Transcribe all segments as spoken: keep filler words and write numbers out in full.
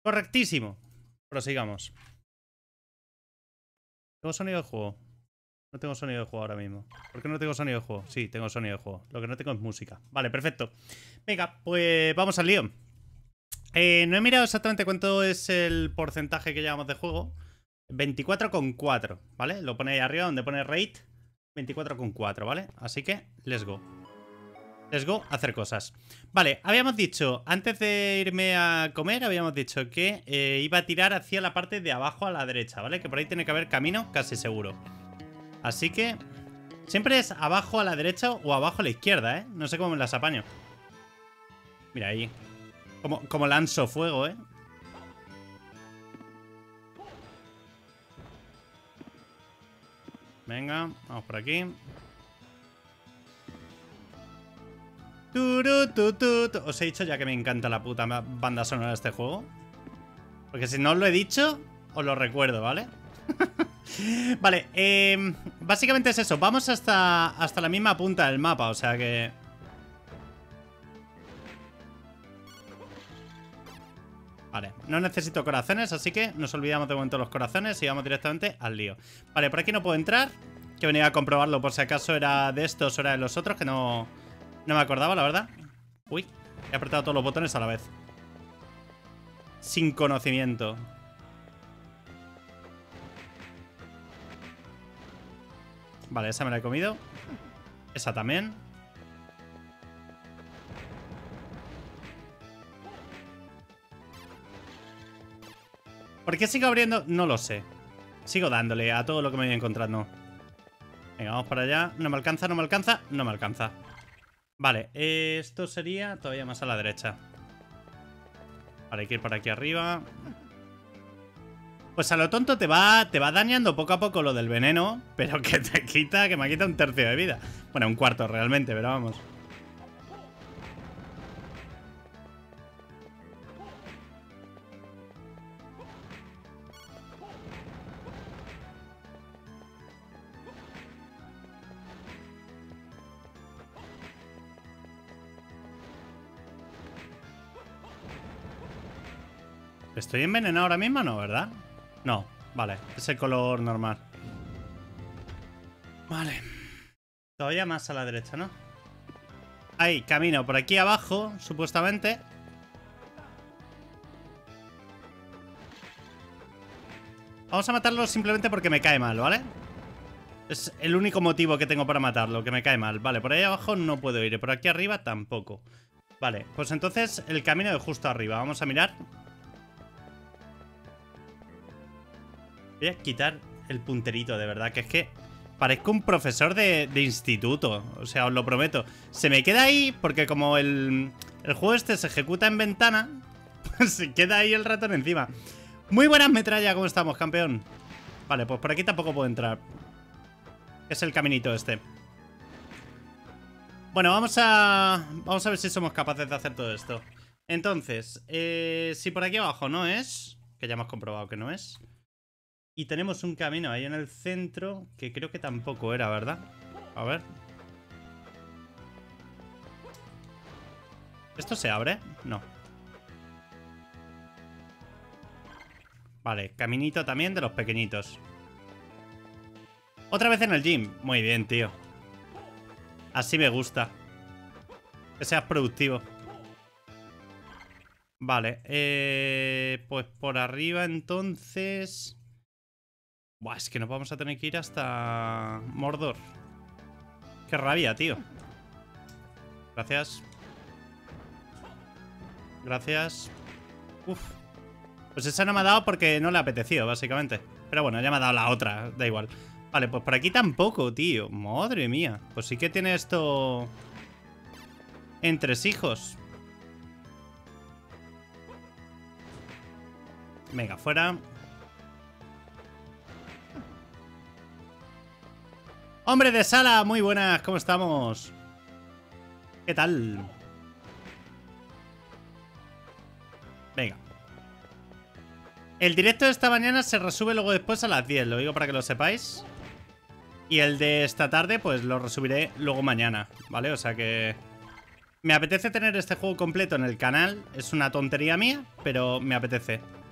Correctísimo. Prosigamos. ¿Tengo sonido de juego? No tengo sonido de juego ahora mismo. ¿Por qué no tengo sonido de juego? Sí, tengo sonido de juego. Lo que no tengo es música. Vale, perfecto. Venga, pues vamos al lío. Eh, no he mirado exactamente cuánto es el porcentaje que llevamos de juego. veinticuatro coma cuatro, ¿vale? Lo pone ahí arriba donde pone rate. veinticuatro coma cuatro, ¿vale? Así que, let's go. Let's go a hacer cosas. Vale, habíamos dicho, antes de irme a comer, habíamos dicho que eh, iba a tirar hacia la parte de abajo a la derecha, ¿vale? Que por ahí tiene que haber camino, casi seguro. Así que siempre es abajo a la derecha o abajo a la izquierda, ¿eh? No sé cómo me las apaño. Mira ahí. Como, como lanzo fuego, ¿eh? Venga, vamos por aquí. Turu, tu, tu, tu. Os he dicho ya que me encanta la puta banda sonora de este juego. Porque si no os lo he dicho, os lo recuerdo, ¿vale? Vale, eh, básicamente es eso. Vamos hasta, hasta la misma punta del mapa, o sea que... Vale, no necesito corazones, así que nos olvidamos de momento los corazones y vamos directamente al lío. Vale, por aquí no puedo entrar. Que venía a comprobarlo por si acaso era de estos o era de los otros, que no, no me acordaba, la verdad. Uy, he apretado todos los botones a la vez. Sin conocimiento. Vale, esa me la he comido. Esa también. ¿Por qué sigo abriendo? No lo sé. Sigo dándole a todo lo que me voy encontrando. Venga, vamos para allá. No me alcanza, no me alcanza, no me alcanza. Vale, esto sería todavía más a la derecha. Vale, hay que ir por aquí arriba. Pues a lo tonto te va, te va dañando poco a poco lo del veneno, pero que te quita, que me quita un tercio de vida. Bueno, un cuarto realmente, pero vamos. ¿Estoy envenenado ahora mismo? No, ¿verdad? No, vale, es el color normal. Vale. Todavía más a la derecha, ¿no? Ahí, camino por aquí abajo, supuestamente. Vamos a matarlo simplemente porque me cae mal, ¿vale? Es el único motivo que tengo para matarlo, que me cae mal. Vale, por ahí abajo no puedo ir y por aquí arriba tampoco. Vale, pues entonces el camino de justo arriba. Vamos a mirar. Voy a quitar el punterito, de verdad, que es que parezco un profesor de, de instituto. O sea, os lo prometo. Se me queda ahí porque como el, el juego este se ejecuta en ventana, pues se queda ahí el ratón encima. Muy buenas metralla, ¿cómo estamos, campeón? Vale, pues por aquí tampoco puedo entrar. Es el caminito este. Bueno, vamos a... Vamos a ver si somos capaces de hacer todo esto. Entonces, eh, si por aquí abajo no es, que ya hemos comprobado que no es. Y tenemos un camino ahí en el centro que creo que tampoco era, ¿verdad? A ver. ¿Esto se abre? No. Vale, caminito también de los pequeñitos. Otra vez en el gym. Muy bien, tío. Así me gusta. Que seas productivo. Vale, eh, pues por arriba entonces... Buah, es que nos vamos a tener que ir hasta Mordor. Qué rabia, tío. Gracias. Gracias. Uf. Pues esa no me ha dado porque no le ha apetecido, básicamente. Pero bueno, ya me ha dado la otra, da igual. Vale, pues por aquí tampoco, tío. Madre mía. Pues sí que tiene esto... entresijos. Venga, fuera. ¡Hombre de sala! Muy buenas, ¿cómo estamos? ¿Qué tal? Venga. El directo de esta mañana se resube luego después a las diez, lo digo para que lo sepáis. Y el de esta tarde, pues lo resubiré luego mañana, ¿vale? O sea que... me apetece tener este juego completo en el canal. Es una tontería mía, pero me apetece.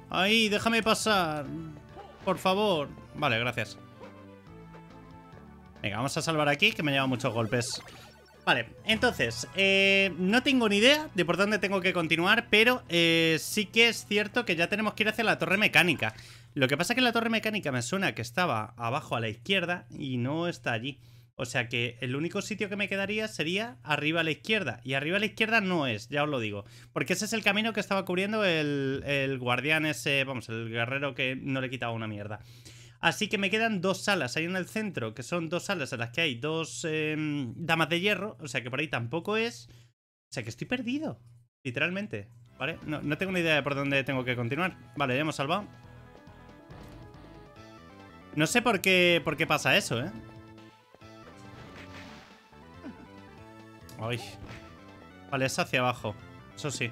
Ahí, déjame pasar. Por favor. Vale, gracias. Venga, vamos a salvar aquí, que me lleva muchos golpes. Vale, entonces, eh, no tengo ni idea de por dónde tengo que continuar, pero eh, sí que es cierto que ya tenemos que ir hacia la torre mecánica. Lo que pasa es que la torre mecánica me suena que estaba abajo a la izquierda y no está allí. O sea que el único sitio que me quedaría sería arriba a la izquierda. Y arriba a la izquierda no es, ya os lo digo. Porque ese es el camino que estaba cubriendo el, el guardián ese, vamos, el guerrero que no le quitaba una mierda. Así que me quedan dos salas ahí en el centro, que son dos salas en las que hay dos eh, damas de hierro. O sea que por ahí tampoco es. O sea que estoy perdido, literalmente. ¿Vale? No, no tengo ni idea de por dónde tengo que continuar. Vale, ya hemos salvado. No sé por qué, por qué pasa eso, ¿eh? Ay. Vale, es hacia abajo. Eso sí.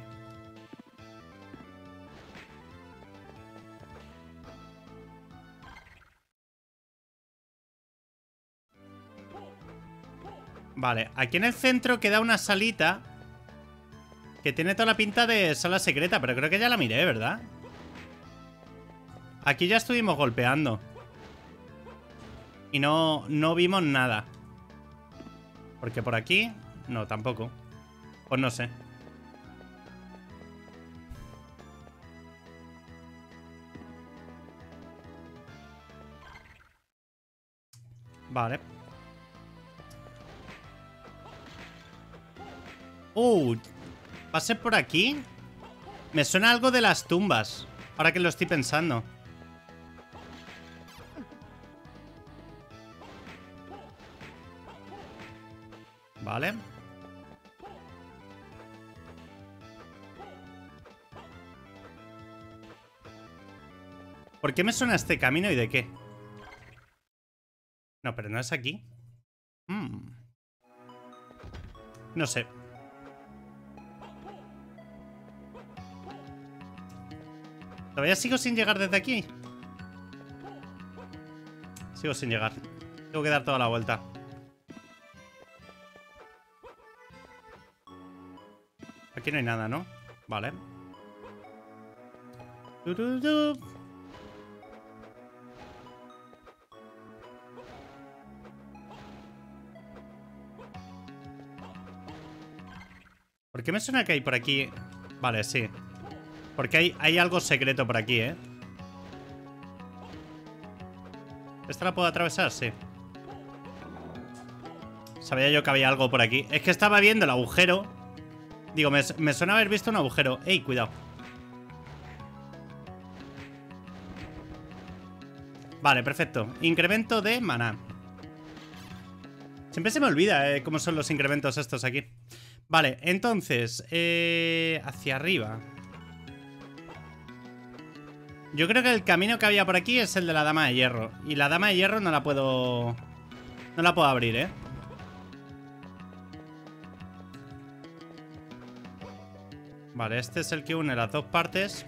Vale, aquí en el centro queda una salita que tiene toda la pinta de sala secreta, pero creo que ya la miré, ¿verdad? Aquí ya estuvimos golpeando y no, no vimos nada. Porque por aquí... No, tampoco. Pues no sé. Vale. Uh, ¿va a ser por aquí? Me suena algo de las tumbas, ahora que lo estoy pensando. Vale. ¿Por qué me suena este camino y de qué? No, pero no es aquí. Hmm. No sé. Todavía sigo sin llegar desde aquí. Sigo sin llegar. Tengo que dar toda la vuelta. Aquí no hay nada, ¿no? Vale. Du, du, du. ¿Por qué me suena que hay por aquí? Vale, sí. Porque hay, hay algo secreto por aquí, ¿eh? ¿Esta la puedo atravesar? Sí. Sabía yo que había algo por aquí. Es que estaba viendo el agujero. Digo, me, me suena haber visto un agujero. ¡Ey, cuidado! Vale, perfecto. Incremento de maná. Siempre se me olvida eh, cómo son los incrementos estos aquí. Vale, entonces eh, hacia arriba. Yo creo que el camino que había por aquí es el de la dama de hierro. Y la dama de hierro no la puedo... No la puedo abrir, ¿eh? Vale, este es el que une las dos partes.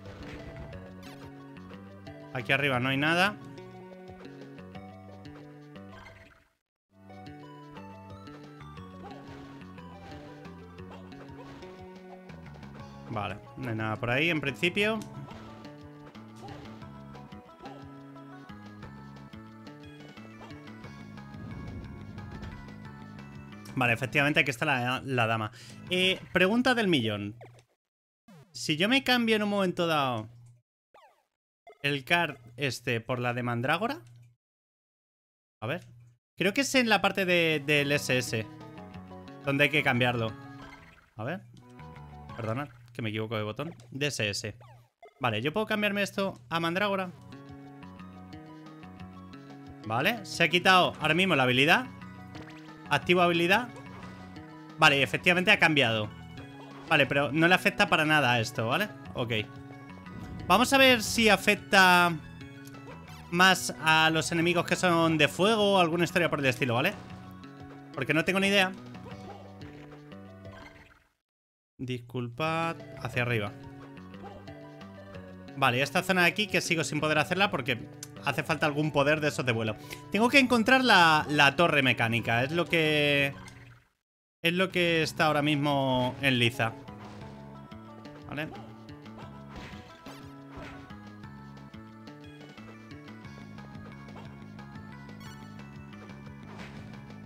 Aquí arriba no hay nada. Vale, no hay nada por ahí en principio. Vale, efectivamente aquí está la, la dama. eh, Pregunta del millón. Si yo me cambio en un momento dado el card este por la de mandrágora. A ver. Creo que es en la parte de, del ese ese donde hay que cambiarlo. A ver. Perdonad, que me equivoco de botón. D S S. Vale, yo puedo cambiarme esto a mandrágora. Vale, se ha quitado ahora mismo la habilidad. Activo habilidad. Vale, efectivamente ha cambiado. Vale, pero no le afecta para nada a esto, ¿vale? Ok. Vamos a ver si afecta más a los enemigos que son de fuego o alguna historia por el estilo, ¿vale? Porque no tengo ni idea. Disculpad. Hacia arriba. Vale, esta zona de aquí que sigo sin poder hacerla porque hace falta algún poder de esos de vuelo. Tengo que encontrar la, la torre mecánica. Es lo que... Es lo que está ahora mismo en liza. Vale.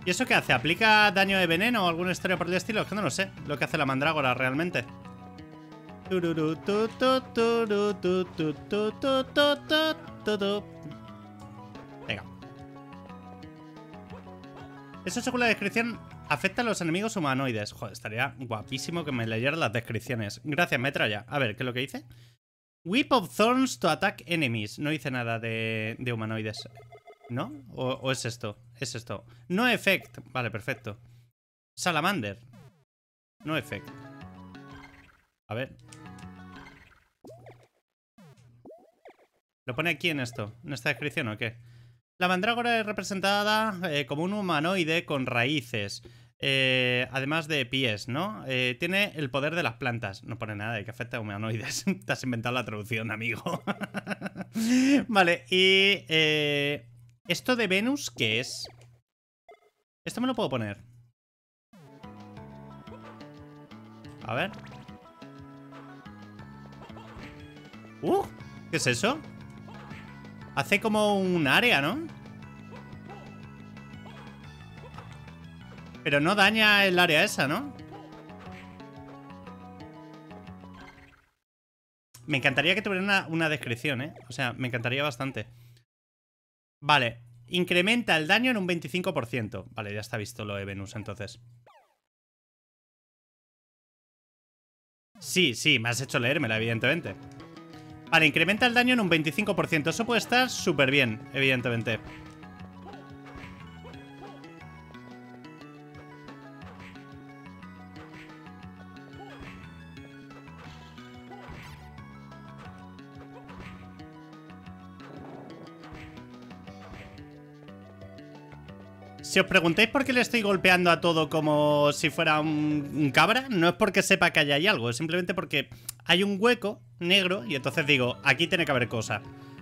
¿Y eso qué hace? ¿Aplica daño de veneno o alguna historia por el estilo? Es que no lo sé. Lo que hace la mandrágora realmente. Venga. Eso según la descripción afecta a los enemigos humanoides. Joder, estaría guapísimo que me leyeran las descripciones. Gracias, metralla. A ver, ¿qué es lo que dice? Whip of Thorns to attack enemies. No dice nada de, de humanoides. ¿No? ¿O, ¿O es esto? Es esto. No effect. Vale, perfecto. Salamander. No effect. A ver. ¿Lo pone aquí en esto? ¿En esta descripción o qué? La mandrágora es representada eh, como un humanoide con raíces. Eh, además de pies, ¿no? Eh, tiene el poder de las plantas. No pone nada de que afecta a humanoides. Te has inventado la traducción, amigo. Vale, y... Eh, ¿esto de Venus qué es? Esto me lo puedo poner. A ver. Uh, ¿qué es eso? Hace como un área, ¿no? Pero no daña el área esa, ¿no? Me encantaría que tuviera una, una descripción, ¿eh? O sea, me encantaría bastante. Vale. Incrementa el daño en un veinticinco por ciento. Vale, ya está visto lo de Venus, entonces. Sí, sí, me has hecho leérmela, evidentemente. Vale, incrementa el daño en un veinticinco por ciento. Eso puede estar súper bien, evidentemente. Si os preguntáis por qué le estoy golpeando a todo como si fuera un, un cabra, no es porque sepa que hay algo, es simplemente porque hay un hueco negro y entonces digo, aquí tiene que haber cosa.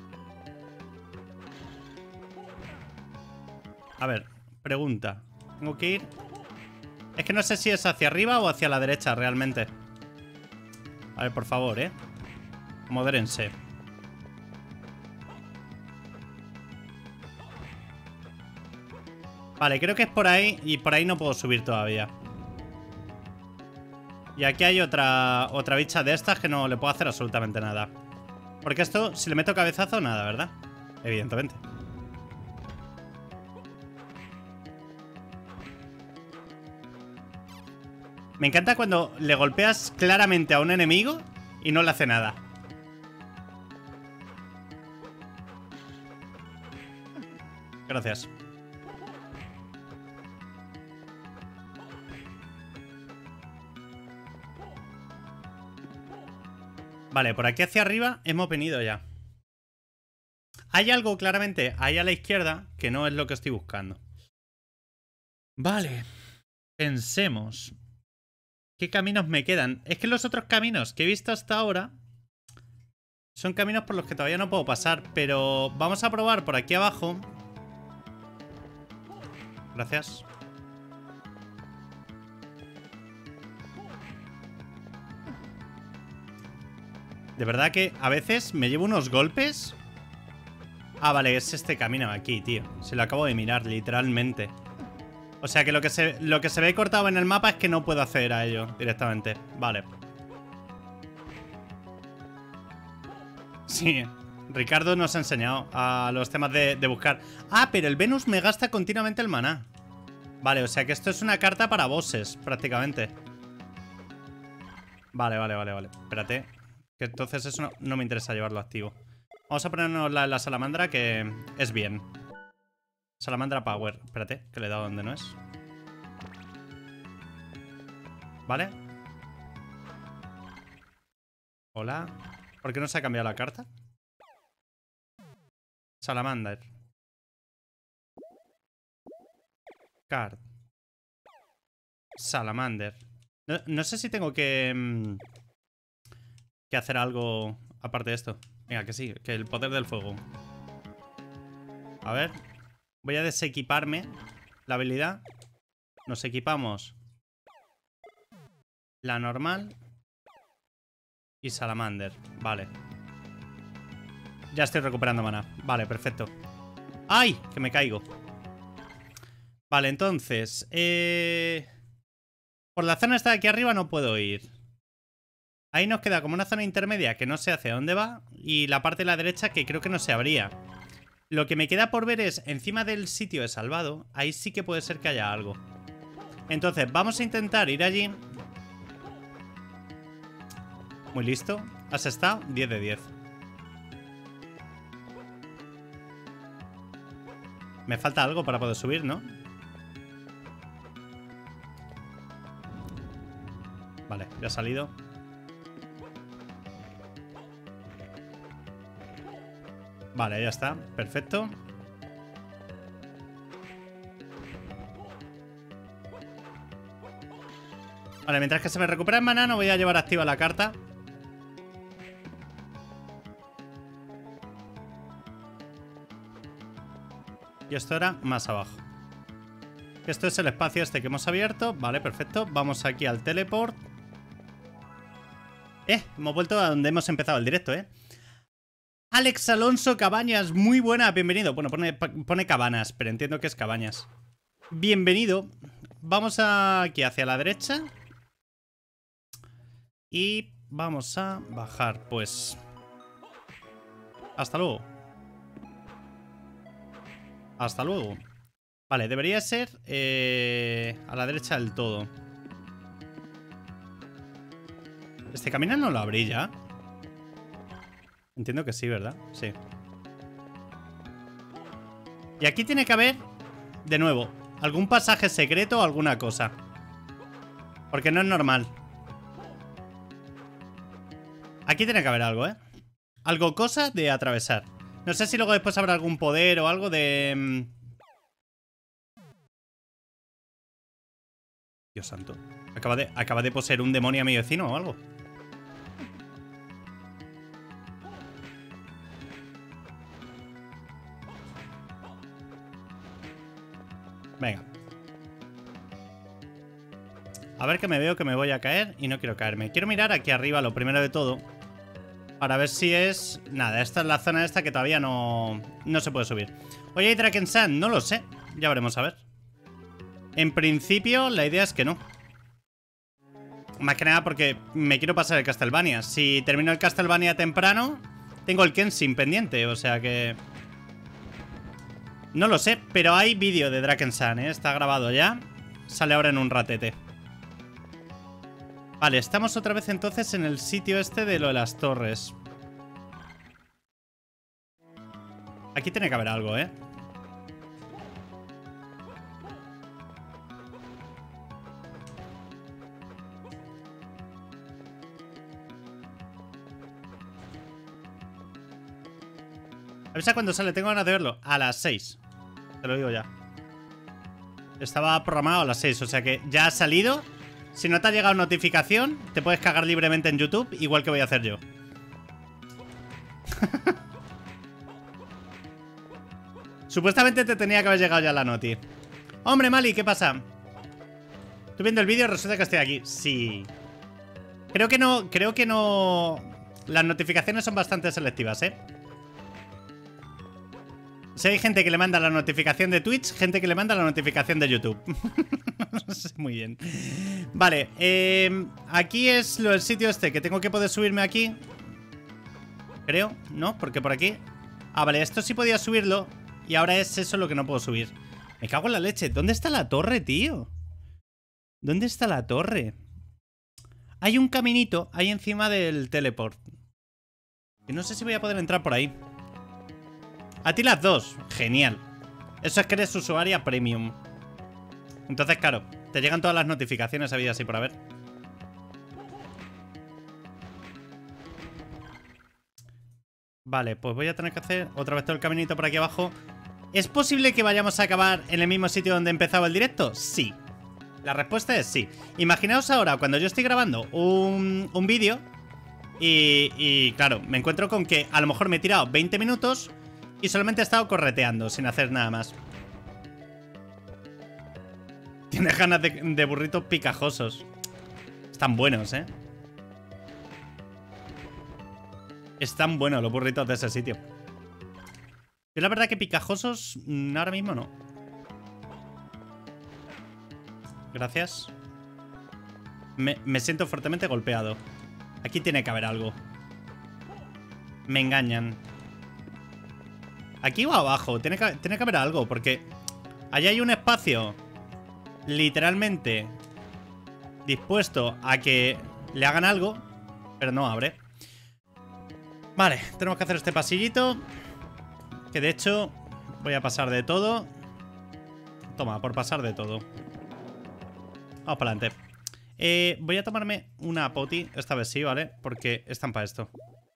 A ver, pregunta. Tengo que ir... Es que no sé si es hacia arriba o hacia la derecha realmente. A ver, por favor, ¿eh? Modérense. Vale, creo que es por ahí y por ahí no puedo subir todavía. Y aquí hay otra otra bicha de estas que no le puedo hacer absolutamente nada. Porque esto, si le meto cabezazo, nada, ¿verdad? Evidentemente. Me encanta cuando le golpeas claramente a un enemigo y no le hace nada. Gracias. Vale, por aquí hacia arriba hemos venido ya. Hay algo claramente ahí a la izquierda que no es lo que estoy buscando. Vale. Pensemos. ¿Qué caminos me quedan? Es que los otros caminos que he visto hasta ahora son caminos por los que todavía no puedo pasar. Pero vamos a probar por aquí abajo. Gracias. De verdad que a veces me llevo unos golpes. Ah, vale, es este camino aquí, tío. Se lo acabo de mirar, literalmente. O sea que lo que se, lo que se ve cortado en el mapa es que no puedo acceder a ello directamente. Vale. Sí, Ricardo nos ha enseñado a los temas de, de buscar. Ah, pero el Venus me gasta continuamente el maná. Vale, o sea que esto es una carta para bosses, prácticamente. Vale, vale, vale, vale. Espérate. Que entonces eso no, no me interesa llevarlo activo. Vamos a ponernos la, la salamandra, que es bien. Salamandra Power. Espérate, que le he dado donde no es. Vale. Hola. ¿Por qué no se ha cambiado la carta? Salamander. Card. Salamander. No, no sé si tengo que... Mmm, que hacer algo aparte de esto. Venga, que sí, que el poder del fuego. A ver. Voy a desequiparme la habilidad. Nos equipamos la normal y Salamander. Vale. Ya estoy recuperando maná. Vale, perfecto. ¡Ay! Que me caigo. Vale, entonces... Eh... Por la zona esta de aquí arriba no puedo ir. Ahí nos queda como una zona intermedia que no sé hacia dónde va. Y la parte de la derecha que creo que no se abría. Lo que me queda por ver es encima del sitio de salvado. Ahí sí que puede ser que haya algo. Entonces vamos a intentar ir allí. Muy listo. ¿Has estado? diez de diez. Me falta algo para poder subir, ¿no? Vale, ya ha salido. Vale, ya está. Perfecto. Vale, mientras que se me recupera el maná, no voy a llevar activa la carta. Y esto era más abajo. Esto es el espacio este que hemos abierto. Vale, perfecto. Vamos aquí al teleport. Eh, hemos vuelto a donde hemos empezado el directo, eh. Alex Alonso Cabañas, muy buena, bienvenido. Bueno, pone, pone Cabanas, pero entiendo que es Cabañas. Bienvenido. Vamos a, aquí hacia la derecha. Y vamos a bajar, pues. Hasta luego. Hasta luego. Vale, debería ser eh, a la derecha del todo. ¿Este camino no lo abrí ya? Entiendo que sí, ¿verdad? Sí. Y aquí tiene que haber, de nuevo, algún pasaje secreto o alguna cosa. Porque no es normal. Aquí tiene que haber algo, ¿eh? Algo cosa de atravesar. No sé si luego después habrá algún poder o algo de... Dios santo. Acaba de, acaba de poseer un demonio a mi vecino o algo. Venga. A ver que me veo que me voy a caer y no quiero caerme. Quiero mirar aquí arriba lo primero de todo. Para ver si es... Nada, esta es la zona esta que todavía no... No se puede subir. Oye, ¿hay Drakensand? No lo sé. Ya veremos a ver. En principio, la idea es que no. Más que nada porque me quiero pasar el Castlevania. Si termino el Castlevania temprano, tengo el Kenshin pendiente, o sea que... No lo sé, pero hay vídeo de Drakensand, ¿eh? Está grabado ya. Sale ahora en un ratete. Vale, estamos otra vez entonces en el sitio este de lo de las torres. Aquí tiene que haber algo, ¿eh? Avisa cuando sale, tengo ganas de verlo. A las seis. Te lo digo ya. Estaba programado a las seis, o sea que ya ha salido. Si no te ha llegado notificación, te puedes cagar libremente en YouTube, igual que voy a hacer yo. Supuestamente te tenía que haber llegado ya la noti. Hombre, Mali, ¿qué pasa? Estoy viendo el vídeo, resulta que estoy aquí. Sí. Creo que no, creo que no... Las notificaciones son bastante selectivas, ¿eh? Si hay gente que le manda la notificación de Twitch, gente que le manda la notificación de YouTube. No sé muy bien. Vale, eh, aquí es lo, el sitio este, que tengo que poder subirme aquí. Creo, ¿no? Porque por aquí... Ah, vale, esto sí podía subirlo. Y ahora es eso lo que no puedo subir. Me cago en la leche. ¿Dónde está la torre, tío? ¿Dónde está la torre? Hay un caminito ahí encima del teleport. Que no sé si voy a poder entrar por ahí. A ti las dos. Genial. Eso es que eres usuaria premium. Entonces, claro, te llegan todas las notificaciones habidas así por haber. Vale, pues voy a tener que hacer otra vez todo el caminito por aquí abajo. ¿Es posible que vayamos a acabar en el mismo sitio donde empezaba el directo? Sí. La respuesta es sí. Imaginaos ahora, cuando yo estoy grabando un, un vídeo y, y, claro, me encuentro con que a lo mejor me he tirado veinte minutos y solamente he estado correteando, sin hacer nada más. Tienes ganas de, de burritos picajosos. Están buenos, ¿eh? Están buenos los burritos de ese sitio. Yo la verdad que picajosos ahora mismo no. gracias. Me, me siento fuertemente golpeado. Aquí tiene que haber algo. Me engañan. Aquí o abajo. Tiene que, tiene que haber algo, porque allá hay un espacio literalmente dispuesto a que le hagan algo, pero no abre. Vale, tenemos que hacer este pasillito, que de hecho voy a pasar de todo. Toma, por pasar de todo. Vamos para adelante. Eh, voy a tomarme una poti, esta vez sí, ¿vale? Porque están para esto.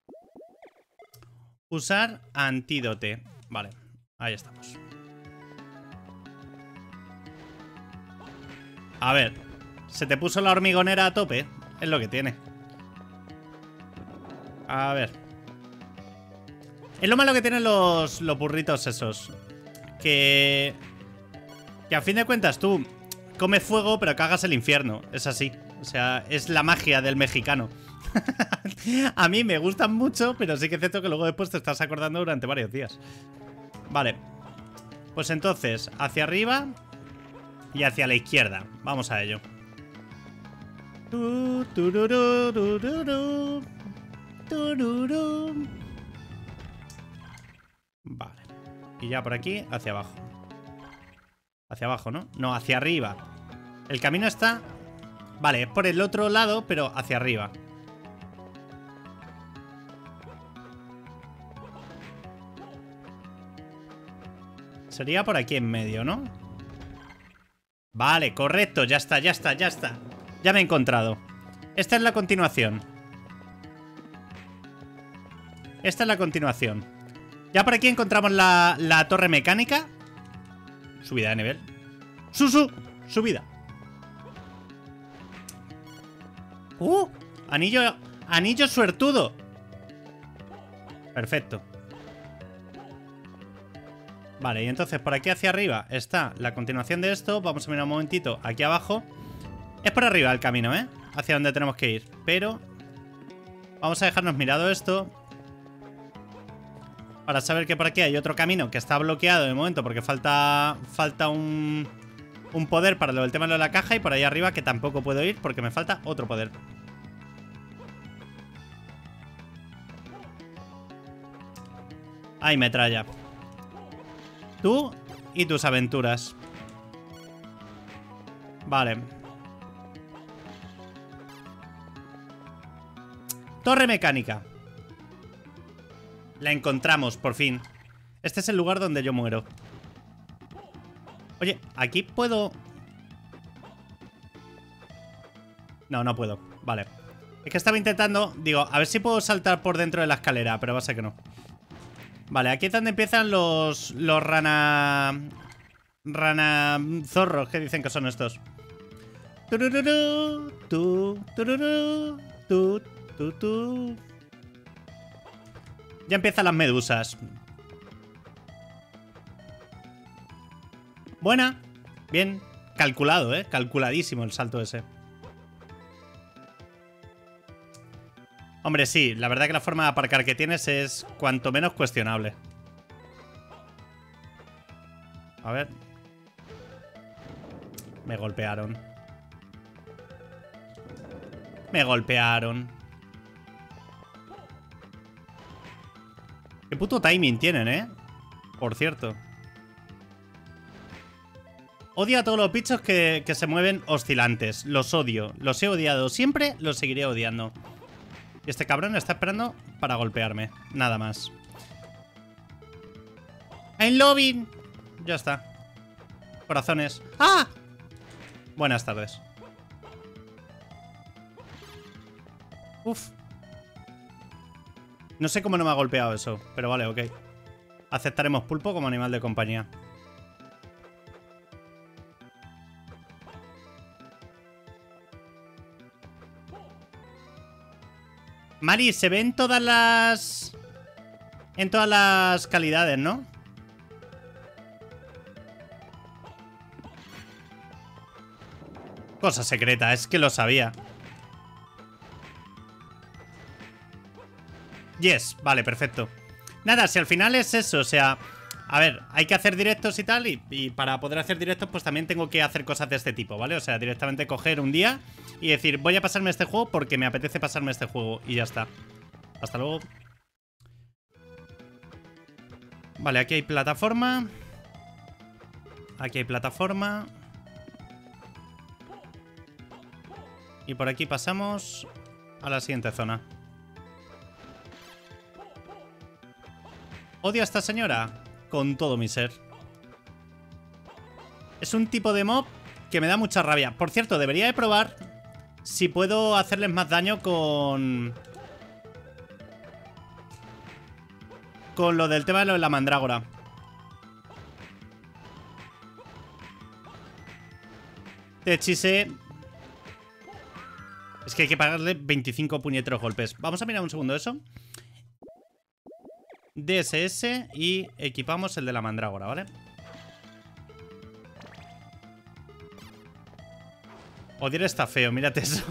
Usar antídote. Vale, ahí estamos. A ver, se te puso la hormigonera a tope. Es lo que tiene. A ver. Es lo malo que tienen los, los burritos esos. Que... Que a fin de cuentas tú comes fuego pero cagas el infierno. Es así. O sea, es la magia del mexicano. A mí me gustan mucho, pero sí que es cierto que luego después te estás acordando durante varios días. Vale. Pues entonces, hacia arriba y hacia la izquierda. Vamos a ello. Vale. Y ya por aquí, hacia abajo. Hacia abajo, ¿no? No, hacia arriba. El camino está... Vale, es por el otro lado, pero hacia arriba. Sería por aquí en medio, ¿no? Vale, correcto, ya está, ya está, ya está. Ya me he encontrado. Esta es la continuación. Esta es la continuación. Ya por aquí encontramos la, la torre mecánica. Subida de nivel. ¡Susu! Subida. ¡Uh! Anillo, anillo suertudo. Perfecto. Vale, y entonces por aquí hacia arriba está la continuación de esto. Vamos a mirar un momentito aquí abajo. Es por arriba el camino, ¿eh? Hacia donde tenemos que ir. Pero vamos a dejarnos mirado esto para saber que por aquí hay otro camino que está bloqueado de momento porque falta, falta un, un poder para lo del tema de la caja. Y por ahí arriba que tampoco puedo ir porque me falta otro poder. Ay, metralla. Tú y tus aventuras. Vale. Torre mecánica. La encontramos, por fin. Este es el lugar donde yo muero. Oye, aquí puedo... No, no puedo. Vale. Es que estaba intentando... Digo, a ver si puedo saltar por dentro de la escalera, pero va a ser que no. Vale, aquí es donde empiezan los... Los rana... Rana... Zorros, que dicen que son estos. Turururu, tu, turururu, tu, tu, tu. Ya empiezan las medusas. Buena. Bien. Calculado, ¿eh? Calculadísimo el salto ese. Hombre, sí. La verdad que la forma de aparcar que tienes es cuanto menos cuestionable. A ver. Me golpearon. Me golpearon. Qué puto timing tienen, ¿eh? Por cierto. Odio a todos los bichos que, que se mueven oscilantes. Los odio. Los he odiado siempre, los seguiré odiando. Y este cabrón está esperando para golpearme. Nada más. ¡I'm loving! Ya está. Corazones. ¡Ah! Buenas tardes. Uf. No sé cómo no me ha golpeado eso, pero vale, ok. Aceptaremos pulpo como animal de compañía. Mari, se ven todas las... En todas las calidades, ¿no? Cosa secreta, es que lo sabía. Yes, vale, perfecto. Nada, si al final es eso, o sea... A ver, hay que hacer directos y tal, y, y para poder hacer directos pues también tengo que hacer cosas de este tipo, ¿vale? O sea, directamente coger un día y decir, voy a pasarme este juego porque me apetece pasarme este juego, y ya está. Hasta luego. Vale, aquí hay plataforma. Aquí hay plataforma. Y por aquí pasamos a la siguiente zona. Odio a esta señora con todo mi ser. Es un tipo de mob que me da mucha rabia. Por cierto, debería de probar si puedo hacerles más daño con... Con lo del tema de lo de la mandrágora. Te hechicé. Es que hay que pagarle veinticinco puñeteros golpes. Vamos a mirar un segundo eso. D S S y equipamos el de la mandrágora, ¿vale? Odiar está feo, mírate eso.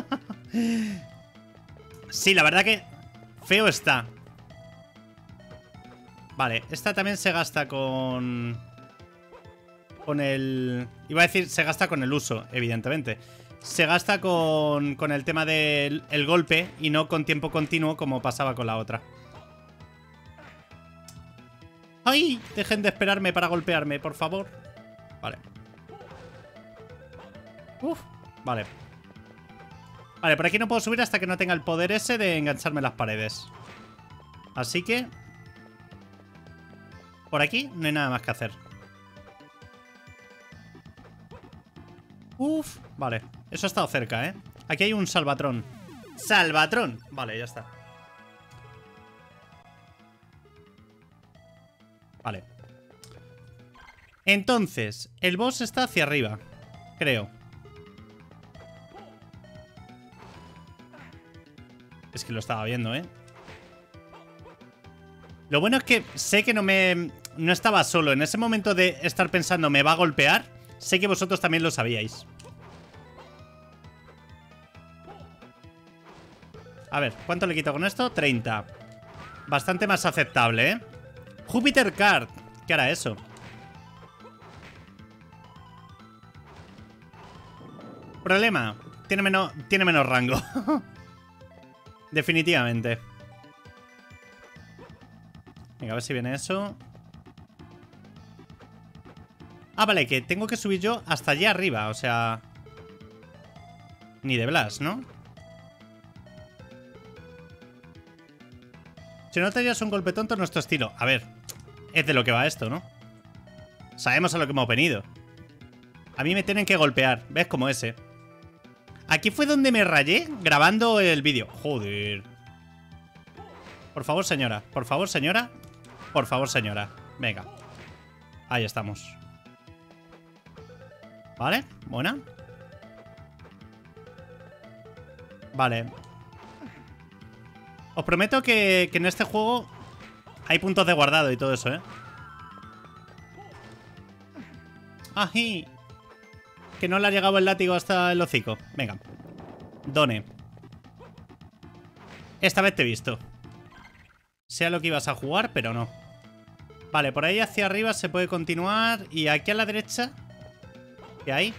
Sí, la verdad que feo está. Vale, esta también se gasta con... Con el... Iba a decir, se gasta con el uso, evidentemente. Se gasta con, con el tema del el golpe y no con tiempo continuo como pasaba con la otra. ¡Ay! Dejen de esperarme para golpearme, por favor. Vale. Uf, vale. Vale, por aquí no puedo subir hasta que no tenga el poder ese de engancharme en las paredes. Así que... Por aquí no hay nada más que hacer. Uf, vale. Eso ha estado cerca, ¿eh? Aquí hay un salvatrón. ¡Salvatrón! Vale, ya está. Vale. Entonces, el boss está hacia arriba, creo. Es que lo estaba viendo, ¿eh? Lo bueno es que sé que no me... No estaba solo. En ese momento de estar pensando me va a golpear, sé que vosotros también lo sabíais. A ver, ¿cuánto le quito con esto? treinta. Bastante más aceptable, ¿eh? Júpiter Card. ¿Qué hará eso? Problema. Tiene menos, tiene menos rango. Definitivamente. Venga, a ver si viene eso. Ah, vale, que tengo que subir yo hasta allá arriba. O sea... Ni de Blas, ¿no? Si no te llevas un golpe tonto, nuestro estilo. A ver, es de lo que va esto, ¿no? Sabemos a lo que hemos venido. A mí me tienen que golpear. ¿Ves? Como ese. Aquí fue donde me rayé grabando el vídeo. Joder. Por favor, señora. Por favor, señora. Por favor, señora. Venga. Ahí estamos. Vale, buena. Vale. Os prometo que, que en este juego hay puntos de guardado y todo eso, ¿eh? ¡Ají! Que no le ha llegado el látigo hasta el hocico. Venga. Done. Esta vez te he visto. Sea lo que ibas a jugar, pero no. Vale, por ahí hacia arriba se puede continuar. Y aquí a la derecha... ¿Qué hay?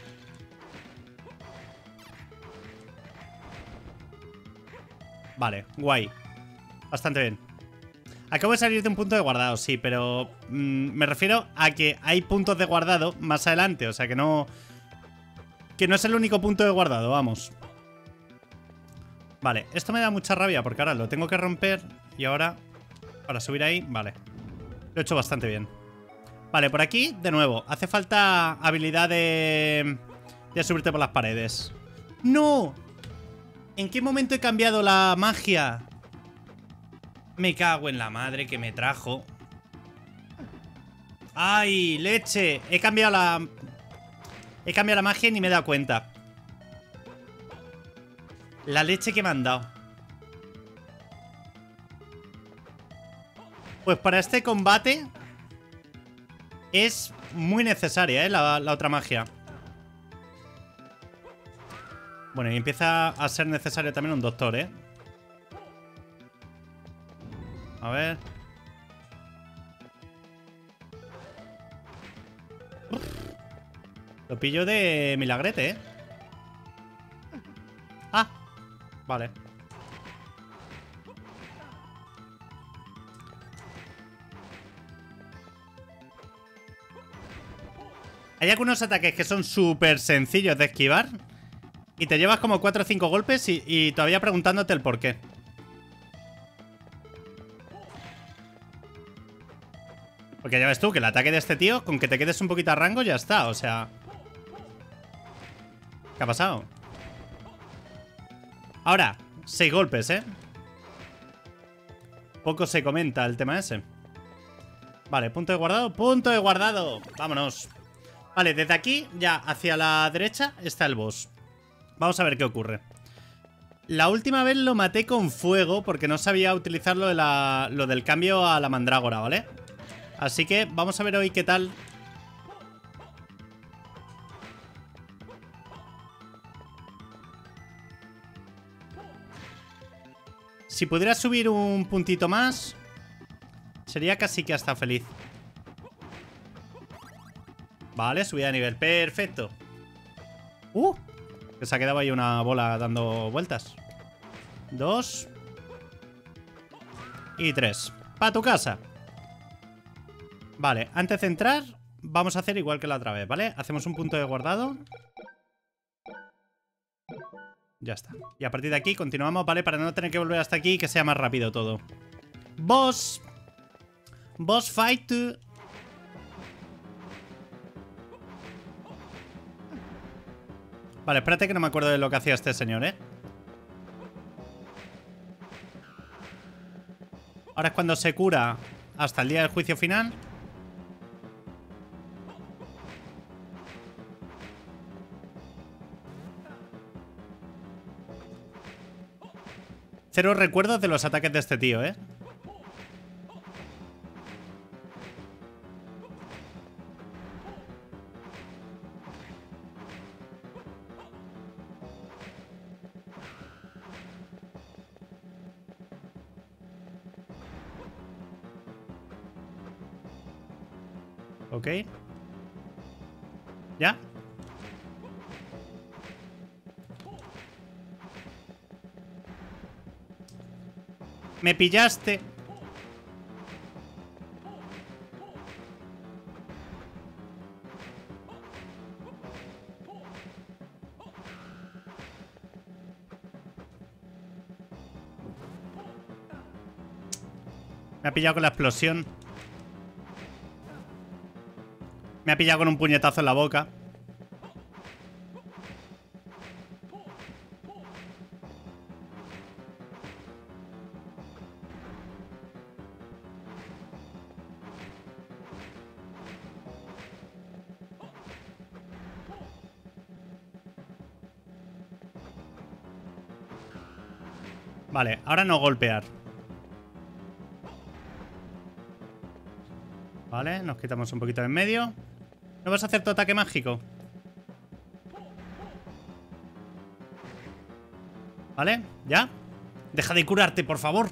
Vale, guay. Bastante bien. Acabo de salir de un punto de guardado, sí, pero mmm, me refiero a que hay puntos de guardado más adelante, o sea que no... Que no es el único punto de guardado, vamos. Vale, esto me da mucha rabia porque ahora lo tengo que romper y ahora para subir ahí, vale. Lo he hecho bastante bien. Vale, por aquí, de nuevo, hace falta habilidad de... de subirte por las paredes. ¡No! ¿En qué momento he cambiado la magia? Me cago en la madre que me trajo. ¡Ay, leche! He cambiado la... He cambiado la magia y ni me he dado cuenta. La leche que me han dado. Pues para este combate es muy necesaria, ¿eh? La, la otra magia. Bueno, y empieza a ser necesario también un doctor, ¿eh? A ver. Lo pillo de milagrete, ¿eh? Ah, vale. Hay algunos ataques que son súper sencillos de esquivar y te llevas como cuatro o cinco golpes y, y todavía preguntándote el por qué. Porque ya ves tú que el ataque de este tío, con que te quedes un poquito a rango, ya está, o sea... ¿Qué ha pasado? Ahora, seis golpes, ¿eh? Poco se comenta el tema ese. Vale, punto de guardado, punto de guardado. Vámonos. Vale, desde aquí, ya hacia la derecha, está el boss. Vamos a ver qué ocurre. La última vez lo maté con fuego porque no sabía utilizar lo, de la, lo del cambio a la mandrágora, ¿vale? Así que vamos a ver hoy qué tal. Si pudiera subir un puntito más, sería casi que hasta feliz. Vale, subida de nivel. Perfecto. Uh, que se ha quedado ahí una bola dando vueltas. Dos. Y tres. ¡Pa' tu casa! Vale, antes de entrar, vamos a hacer igual que la otra vez, ¿vale? Hacemos un punto de guardado. Ya está. Y a partir de aquí continuamos, ¿vale? Para no tener que volver hasta aquí y que sea más rápido todo. Boss. Boss fight. Vale, espérate que no me acuerdo de lo que hacía este señor, ¿eh? Ahora es cuando se cura hasta el día del juicio final. Cero recuerdos de los ataques de este tío, ¿eh? Ok. ¿Ya? Me pillaste. Me ha pillado con la explosión. Me ha pillado con un puñetazo en la boca. Vale, ahora no golpear. Vale, nos quitamos un poquito de en medio. ¿No vas a hacer tu ataque mágico? ¿Vale? ¿Ya? Deja de curarte, por favor.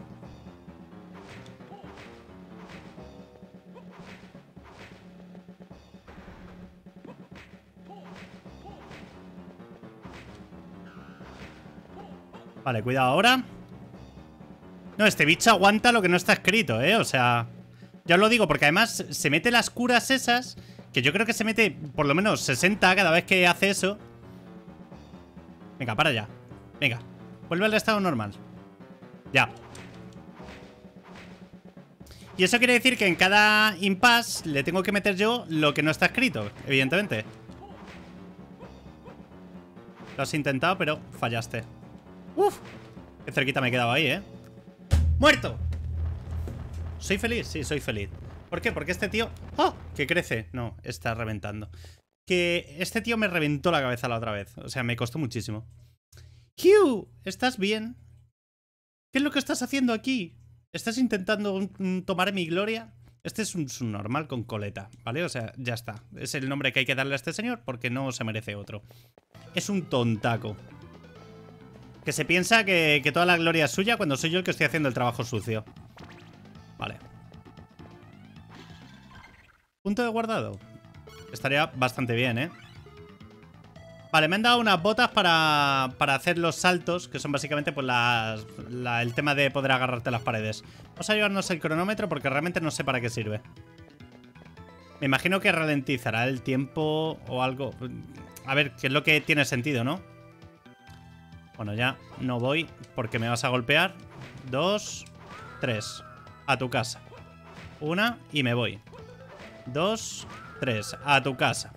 Vale, cuidado ahora. No, este bicho aguanta lo que no está escrito, ¿eh? O sea, ya os lo digo, porque además se mete las curas esas, que yo creo que se mete por lo menos sesenta cada vez que hace eso. Venga, para allá. Venga, vuelve al estado normal. Ya. Y eso quiere decir que en cada impasse le tengo que meter yo lo que no está escrito, evidentemente. Lo has intentado, pero fallaste. Uf, qué cerquita me he quedado ahí, ¿eh? ¡Muerto! ¿Soy feliz? Sí, soy feliz. ¿Por qué? Porque este tío... ¡Oh! Que crece. No, está reventando. Que este tío me reventó la cabeza la otra vez. O sea, me costó muchísimo. Hugh, ¿estás bien? ¿Qué es lo que estás haciendo aquí? ¿Estás intentando mm, tomar mi gloria? Este es un subnormal con coleta, ¿vale? O sea, ya está. Es el nombre que hay que darle a este señor porque no se merece otro. Es un tontaco. Que se piensa que, que toda la gloria es suya cuando soy yo el que estoy haciendo el trabajo sucio. Vale. Punto de guardado. Estaría bastante bien, ¿eh? Vale, me han dado unas botas para, para hacer los saltos, que son básicamente pues las, la, el tema de poder agarrarte a las paredes. Vamos a llevarnos el cronómetro porque realmente no sé para qué sirve. Me imagino que ralentizará el tiempo o algo. A ver, que es lo que tiene sentido, ¿no? Bueno, ya no voy porque me vas a golpear. Dos, tres. A tu casa. Una y me voy. Dos, tres. A tu casa.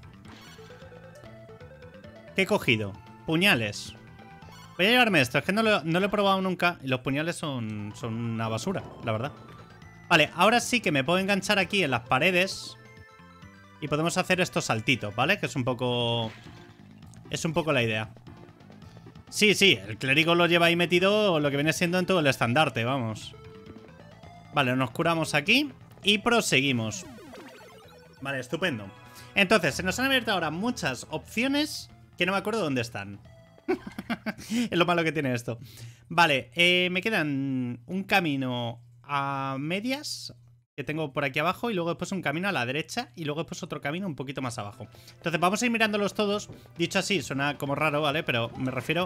¿Qué he cogido? Puñales. Voy a llevarme esto. Es que no lo, no lo he probado nunca. Y los puñales son, son una basura, la verdad. Vale, ahora sí que me puedo enganchar aquí en las paredes. Y podemos hacer estos saltitos, ¿vale? Que es un poco... Es un poco la idea. Sí, sí, el clérigo lo lleva ahí metido lo que viene siendo en todo el estandarte, vamos. Vale, nos curamos aquí. Y proseguimos. Vale, estupendo. Entonces, se nos han abierto ahora muchas opciones que no me acuerdo dónde están. Es lo malo que tiene esto. Vale, eh, me quedan un camino a medias que tengo por aquí abajo y luego después un camino a la derecha y luego después otro camino un poquito más abajo. Entonces vamos a ir mirándolos todos. Dicho así, suena como raro, ¿vale? Pero me refiero...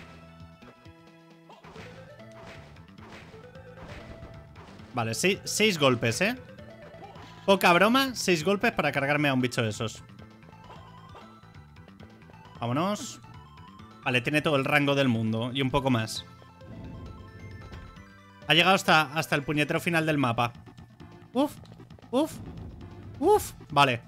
Vale, seis, seis golpes, ¿eh? Poca broma, seis golpes para cargarme a un bicho de esos. Vámonos. Vale, tiene todo el rango del mundo y un poco más. Ha llegado hasta, hasta el puñetero final del mapa. Uf, uf, uf. Vale.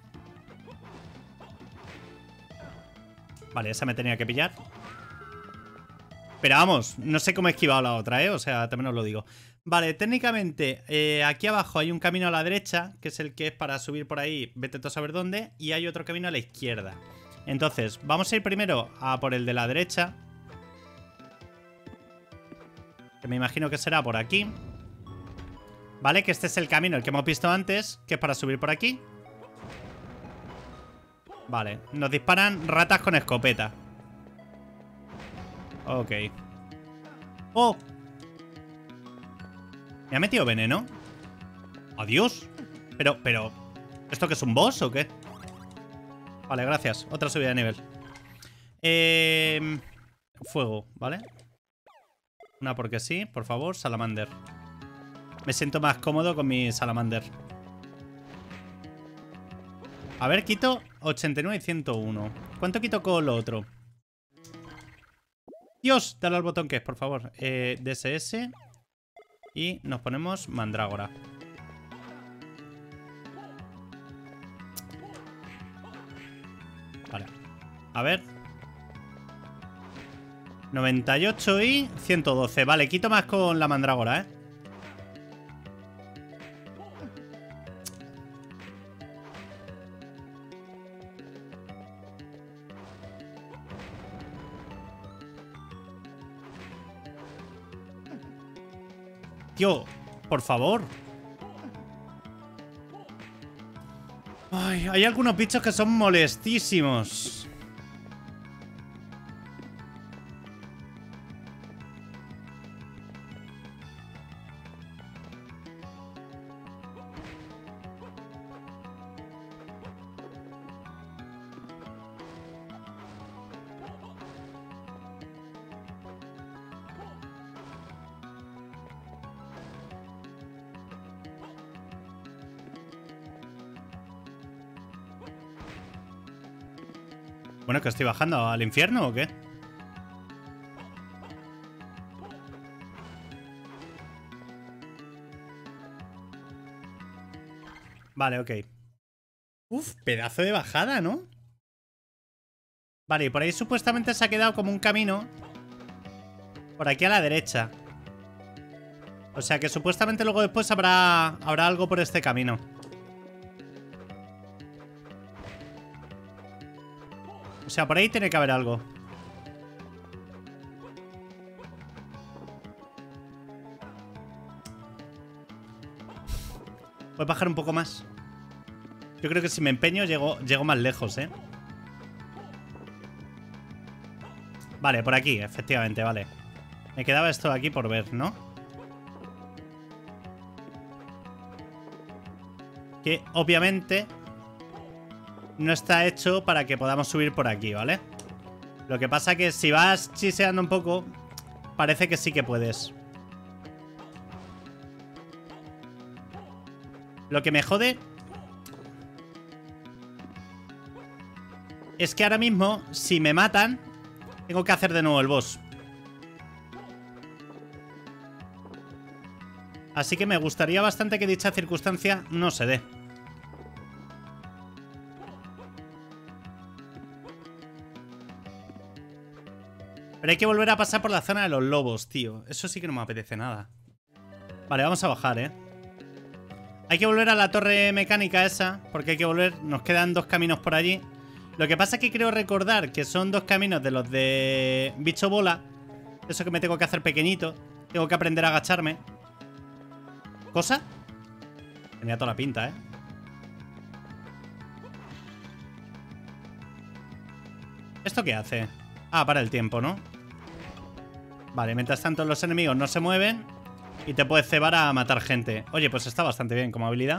Vale, esa me tenía que pillar. Pero vamos, no sé cómo he esquivado la otra, ¿eh? O sea, también os lo digo. Vale, técnicamente eh, aquí abajo hay un camino a la derecha, que es el que es para subir por ahí, vete tú a saber dónde. Y hay otro camino a la izquierda. Entonces, vamos a ir primero a por el de la derecha, que me imagino que será por aquí. Vale, que este es el camino, el que hemos visto antes, que es para subir por aquí. Vale, nos disparan ratas con escopeta. Ok. ¡Oh! ¿Me ha metido veneno? ¡Adiós! Pero, pero... ¿Esto qué es un boss o qué? Vale, gracias. Otra subida de nivel. Eh... Fuego, ¿vale? Una porque sí, por favor, salamander. Me siento más cómodo con mi salamander. A ver, quito ochenta y nueve y ciento uno. ¿Cuánto quito con lo otro? Dios, dale al botón que es, por favor. Eh, D S S. Y nos ponemos mandrágora. Vale. A ver. noventa y ocho y ciento doce. Vale, quito más con la mandrágora, ¿eh? Tío, por favor. Ay, hay algunos bichos que son molestísimos. Bueno, ¿que estoy bajando al infierno o qué? Vale, ok. Uf, pedazo de bajada, ¿no? Vale, y por ahí supuestamente se ha quedado como un camino. Por aquí a la derecha. O sea que supuestamente luego después habrá, habrá algo por este camino. O sea, por ahí tiene que haber algo. Voy a bajar un poco más. Yo creo que si me empeño llego, llego más lejos, ¿eh? Vale, por aquí, efectivamente, vale. Me quedaba esto de aquí por ver, ¿no? Que obviamente no está hecho para que podamos subir por aquí, ¿vale? Lo que pasa que si vas chiseando un poco, parece que sí que puedes. Lo que me jode es que ahora mismo, si me matan, tengo que hacer de nuevo el boss. Así que me gustaría bastante que dicha circunstancia no se dé. Pero hay que volver a pasar por la zona de los lobos, tío. Eso sí que no me apetece nada. Vale, vamos a bajar, ¿eh? Hay que volver a la torre mecánica esa, porque hay que volver... Nos quedan dos caminos por allí. Lo que pasa es que creo recordar que son dos caminos de los de bicho bola. Eso que me tengo que hacer pequeñito. Tengo que aprender a agacharme. ¿Cosa? Tenía toda la pinta, ¿eh? ¿Esto qué hace? Ah, para el tiempo, ¿no? Vale, mientras tanto los enemigos no se mueven y te puedes cebar a matar gente. Oye, pues está bastante bien como habilidad.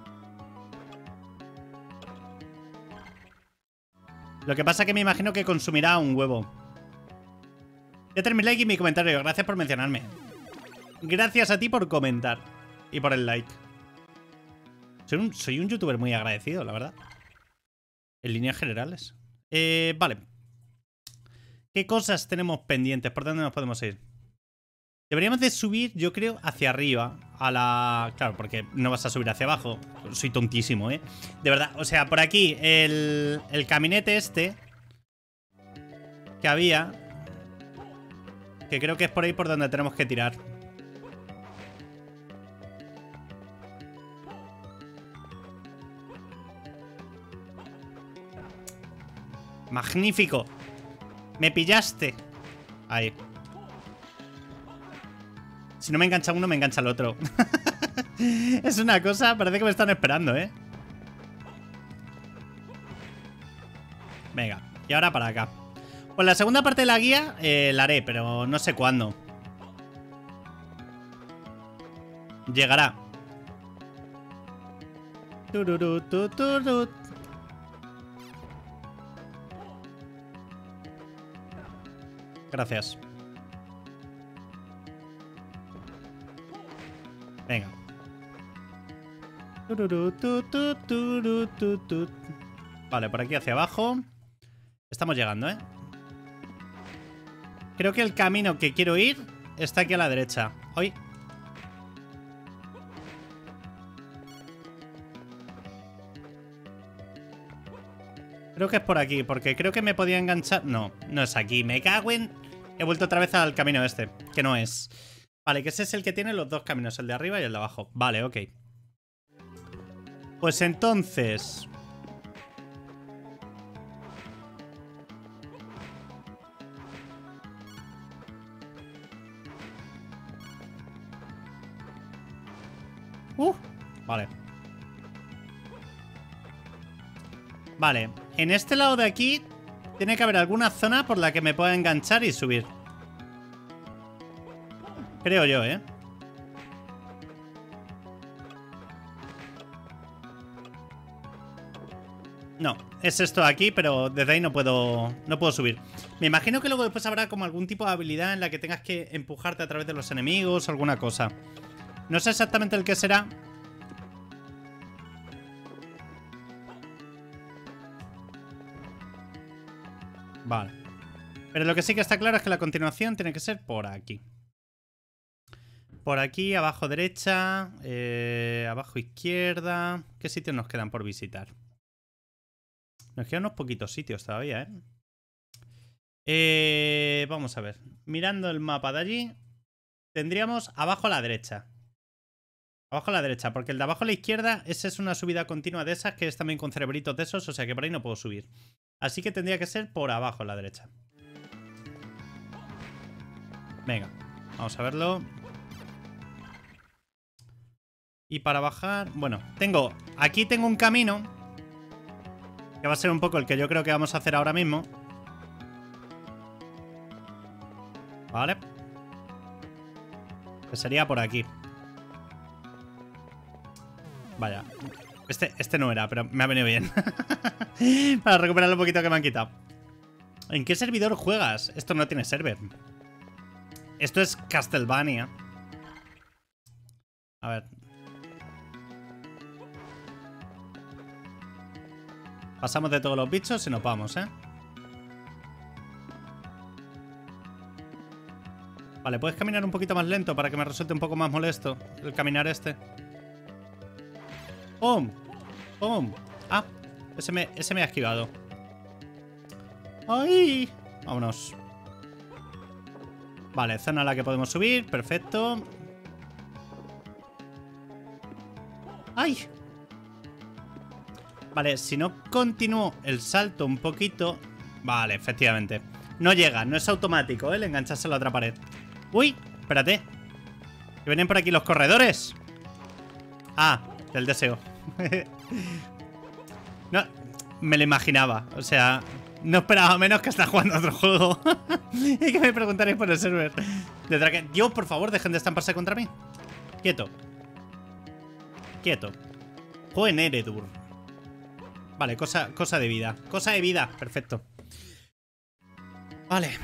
Lo que pasa es que me imagino que consumirá un huevo. Voy a tener mi like y mi comentario. Gracias por mencionarme. Gracias a ti por comentar. Y por el like. Soy un, soy un youtuber muy agradecido, la verdad. En líneas generales. Eh, vale. ¿Qué cosas tenemos pendientes? ¿Por dónde nos podemos ir? Deberíamos de subir, yo creo, hacia arriba. A la... Claro, porque no vas a subir hacia abajo. Soy tontísimo, ¿eh? De verdad, o sea, por aquí el, el caminete este que había, que creo que es por ahí por donde tenemos que tirar. Magnífico. Me pillaste. Ahí. Si no me engancha uno, me engancha el otro. Es una cosa, parece que me están esperando, ¿eh? Venga, y ahora para acá. Pues la segunda parte de la guía eh, la haré, pero no sé cuándo. Llegará. Tururú, tu, turú. Gracias. Venga. Vale, por aquí hacia abajo. Estamos llegando, ¿eh? Creo que el camino que quiero ir está aquí a la derecha. ¡Ay! Creo que es por aquí, porque creo que me podía enganchar... No, no es aquí. Me cago en... He vuelto otra vez al camino este, que no es. Vale, que ese es el que tiene los dos caminos, el de arriba y el de abajo. Vale, ok. Pues entonces... Uh, vale. Vale, en este lado de aquí tiene que haber alguna zona por la que me pueda enganchar y subir. Creo yo, ¿eh? No, es esto de aquí, pero desde ahí no puedo, no puedo subir. Me imagino que luego después habrá como algún tipo de habilidad en la que tengas que empujarte a través de los enemigos o alguna cosa. No sé exactamente el que será. Vale. Pero lo que sí que está claro es que la continuación tiene que ser por aquí. Por aquí, abajo derecha, eh, abajo izquierda. ¿Qué sitios nos quedan por visitar? Nos quedan unos poquitos sitios todavía, ¿eh? Eh, vamos a ver. Mirando el mapa de allí, tendríamos abajo a la derecha. Abajo a la derecha, porque el de abajo a la izquierda, esa es una subida continua de esas, que es también con cerebritos de esos, o sea que por ahí no puedo subir. Así que tendría que ser por abajo a la derecha. Venga, vamos a verlo. Y para bajar... Bueno, tengo... Aquí tengo un camino, que va a ser un poco el que yo creo que vamos a hacer ahora mismo. Vale. Que sería por aquí. Vaya. Este, este no era, pero me ha venido bien. Para recuperar lo poquito que me han quitado. ¿En qué servidor juegas? Esto no tiene server. Esto es Castlevania. A ver. Pasamos de todos los bichos y nos vamos, ¿eh? Vale, ¿puedes caminar un poquito más lento para que me resulte un poco más molesto el caminar este? ¡Pum! ¡Pum! Ah, ese me, ese me ha esquivado. ¡Ay! Vámonos. Vale, zona a la que podemos subir. Perfecto. ¡Ay! Vale, si no continúo el salto un poquito... Vale, efectivamente. No llega, no es automático, ¿eh? El engancharse a la otra pared. ¡Uy! Espérate. Que vienen por aquí los corredores. Ah, del deseo. No, me lo imaginaba. O sea, no esperaba menos que estar jugando a otro juego. Y que me preguntaréis por el server de Draken. Dios, por favor, dejen de estamparse contra mí. Quieto. Quieto. Juego en Eredur. Vale, cosa, cosa de vida. Cosa de vida, perfecto. Vale.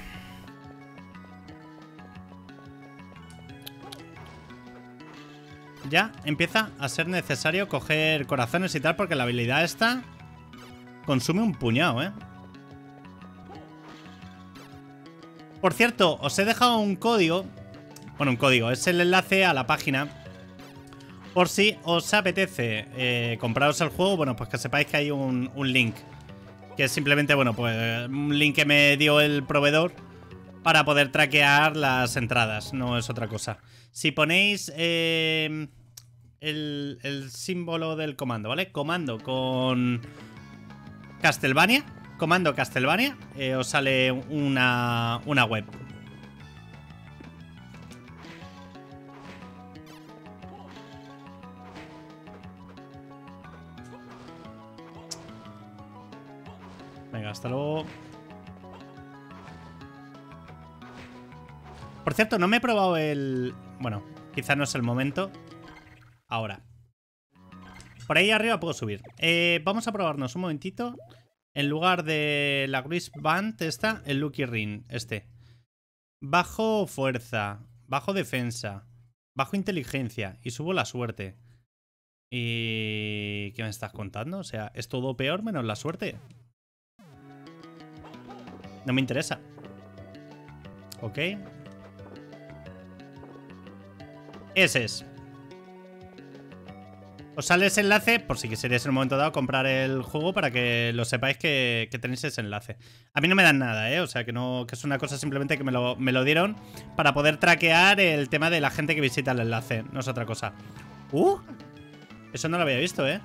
Ya empieza a ser necesario coger corazones y tal, porque la habilidad esta consume un puñado, ¿eh? Por cierto, os he dejado un código. Bueno, un código, es el enlace a la página. Por si os apetece eh, compraros el juego, bueno, pues que sepáis que hay un, un link. Que es simplemente, bueno, pues un link que me dio el proveedor para poder traquear las entradas, no es otra cosa. Si ponéis eh, el, el símbolo del comando, ¿vale? Comando con Castlevania, comando Castlevania, eh, os sale una, una web. Venga, hasta luego. Por cierto, no me he probado el... Bueno, quizá no es el momento. Ahora. Por ahí arriba puedo subir. Eh, vamos a probarnos un momentito. En lugar de la Grease Band, esta, el Lucky Ring, este. Bajo fuerza, bajo defensa, bajo inteligencia y subo la suerte. ¿Y qué me estás contando? O sea, es todo peor menos la suerte. No me interesa. Ok. Ese es. Os sale ese enlace por si quisierais en un momento dado comprar el juego, para que lo sepáis que, que tenéis ese enlace. A mí no me dan nada, ¿eh? O sea, que no, que es una cosa simplemente que me lo, me lo dieron para poder traquear el tema de la gente que visita el enlace. No es otra cosa. ¡Uh! Eso no lo había visto, ¿eh?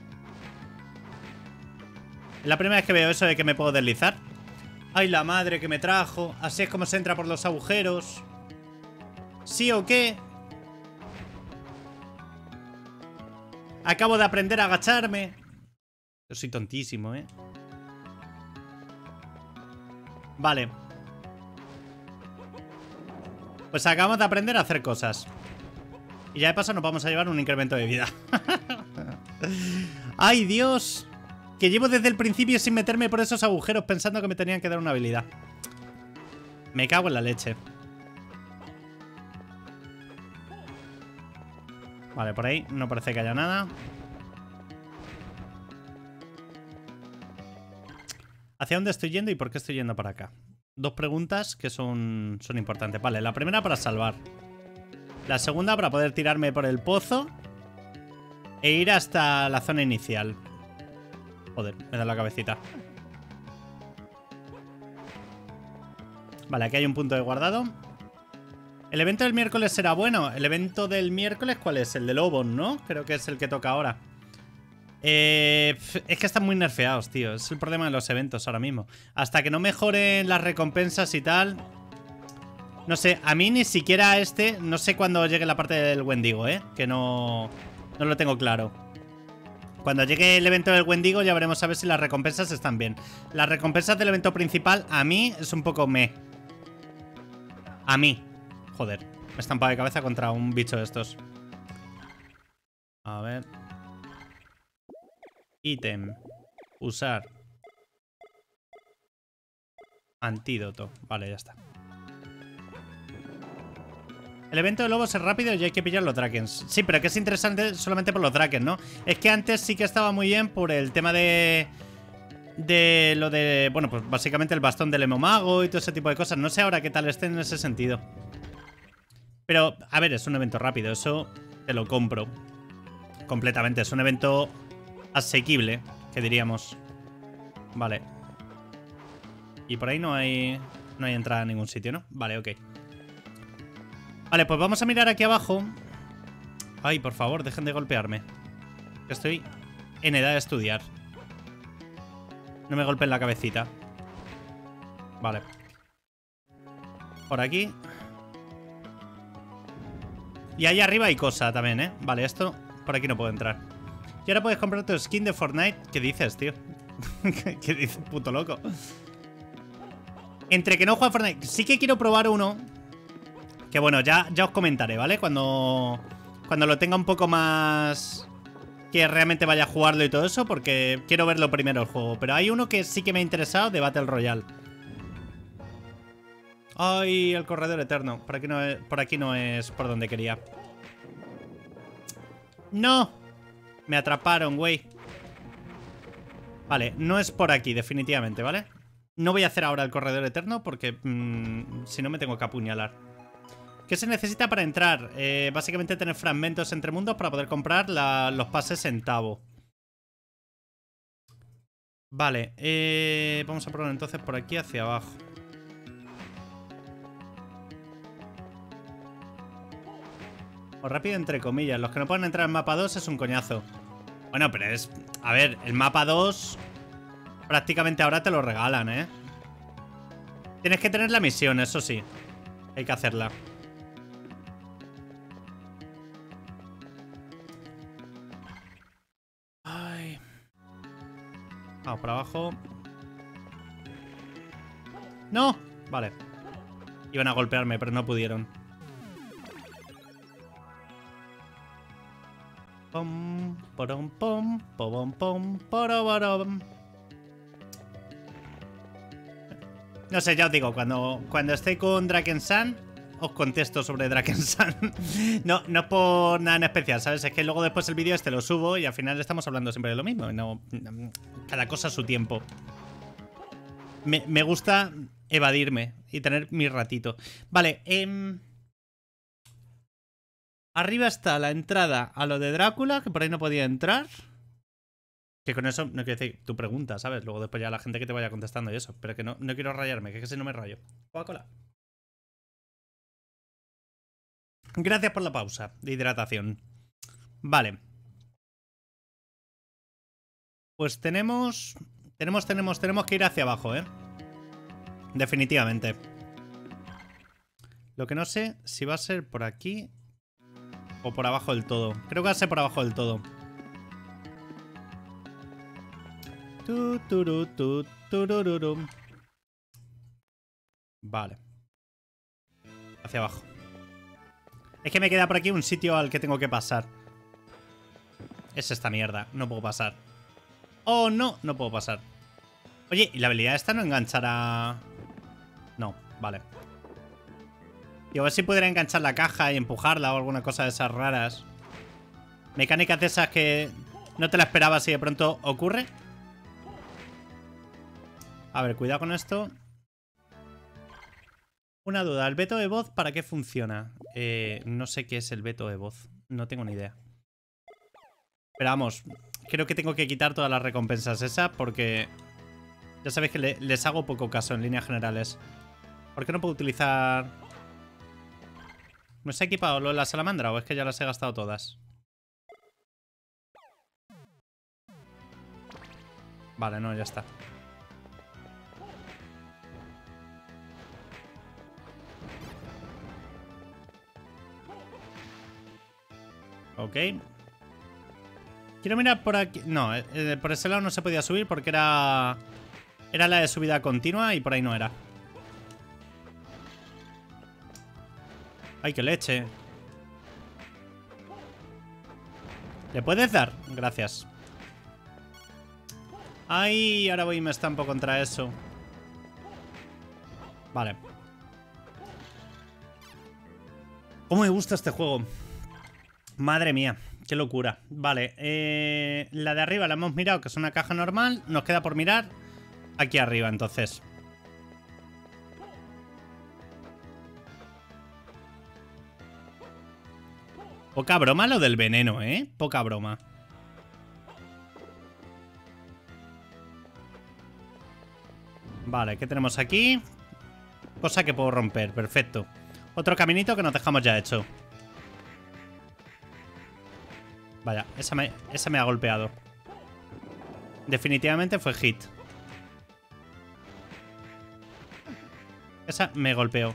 Es la primera vez que veo eso de que me puedo deslizar. ¡Ay, la madre que me trajo! Así es como se entra por los agujeros. ¿Sí o qué? Acabo de aprender a agacharme. Yo soy tontísimo, ¿eh? Vale. Pues acabamos de aprender a hacer cosas. Y ya de paso nos vamos a llevar un incremento de vida. ¡Ay, Dios! Que llevo desde el principio sin meterme por esos agujeros pensando que me tenían que dar una habilidad. Me cago en la leche. Vale, por ahí no parece que haya nada. ¿Hacia dónde estoy yendo y por qué estoy yendo para acá? Dos preguntas que son, son importantes. Vale, la primera para salvar. La segunda para poder tirarme por el pozo e ir hasta la zona inicial. Joder, me da la cabecita. Vale, aquí hay un punto de guardado. ¿El evento del miércoles será bueno? ¿El evento del miércoles cuál es? El de Lobon, ¿no? Creo que es el que toca ahora. Eh, es que están muy nerfeados, tío. Es el problema de los eventos ahora mismo. Hasta que no mejoren las recompensas y tal. No sé, a mí ni siquiera este. No sé cuándo llegue la parte del Wendigo, ¿eh? Que no, no lo tengo claro. Cuando llegue el evento del Wendigo ya veremos a ver si las recompensas están bien. Las recompensas del evento principal a mí es un poco meh. A mí. Joder, me he estampado de cabeza contra un bicho de estos. A ver. Ítem. Usar. Antídoto. Vale, ya está. El evento de lobos es rápido y hay que pillar los Drakens. Sí, pero que es interesante solamente por los Drakens, ¿no? Es que antes sí que estaba muy bien por el tema de... De lo de... Bueno, pues básicamente el bastón del Emomago y todo ese tipo de cosas. No sé ahora qué tal esté en ese sentido. Pero, a ver, es un evento rápido. Eso te lo compro. Completamente. Es un evento asequible, que diríamos. Vale. Y por ahí no hay... No hay entrada a ningún sitio, ¿no? Vale, ok. Vale, pues vamos a mirar aquí abajo. Ay, por favor, dejen de golpearme. Estoy en edad de estudiar. No me golpeen la cabecita. Vale. Por aquí. Y ahí arriba hay cosa también, ¿eh? Vale, esto por aquí no puedo entrar. Y ahora puedes comprar tu skin de Fortnite. ¿Qué dices, tío? ¿Qué dices, puto loco? Entre que no juego a Fortnite. Sí que quiero probar uno. Que bueno, ya, ya os comentaré, ¿vale? Cuando, cuando lo tenga un poco más... Que realmente vaya a jugarlo y todo eso. Porque quiero verlo primero el juego. Pero hay uno que sí que me ha interesado de Battle Royale. Ay, el corredor eterno. Por aquí no es, por aquí no es por donde quería. ¡No! Me atraparon, güey. Vale, no es por aquí, definitivamente, ¿vale? No voy a hacer ahora el corredor eterno porque mmm, si no me tengo que apuñalar. ¿Qué se necesita para entrar? Eh, básicamente tener fragmentos entre mundos para poder comprar la, los pases en Tabo. Vale, eh, vamos a probar entonces por aquí hacia abajo. O rápido entre comillas. Los que no pueden entrar en mapa dos es un coñazo. Bueno, pero es... A ver, el mapa dos prácticamente ahora te lo regalan, ¿eh? Tienes que tener la misión, eso sí. Hay que hacerla. Ay. Vamos por abajo. ¡No! Vale. Iban a golpearme, pero no pudieron. Pom, porom, pom, pom, pom, poroborom. No sé, ya os digo, cuando, cuando esté con Drakensang, os contesto sobre Drakensang. No, no es por nada en especial, ¿sabes? Es que luego después el vídeo este lo subo y al final estamos hablando siempre de lo mismo. No, cada cosa a su tiempo. Me, me gusta evadirme y tener mi ratito. Vale, eh... arriba está la entrada a lo de Drácula, que por ahí no podía entrar. Que con eso no quiero decir tu pregunta, ¿sabes? Luego después ya la gente que te vaya contestando y eso. Pero que no, no quiero rayarme, que, que si no me rayo. Coca-Cola. Gracias por la pausa de hidratación. Vale. Pues tenemos... Tenemos, tenemos, tenemos que ir hacia abajo, ¿eh? Definitivamente. Lo que no sé si va a ser por aquí o por abajo del todo. Creo que va a ser por abajo del todo. Tu, turu, tu, turururu. Vale. Hacia abajo. Es que me queda por aquí un sitio al que tengo que pasar. Es esta mierda. No puedo pasar. Oh, no. No puedo pasar. Oye, ¿y la habilidad esta no enganchará? No, vale. Y a ver si pudiera enganchar la caja y empujarla o alguna cosa de esas raras. Mecánicas de esas que no te la esperabas y de pronto ocurre. A ver, cuidado con esto. Una duda, ¿el veto de voz para qué funciona? Eh, no sé qué es el veto de voz. No tengo ni idea. Pero vamos, creo que tengo que quitar todas las recompensas esas porque... Ya sabéis que le, les hago poco caso en líneas generales. ¿Por qué no puedo utilizar...? ¿No se ha equipado lo de la salamandra o es que ya las he gastado todas? Vale, no, ya está. Ok. Quiero mirar por aquí... No, eh, por ese lado no se podía subir porque era... Era la de subida continua y por ahí no era. ¡Ay, qué leche! ¿Le puedes dar? Gracias. ¡Ay! Ahora voy y me estampo contra eso. Vale. ¿Cómo me gusta este juego? Madre mía, qué locura. Vale, eh, la de arriba la hemos mirado, que es una caja normal. Nos queda por mirar aquí arriba, entonces. Poca broma lo del veneno, ¿eh? Poca broma. Vale, ¿qué tenemos aquí? Cosa que puedo romper, perfecto. Otro caminito que nos dejamos ya hecho. Vaya, esa me, esa me ha golpeado. Definitivamente fue hit. Esa me golpeó.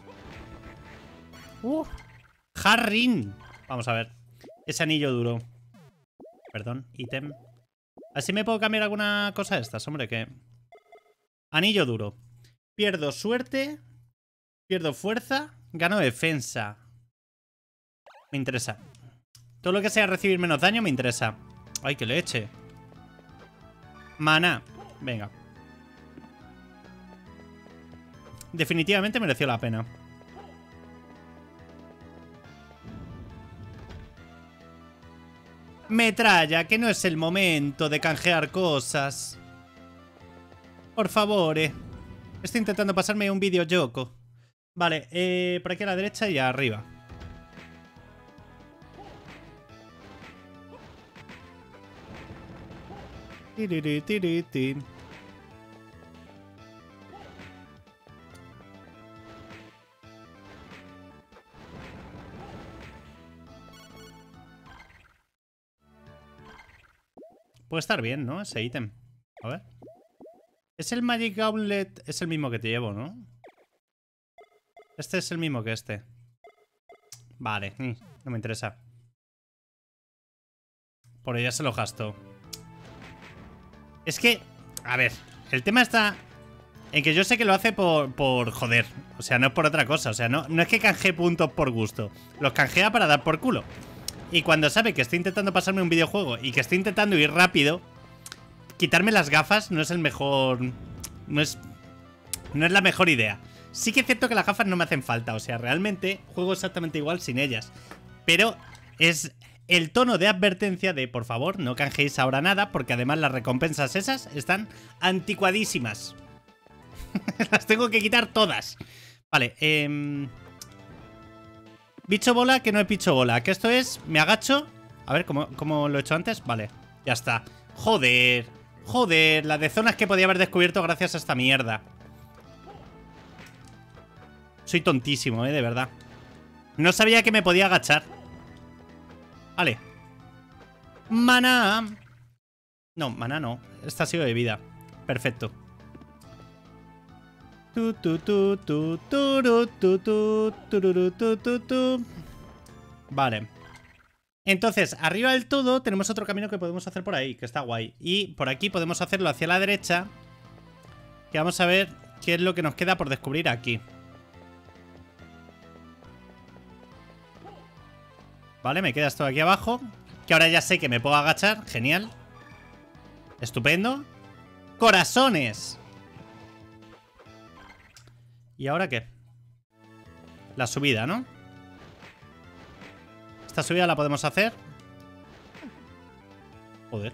Uh, Harrin. Vamos a ver. Ese anillo duro. Perdón, ítem. Así me puedo cambiar alguna cosa de estas, hombre, que... Anillo duro. Pierdo suerte. Pierdo fuerza. Gano defensa. Me interesa. Todo lo que sea recibir menos daño me interesa. Ay, que leche. Maná. Venga. Definitivamente mereció la pena. Metralla, que no es el momento de canjear cosas. Por favor, eh. Estoy intentando pasarme un videojuego. Vale, eh, por aquí a la derecha y arriba. Tiriri, tiriri, tir. Puede estar bien, ¿no? Ese ítem. A ver. Es el Magic Gauntlet. Es el mismo que te llevo, ¿no? Este es el mismo que este. Vale, no me interesa. Por ella se lo gasto. Es que, a ver, el tema está en que yo sé que lo hace por, por joder. O sea, no es por otra cosa. O sea, no, no es que canjee puntos por gusto. Los canjea para dar por culo. Y cuando sabe que estoy intentando pasarme un videojuego y que estoy intentando ir rápido, quitarme las gafas no es el mejor... No es... No es la mejor idea. Sí que es cierto que las gafas no me hacen falta. O sea, realmente juego exactamente igual sin ellas. Pero es el tono de advertencia de, por favor, no canjeéis ahora nada, porque además las recompensas esas están anticuadísimas. Las tengo que quitar todas. Vale, eh... bicho bola, que no es bicho bola. Que esto es, me agacho. A ver, ¿cómo, cómo lo he hecho antes? Vale, ya está. Joder, joder, la de zonas que podía haber descubierto gracias a esta mierda. Soy tontísimo, eh, de verdad. No sabía que me podía agachar. Vale. Maná. No, maná no. Esta ha sido de vida. Perfecto. Tu, tu, tu, tu, tu, tu, tu, tu, tu, tu, tu. Vale. Entonces, arriba del todo tenemos otro camino que podemos hacer por ahí, que está guay. Y por aquí podemos hacerlo hacia la derecha. Que vamos a ver qué es lo que nos queda por descubrir aquí. Vale, me queda esto aquí abajo. Que ahora ya sé que me puedo agachar. Genial. Estupendo. ¡Corazones! ¿Y ahora qué? La subida, ¿no? Esta subida la podemos hacer. Joder.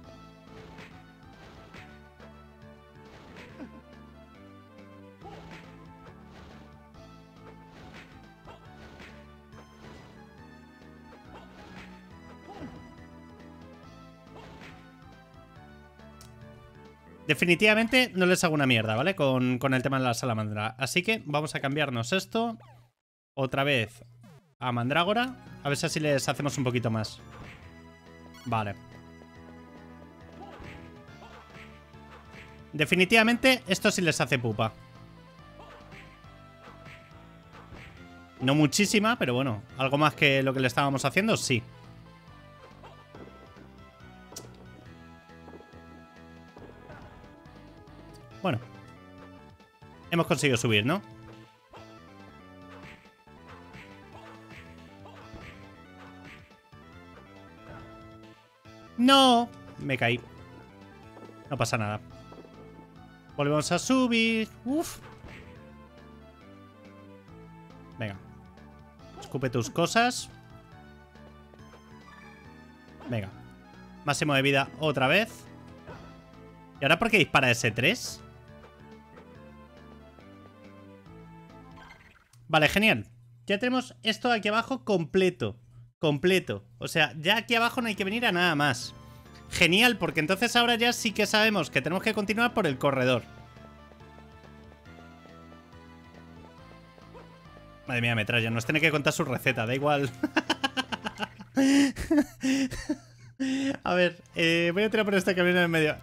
Definitivamente no les hago una mierda, ¿vale? Con, con el tema de la salamandra. Así que vamos a cambiarnos esto otra vez a mandrágora. A ver si así les hacemos un poquito más. Vale. Definitivamente esto sí les hace pupa. No muchísima, pero bueno, algo más que lo que le estábamos haciendo, sí. Bueno. Hemos conseguido subir, ¿no? ¡No! Me caí. No pasa nada. Volvemos a subir. Uf. escupe tus cosas. Venga. Máximo de vida otra vez. ¿Y ahora por qué dispara ese tres? Vale, genial. Ya tenemos esto aquí abajo completo. Completo. O sea, ya aquí abajo no hay que venir a nada más. Genial, porque entonces ahora ya sí que sabemos que tenemos que continuar por el corredor. Madre mía, metralla. Nos tiene que contar su receta, da igual. A ver, eh, voy a tirar por este camino en medio.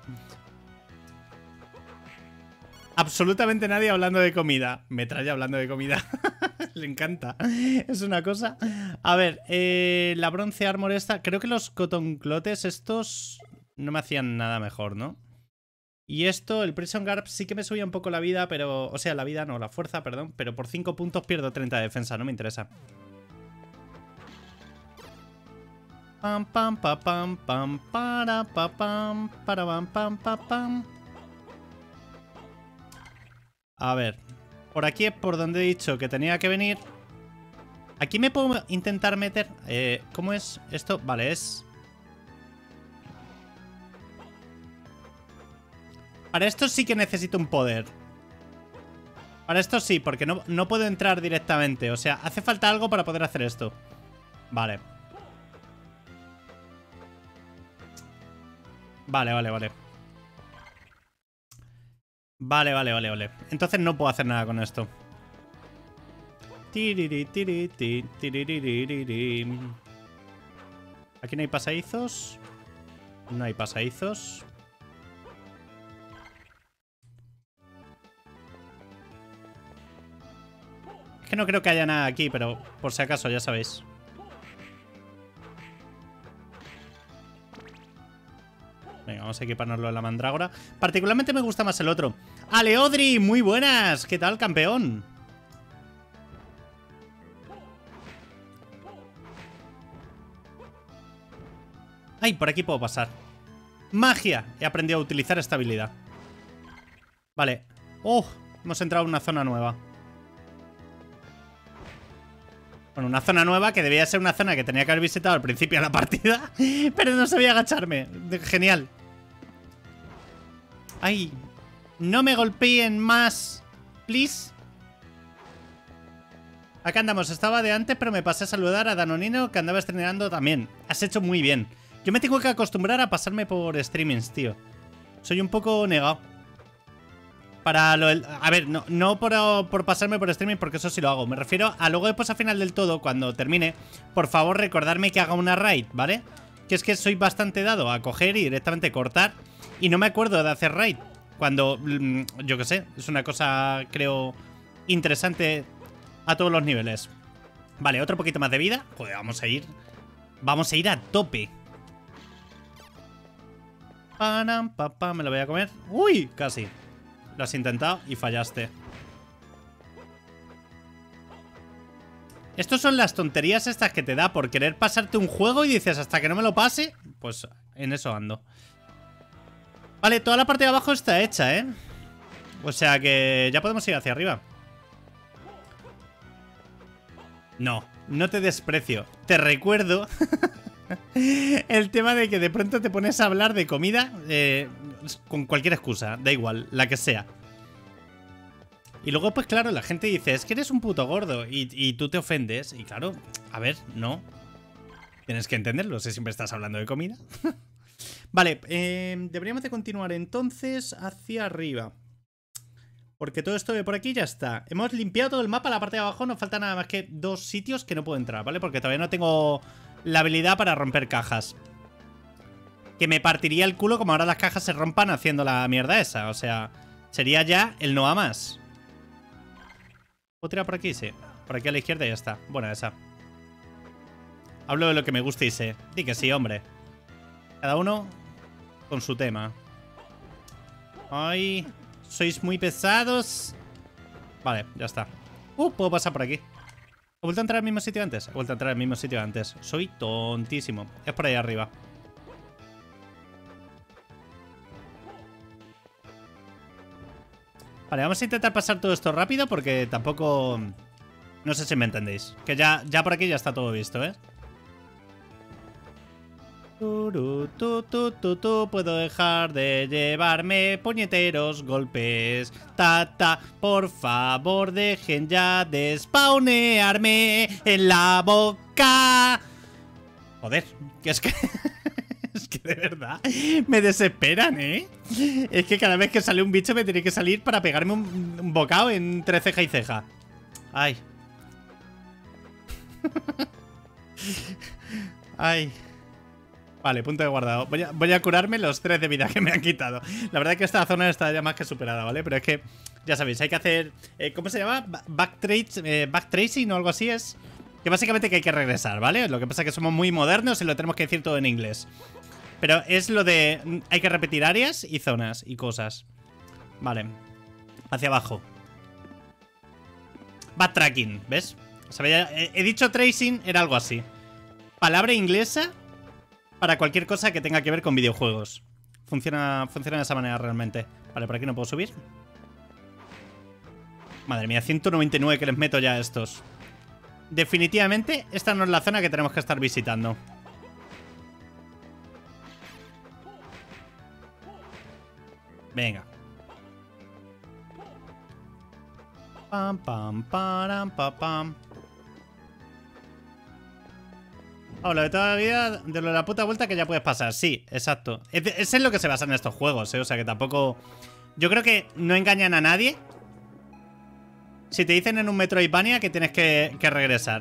Absolutamente nadie hablando de comida. Metralla hablando de comida. Le encanta. Es una cosa. A ver, eh, la bronce armor esta. Creo que los cotonclotes estos no me hacían nada mejor, ¿no? Y esto, el Prison Garb sí que me subía un poco la vida, pero... O sea, la vida no, la fuerza, perdón. Pero por cinco puntos pierdo treinta de defensa, no me interesa. Pam, pam, pam, pam, pam, para, pa, pam, para, pam, pam, pam, pam. A ver, por aquí es por donde he dicho que tenía que venir. Aquí me puedo intentar meter... Eh, ¿Cómo es esto? Vale, es... Para esto sí que necesito un poder. Para esto sí, porque no, no puedo entrar directamente. O sea, hace falta algo para poder hacer esto. Vale. Vale, vale, vale. Vale, vale, vale, vale. Entonces no puedo hacer nada con esto. Aquí no hay pasadizos. No hay pasadizos. Es que no creo que haya nada aquí, pero por si acaso, ya sabéis. Venga, vamos a equipárnoslo en la mandrágora. Particularmente me gusta más el otro. ¡Aleodri! ¡Muy buenas! ¿Qué tal, campeón? ¡Ay! Por aquí puedo pasar. ¡Magia! He aprendido a utilizar esta habilidad. Vale. ¡Oh! Hemos entrado en una zona nueva. Bueno, una zona nueva que debía ser una zona que tenía que haber visitado al principio de la partida. Pero no sabía agacharme. Genial. ¡Ay! No me golpeen más. Please. Acá andamos. Estaba de antes, pero me pasé a saludar a Danonino, que andaba estrenando también. Has hecho muy bien. Yo me tengo que acostumbrar a pasarme por streamings, tío. Soy un poco negado. Para lo del... A ver, no, no por, por pasarme por streaming, porque eso sí lo hago. Me refiero a luego después al final del todo, cuando termine, por favor recordarme que haga una raid, ¿vale? Que es que soy bastante dado a coger y directamente cortar. Y no me acuerdo de hacer raid. Cuando, yo qué sé, es una cosa, creo, interesante a todos los niveles. Vale, otro poquito más de vida. Joder, vamos a ir... Vamos a ir a tope. Panam, papá, me lo voy a comer. ¡Uy! Casi. Lo has intentado y fallaste. Estos son las tonterías estas que te da por querer pasarte un juego y dices, hasta que no me lo pase, pues en eso ando. Vale, toda la parte de abajo está hecha, ¿eh? O sea que ya podemos ir hacia arriba. No, no te desprecio. Te recuerdo el tema de que de pronto te pones a hablar de comida eh, con cualquier excusa, da igual, la que sea. Y luego, pues claro, la gente dice, es que eres un puto gordo y, y tú te ofendes. Y claro, a ver, no. Tienes que entenderlo, si siempre estás hablando de comida. Vale, eh, deberíamos de continuar entonces hacia arriba. Porque todo esto de por aquí ya está. Hemos limpiado todo el mapa, la parte de abajo nos falta nada más que dos sitios que no puedo entrar, ¿vale? Porque todavía no tengo la habilidad para romper cajas. Que me partiría el culo como ahora las cajas se rompan haciendo la mierda esa. O sea, sería ya el no a más. ¿Puedo tirar por aquí? Sí. Por aquí a la izquierda y ya está. Buena esa. Hablo de lo que me gusta y sé. Di que sí, hombre. Cada uno con su tema. Ay, sois muy pesados. Vale, ya está. Uh, puedo pasar por aquí. ¿He vuelto a entrar al mismo sitio antes? He vuelto a entrar al mismo sitio antes. Soy tontísimo. Es por ahí arriba. Vale, vamos a intentar pasar todo esto rápido porque tampoco... No sé si me entendéis. Que ya, ya por aquí ya está todo visto, ¿eh? Tu, tu, tu, tu, tu, puedo dejar de llevarme puñeteros golpes. Ta, ta, por favor, dejen ya de spawnearme en la boca. Joder, que es que... es que de verdad me desesperan, ¿eh? Es que cada vez que sale un bicho me tiene que salir para pegarme un, un bocado entre ceja y ceja. Ay. Ay. Vale, punto de guardado. Voy a, voy a curarme los tres de vida que me han quitado. La verdad es que esta zona está ya más que superada, ¿vale? Pero es que, ya sabéis, hay que hacer... Eh, ¿Cómo se llama? Backtrace, eh, backtracing o algo así es. Que básicamente que hay que regresar, ¿vale? Lo que pasa es que somos muy modernos y lo tenemos que decir todo en inglés. Pero es lo de... Hay que repetir áreas y zonas y cosas. Vale. Hacia abajo. Backtracking, ¿ves? Sabía, he, he dicho tracing, era algo así. Palabra inglesa para cualquier cosa que tenga que ver con videojuegos. Funciona, funciona de esa manera realmente. Vale, por aquí no puedo subir. Madre mía, ciento noventa y nueve que les meto ya a estos. Definitivamente, esta no es la zona que tenemos que estar visitando. Venga. Pam, pam, param, pam, pam. Oh, lo de toda la vida, de lo de la puta vuelta que ya puedes pasar. Sí, exacto. Es, es en lo que se basan estos juegos, ¿eh? O sea que tampoco... Yo creo que no engañan a nadie si te dicen en un Metroidvania que tienes que, que regresar.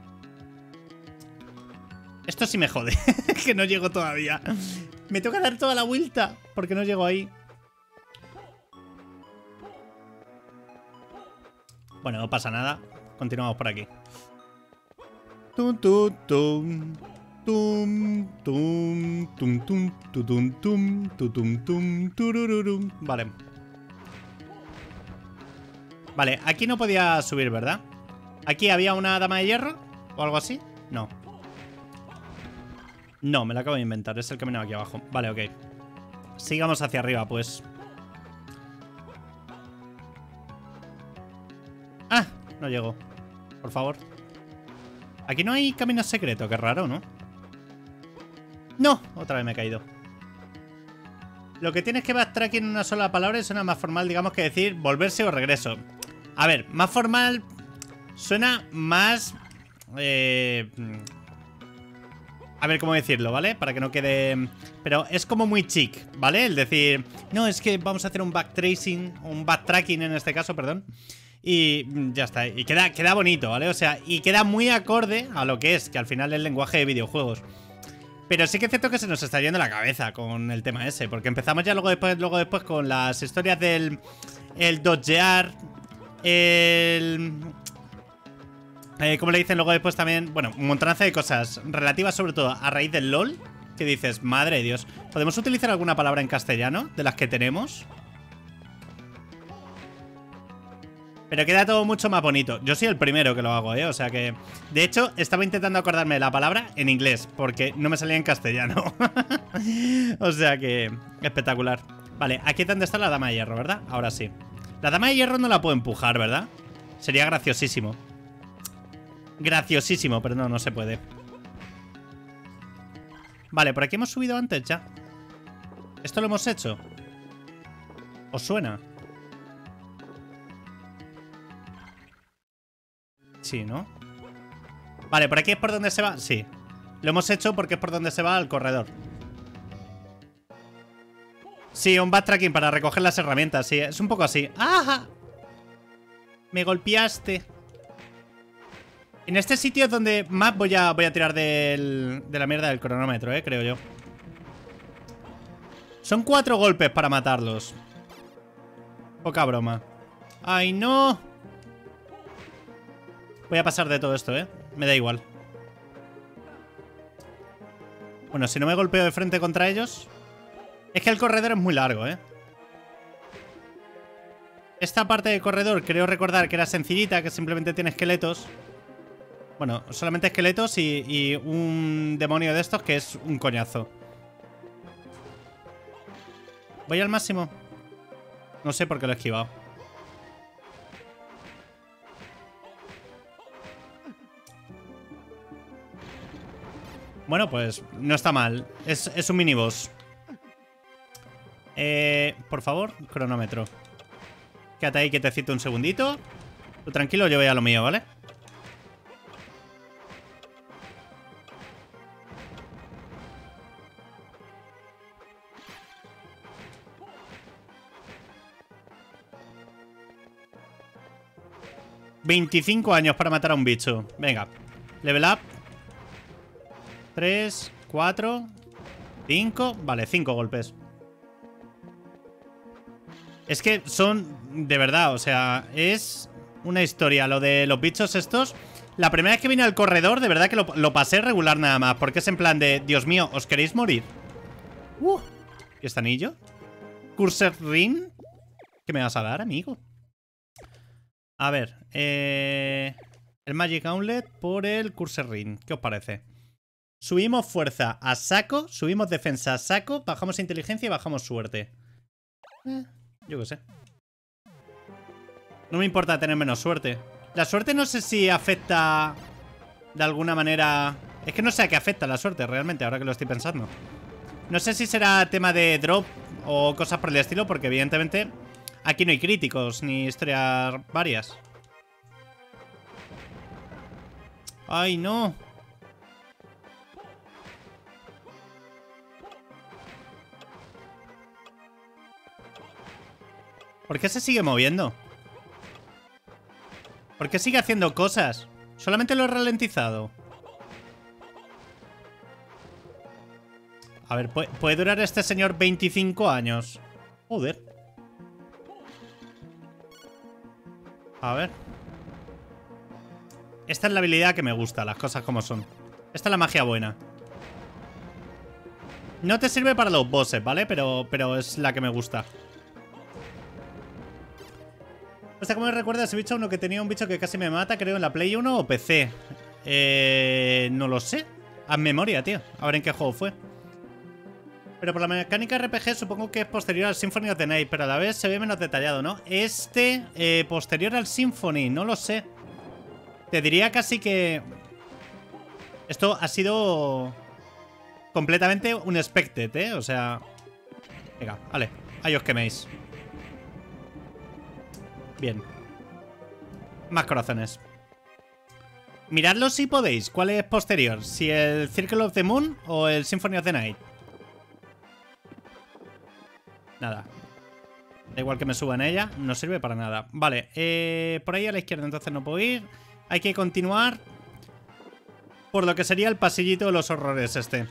Esto sí me jode. Que no llego todavía. Me toca dar toda la vuelta porque no llego ahí. Bueno, no pasa nada. Continuamos por aquí. Tum, tum, tum. Tum, tum, tum, tum, tum, tum, tum, tum, turururum. Vale. Vale, aquí no podía subir, ¿verdad? ¿Aquí había una dama de hierro? ¿O algo así? No. No, me lo acabo de inventar. Es el camino aquí abajo. Vale, ok. Sigamos hacia arriba, pues. ¡Ah! No llego. Por favor. Aquí no hay camino secreto. Qué raro, ¿no? ¡No! Otra vez me he caído. Lo que tienes que backtracking en una sola palabra suena más formal, digamos, que decir volverse o regreso. A ver, más formal suena más... Eh... A ver cómo decirlo, ¿vale? Para que no quede... Pero es como muy chic, ¿vale? El decir... No, es que vamos a hacer un backtracing, un backtracking en este caso, perdón. Y ya está. Y queda, queda bonito, ¿vale? O sea, y queda muy acorde a lo que es, que al final es el lenguaje de videojuegos. Pero sí que es cierto que se nos está yendo la cabeza con el tema ese. Porque empezamos ya luego después, luego después con las historias del... El dodgear... El... Eh, como le dicen luego después también... Bueno, un montonazo de cosas relativas sobre todo a raíz del LOL. Que dices, madre de Dios. ¿Podemos utilizar alguna palabra en castellano de las que tenemos? Pero queda todo mucho más bonito. Yo soy el primero que lo hago, ¿eh? O sea que... De hecho, estaba intentando acordarme de la palabra en inglés, porque no me salía en castellano. O sea que... Espectacular. Vale, aquí es donde está la dama de hierro, ¿verdad? Ahora sí. La dama de hierro no la puedo empujar, ¿verdad? Sería graciosísimo. Graciosísimo, pero no, no se puede. Vale, por aquí hemos subido antes ya. ¿Esto lo hemos hecho? ¿Os suena? Sí, ¿no? Vale, ¿por aquí es por donde se va? Sí. Lo hemos hecho porque es por donde se va al corredor. Sí, un backtracking para recoger las herramientas, sí. Es un poco así. ¡Ah! Me golpeaste. En este sitio es donde más voy a, voy a tirar del, de la mierda del cronómetro, eh, creo yo. Son cuatro golpes para matarlos. Poca broma. ¡Ay, no! Voy a pasar de todo esto, ¿eh? Me da igual. Bueno, si no me golpeo de frente contra ellos... Es que el corredor es muy largo, ¿eh? Esta parte del corredor creo recordar que era sencillita, que simplemente tiene esqueletos. Bueno, solamente esqueletos y, y un demonio de estos que es un coñazo. ¿Voy al máximo? No sé por qué lo he esquivado. Bueno, pues no está mal. Es, es un miniboss. Eh, por favor, cronómetro. Quédate ahí quietecito un segundito. Tú tranquilo, yo voy a lo mío, ¿vale? veinticinco años para matar a un bicho. Venga. Level up. tres, cuatro, cinco. Vale, cinco golpes. Es que son... De verdad, o sea, es una historia. Lo de los bichos estos... La primera vez que vine al corredor, de verdad que lo, lo pasé regular nada más. Porque es en plan de... Dios mío, ¿os queréis morir? Uh, ¿Y este anillo? Cursor Ring. ¿Qué me vas a dar, amigo? A ver, eh, el Magic Gauntlet por el Cursor Ring. ¿Qué os parece? Subimos fuerza a saco, subimos defensa a saco, bajamos inteligencia y bajamos suerte. Eh, yo qué sé. No me importa tener menos suerte. La suerte no sé si afecta de alguna manera... Es que no sé a qué afecta la suerte realmente, ahora que lo estoy pensando. No sé si será tema de drop o cosas por el estilo, porque evidentemente... Aquí no hay críticos, ni historias varias. ¡Ay, no! ¿Por qué se sigue moviendo? ¿Por qué sigue haciendo cosas? Solamente lo he ralentizado. A ver, ¿puede, puede durar este señor veinticinco años? Joder. A ver. Esta es la habilidad que me gusta, las cosas como son. Esta es la magia buena. No te sirve para los bosses, ¿vale? Pero, pero es la que me gusta. O sea, ¿cómo me recuerda ese bicho? Uno que tenía un bicho que casi me mata, creo, en la Play uno o P C. Eh, no lo sé. Haz memoria, tío. A ver en qué juego fue. Pero por la mecánica R P G supongo que es posterior al Symphony of the Night, pero a la vez se ve menos detallado, ¿no? Este, eh, posterior al Symphony, no lo sé. Te diría casi que... Esto ha sido... completamente un expected, ¿eh? O sea... Venga, vale. Ahí os queméis. Bien. Más corazones. Miradlo si podéis. ¿Cuál es posterior? ¿Si el Circle of the Moon o el Symphony of the Night? Nada. Da igual que me suba en ella. No sirve para nada. Vale. Eh, por ahí a la izquierda entonces no puedo ir. Hay que continuar por lo que sería el pasillito de los horrores este.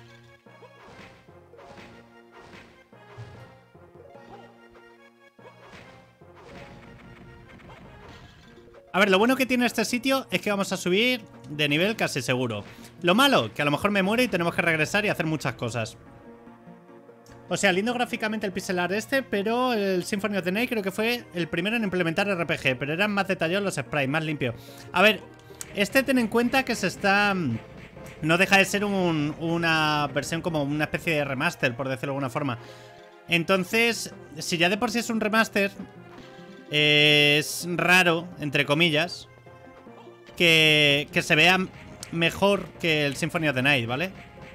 A ver, lo bueno que tiene este sitio es que vamos a subir de nivel casi seguro. Lo malo, que a lo mejor me muero y tenemos que regresar y hacer muchas cosas. O sea, lindo gráficamente el pixel art este, pero el Symphony of the Night creo que fue el primero en implementar R P G, pero eran más detallados los sprites, más limpios. A ver, este ten en cuenta que se está... No deja de ser un, una versión como una especie de remaster, por decirlo de alguna forma. Entonces, si ya de por sí es un remaster, eh, es raro, entre comillas, que, que se vea mejor que el Symphony of the Night, ¿vale?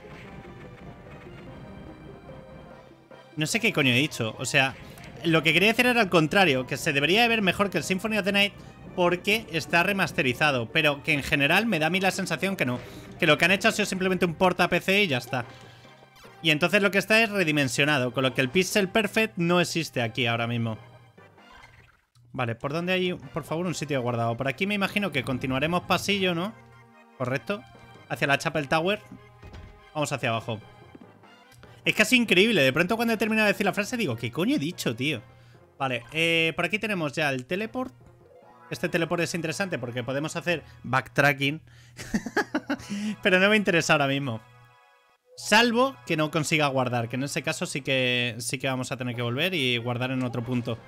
No sé qué coño he dicho. O sea, lo que quería decir era al contrario, que se debería de ver mejor que el Symphony of the Night porque está remasterizado, pero que en general me da a mí la sensación que no. Que lo que han hecho ha sido simplemente un port a P C y ya está. Y entonces lo que está es redimensionado, con lo que el Pixel Perfect no existe aquí ahora mismo. Vale, ¿por dónde hay, por favor, un sitio guardado? Por aquí me imagino que continuaremos pasillo, ¿no? Correcto. Hacia la Chapel Tower. Vamos hacia abajo. Es casi increíble. De pronto cuando he terminado de decir la frase digo, ¿qué coño he dicho, tío? Vale, eh, por aquí tenemos ya el teleport. Este teleport es interesante porque podemos hacer backtracking. Pero no me interesa ahora mismo. Salvo que no consiga guardar, que en ese caso sí que, sí que vamos a tener que volver y guardar en otro punto.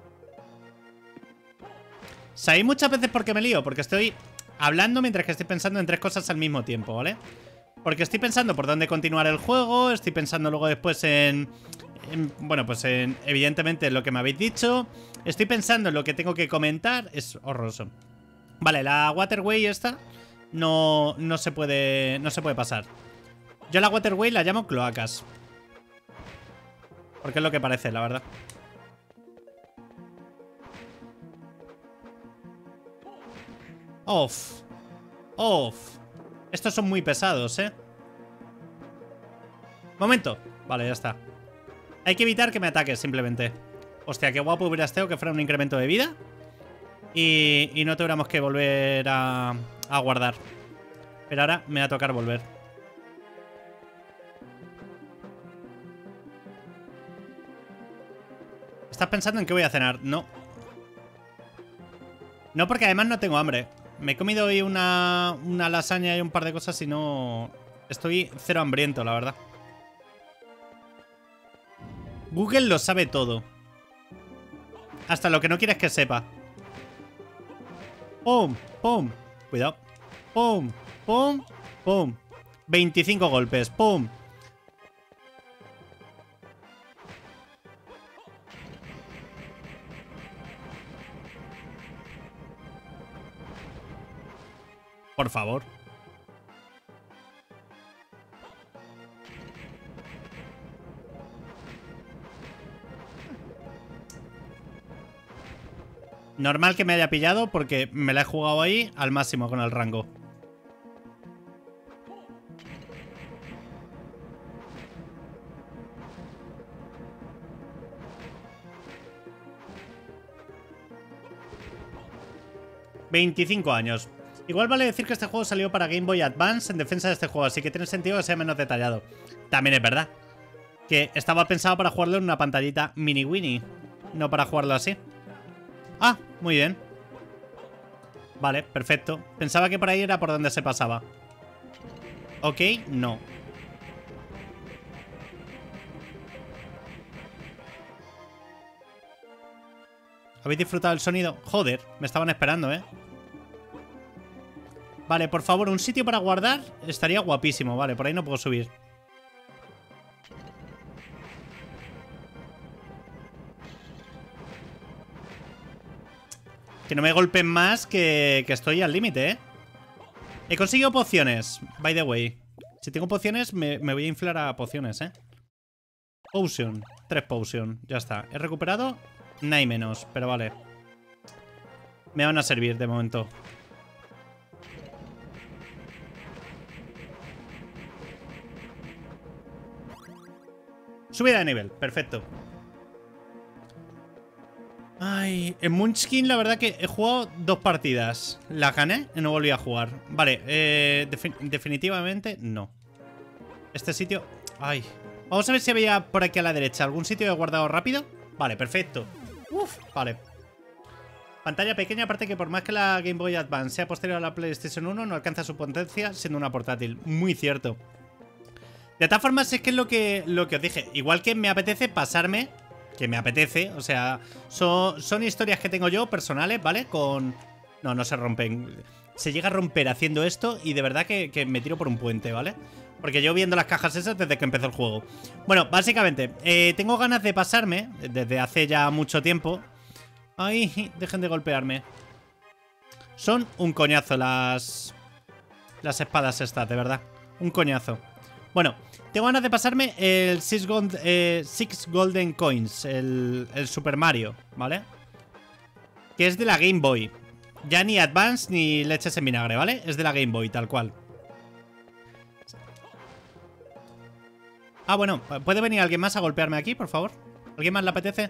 ¿Sabéis muchas veces por qué me lío? Porque estoy hablando mientras que estoy pensando en tres cosas al mismo tiempo, ¿vale? Porque estoy pensando por dónde continuar el juego, estoy pensando luego después en... en bueno, pues en, evidentemente en lo que me habéis dicho. Estoy pensando en lo que tengo que comentar. Es horroroso. Vale, la Waterway esta no, no se puede no se puede pasar. Yo la waterway la llamo cloacas. Porque es lo que parece, la verdad. Off. Off. Estos son muy pesados, ¿eh? Momento. Vale, ya está. Hay que evitar que me ataque, simplemente. Hostia, qué guapo hubiera estado que fuera un incremento de vida. Y, y no tuviéramos que volver a, a guardar. Pero ahora me va a tocar volver. ¿Estás pensando en qué voy a cenar? No. No, porque además no tengo hambre. Me he comido hoy una, una lasaña y un par de cosas y no... Estoy cero hambriento, la verdad. Google lo sabe todo. Hasta lo que no quieres que sepa. ¡Pum! ¡Pum! Cuidado. ¡Pum! ¡Pum! ¡Pum! veinticinco golpes. ¡Pum! Por favor. Normal que me haya pillado porque me la he jugado ahí al máximo con el rango. veinticinco años. Igual vale decir que este juego salió para Game Boy Advance en defensa de este juego, así que tiene sentido que sea menos detallado. También es verdad que estaba pensado para jugarlo en una pantallita mini Winnie, no para jugarlo así. Ah, muy bien. Vale, perfecto. Pensaba que por ahí era por donde se pasaba. Ok, no. ¿Habéis disfrutado del sonido? Joder, me estaban esperando, ¿eh? Vale, por favor, un sitio para guardar estaría guapísimo. Vale, por ahí no puedo subir. Que no me golpeen más, que, que estoy al límite, ¿eh? He conseguido pociones, by the way. Si tengo pociones, me, me voy a inflar a pociones, ¿eh? Potion, tres potion, ya está. He recuperado, no hay menos, pero vale. Me van a servir de momento. Subida de nivel, perfecto. Ay, en Munchkin la verdad que he jugado dos partidas. La gané y no volví a jugar. Vale, eh, defin definitivamente no. Este sitio... Ay. Vamos a ver si había por aquí a la derecha algún sitio de guardado rápido. Vale, perfecto. Uf, vale. Pantalla pequeña, aparte que por más que la Game Boy Advance sea posterior a la PlayStation uno, no alcanza su potencia siendo una portátil. Muy cierto. De todas formas, es que es lo que, lo que os dije. Igual que me apetece pasarme... Que me apetece, o sea, son, son historias que tengo yo personales, ¿vale? Con... No, no se rompen. Se llega a romper haciendo esto y de verdad que, que me tiro por un puente, ¿vale? Porque yo viendo las cajas esas desde que empezó el juego. Bueno, básicamente, eh, tengo ganas de pasarme desde hace ya mucho tiempo. Ay, dejen de golpearme. Son un coñazo las... Las espadas estas, de verdad. Un coñazo. Bueno, tengo ganas de pasarme el Six, Gold, eh, Six Golden Coins, el, el Super Mario, ¿vale? Que es de la Game Boy. Ya ni Advance ni leches en vinagre, ¿vale? Es de la Game Boy, tal cual. Ah, bueno, ¿puede venir alguien más a golpearme aquí, por favor? ¿Alguien más le apetece?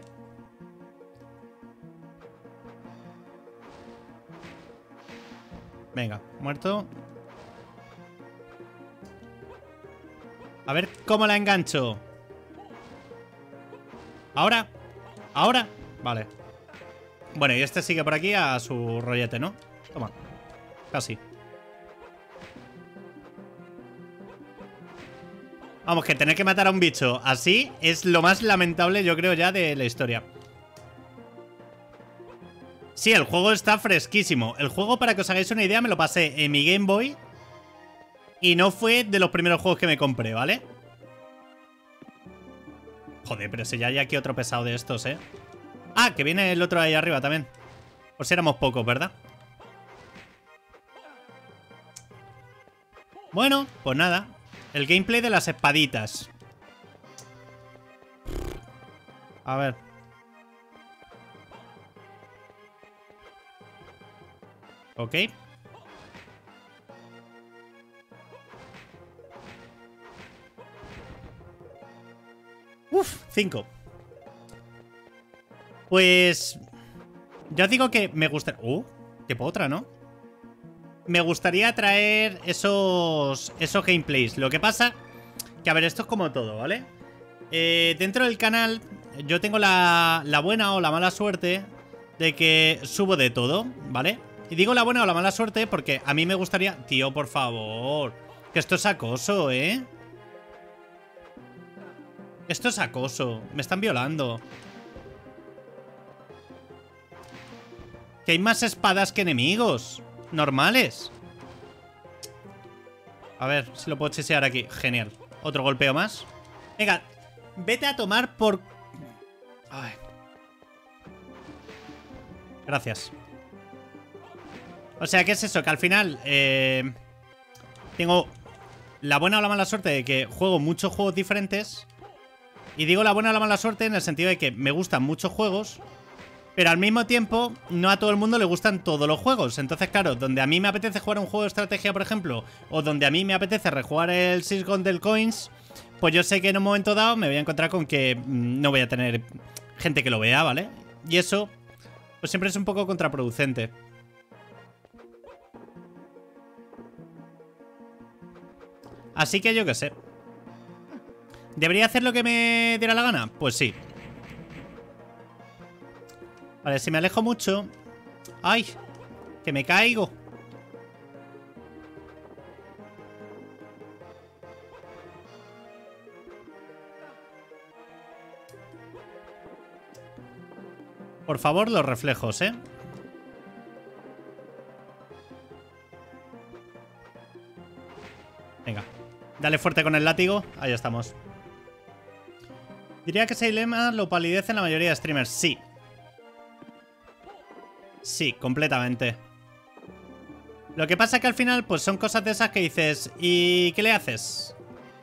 Venga, muerto. A ver cómo la engancho. ¿Ahora? ¿Ahora? Vale. Bueno, y este sigue por aquí a su rollete, ¿no? Toma. Casi. Vamos, que tener que matar a un bicho así es lo más lamentable, yo creo, ya de la historia. Sí, el juego está fresquísimo. El juego, para que os hagáis una idea, me lo pasé en mi Game Boy. Y no fue de los primeros juegos que me compré, ¿vale? Joder, pero si ya hay aquí otro pesado de estos, ¿eh? Ah, que viene el otro ahí arriba también. Por si éramos pocos, ¿verdad? Bueno, pues nada. El gameplay de las espaditas. A ver. Ok. Uf, cinco. Pues... yo digo que me gusta... Uh, qué potra, ¿no? Me gustaría traer esos, esos gameplays. Lo que pasa... que a ver, esto es como todo, ¿vale? Eh, dentro del canal yo tengo la, la buena o la mala suerte de que subo de todo, ¿vale? Y digo la buena o la mala suerte porque a mí me gustaría... Tío, por favor. Que esto es acoso, ¿eh? Esto es acoso. Me están violando. Que hay más espadas que enemigos normales. A ver si lo puedo chisear aquí. Genial. Otro golpeo más. Venga, vete a tomar por... Ay. Gracias. O sea, ¿qué es eso? Que al final eh, tengo la buena o la mala suerte de que juego muchos juegos diferentes. Y digo la buena o la mala suerte en el sentido de que me gustan muchos juegos, pero al mismo tiempo no a todo el mundo le gustan todos los juegos. Entonces, claro, donde a mí me apetece jugar un juego de estrategia, por ejemplo, o donde a mí me apetece rejugar el Six Golden Coins, pues yo sé que en un momento dado me voy a encontrar con que mmm, no voy a tener gente que lo vea, ¿vale? Y eso, pues siempre es un poco contraproducente. Así que yo qué sé. ¿Debería hacer lo que me diera la gana? Pues sí. Vale, si me alejo mucho... ¡Ay! ¡Que me caigo! Por favor, los reflejos, ¿eh? Venga. Dale fuerte con el látigo. Ahí estamos. Diría que ese dilema lo palidecen la mayoría de streamers. Sí. Sí, completamente. Lo que pasa es que al final, pues son cosas de esas que dices, ¿y qué le haces?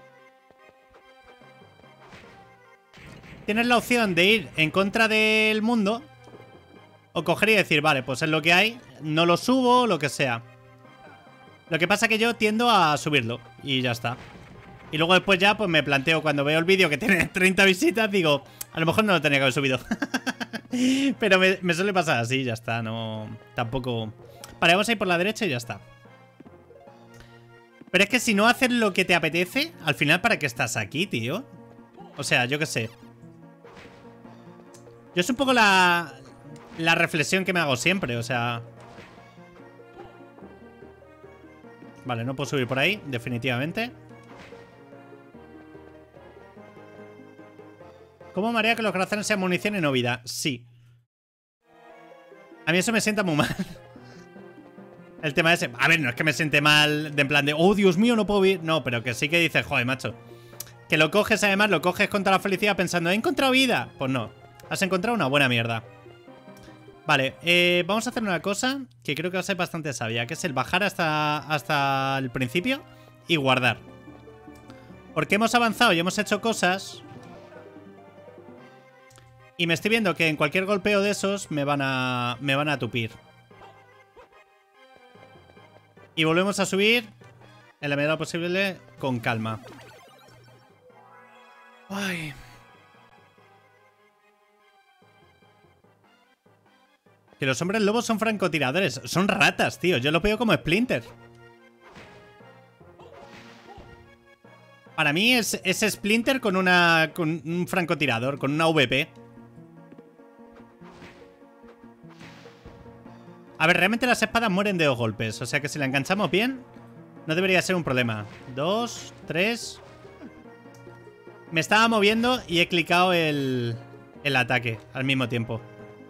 Tienes la opción de ir en contra del mundo o coger y decir, vale, pues es lo que hay, no lo subo, lo que sea. Lo que pasa es que yo tiendo a subirlo y ya está. Y luego después ya pues me planteo, cuando veo el vídeo que tiene treinta visitas, digo, a lo mejor no lo tenía que haber subido. Pero me, me suele pasar así, ya está, no... Tampoco... Vale, vamos a ir por la derecha y ya está. Pero es que si no haces lo que te apetece, al final, ¿para qué estás aquí, tío? O sea, yo qué sé. Yo es un poco la... La reflexión que me hago siempre, o sea... Vale, no puedo subir por ahí, definitivamente. ¿Cómo marea que los corazones sean munición y no vida? Sí. A mí eso me sienta muy mal. El tema ese... A ver, no es que me siente mal de en plan de... Oh, Dios mío, no puedo vivir. No, pero que sí que dices, joder, macho. Que lo coges, además, lo coges contra la felicidad pensando, ¿he encontrado vida? Pues no. Has encontrado una buena mierda. Vale, eh, vamos a hacer una cosa que creo que va a ser bastante sabia, que es el bajar hasta, hasta el principio y guardar. Porque hemos avanzado y hemos hecho cosas... Y me estoy viendo que en cualquier golpeo de esos me van a, me van a tupir. Y volvemos a subir en la medida posible con calma. Ay. Que los hombres lobos son francotiradores. Son ratas, tío. Yo lo veo como Splinter. Para mí es, es Splinter con, una, con un francotirador, con una V P. A ver, realmente las espadas mueren de dos golpes. O sea que si la enganchamos bien, no debería ser un problema. Dos, tres. Me estaba moviendo y he clicado el, el ataque al mismo tiempo.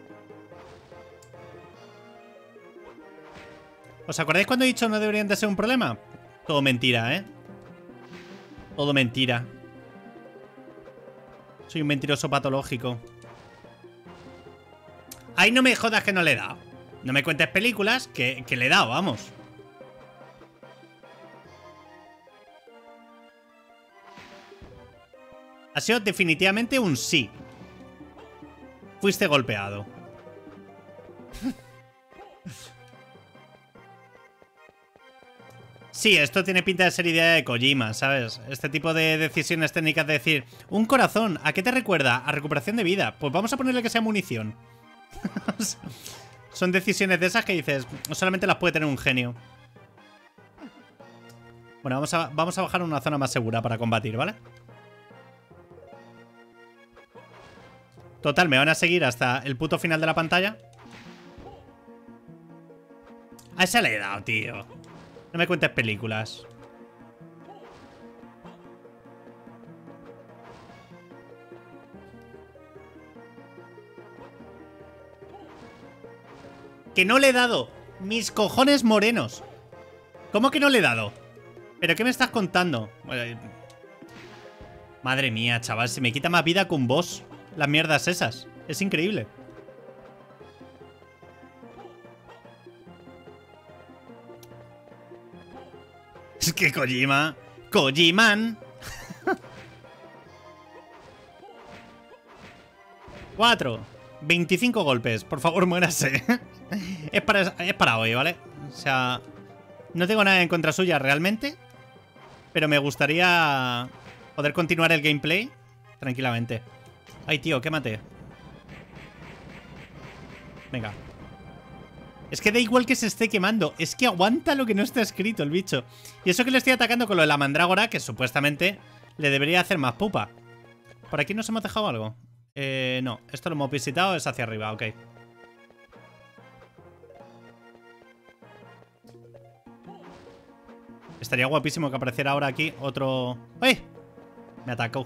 ¿Os acordáis cuando he dicho no deberían de ser un problema? Todo mentira, ¿eh? Todo mentira. Soy un mentiroso patológico. Ay, no me jodas que no le he dado. No me cuentes películas que, que le he dado, vamos. Ha sido definitivamente un sí. Fuiste golpeado. Sí, esto tiene pinta de ser idea de Kojima, ¿sabes? Este tipo de decisiones técnicas de decir, un corazón, ¿a qué te recuerda? A recuperación de vida. Pues vamos a ponerle que sea munición. Son decisiones de esas que dices, solamente las puede tener un genio. Bueno, vamos a, vamos a bajar a una zona más segura para combatir, ¿vale? Total, me van a seguir hasta el puto final de la pantalla. A esa le he dado, tío. No me cuentes películas. Que no le he dado. Mis cojones morenos. ¿Cómo que no le he dado? ¿Pero qué me estás contando? Madre mía, chaval. Se me quita más vida que un boss. Las mierdas esas. Es increíble. Es que Kojima... Kojiman. Cuatro. veinticinco golpes. Por favor, muérase. es, para, es para hoy, ¿vale? O sea... No tengo nada en contra suya realmente. Pero me gustaría poder continuar el gameplay tranquilamente. Ay, tío, quémate. Venga. Es que da igual que se esté quemando. Es que aguanta lo que no está escrito el bicho. Y eso que le estoy atacando con lo de la mandrágora, que supuestamente le debería hacer más pupa. ¿Por aquí nos hemos dejado algo? Eh, no, esto lo hemos visitado, es hacia arriba, ok. Estaría guapísimo que apareciera ahora aquí otro... ¡Ay! Me atacó.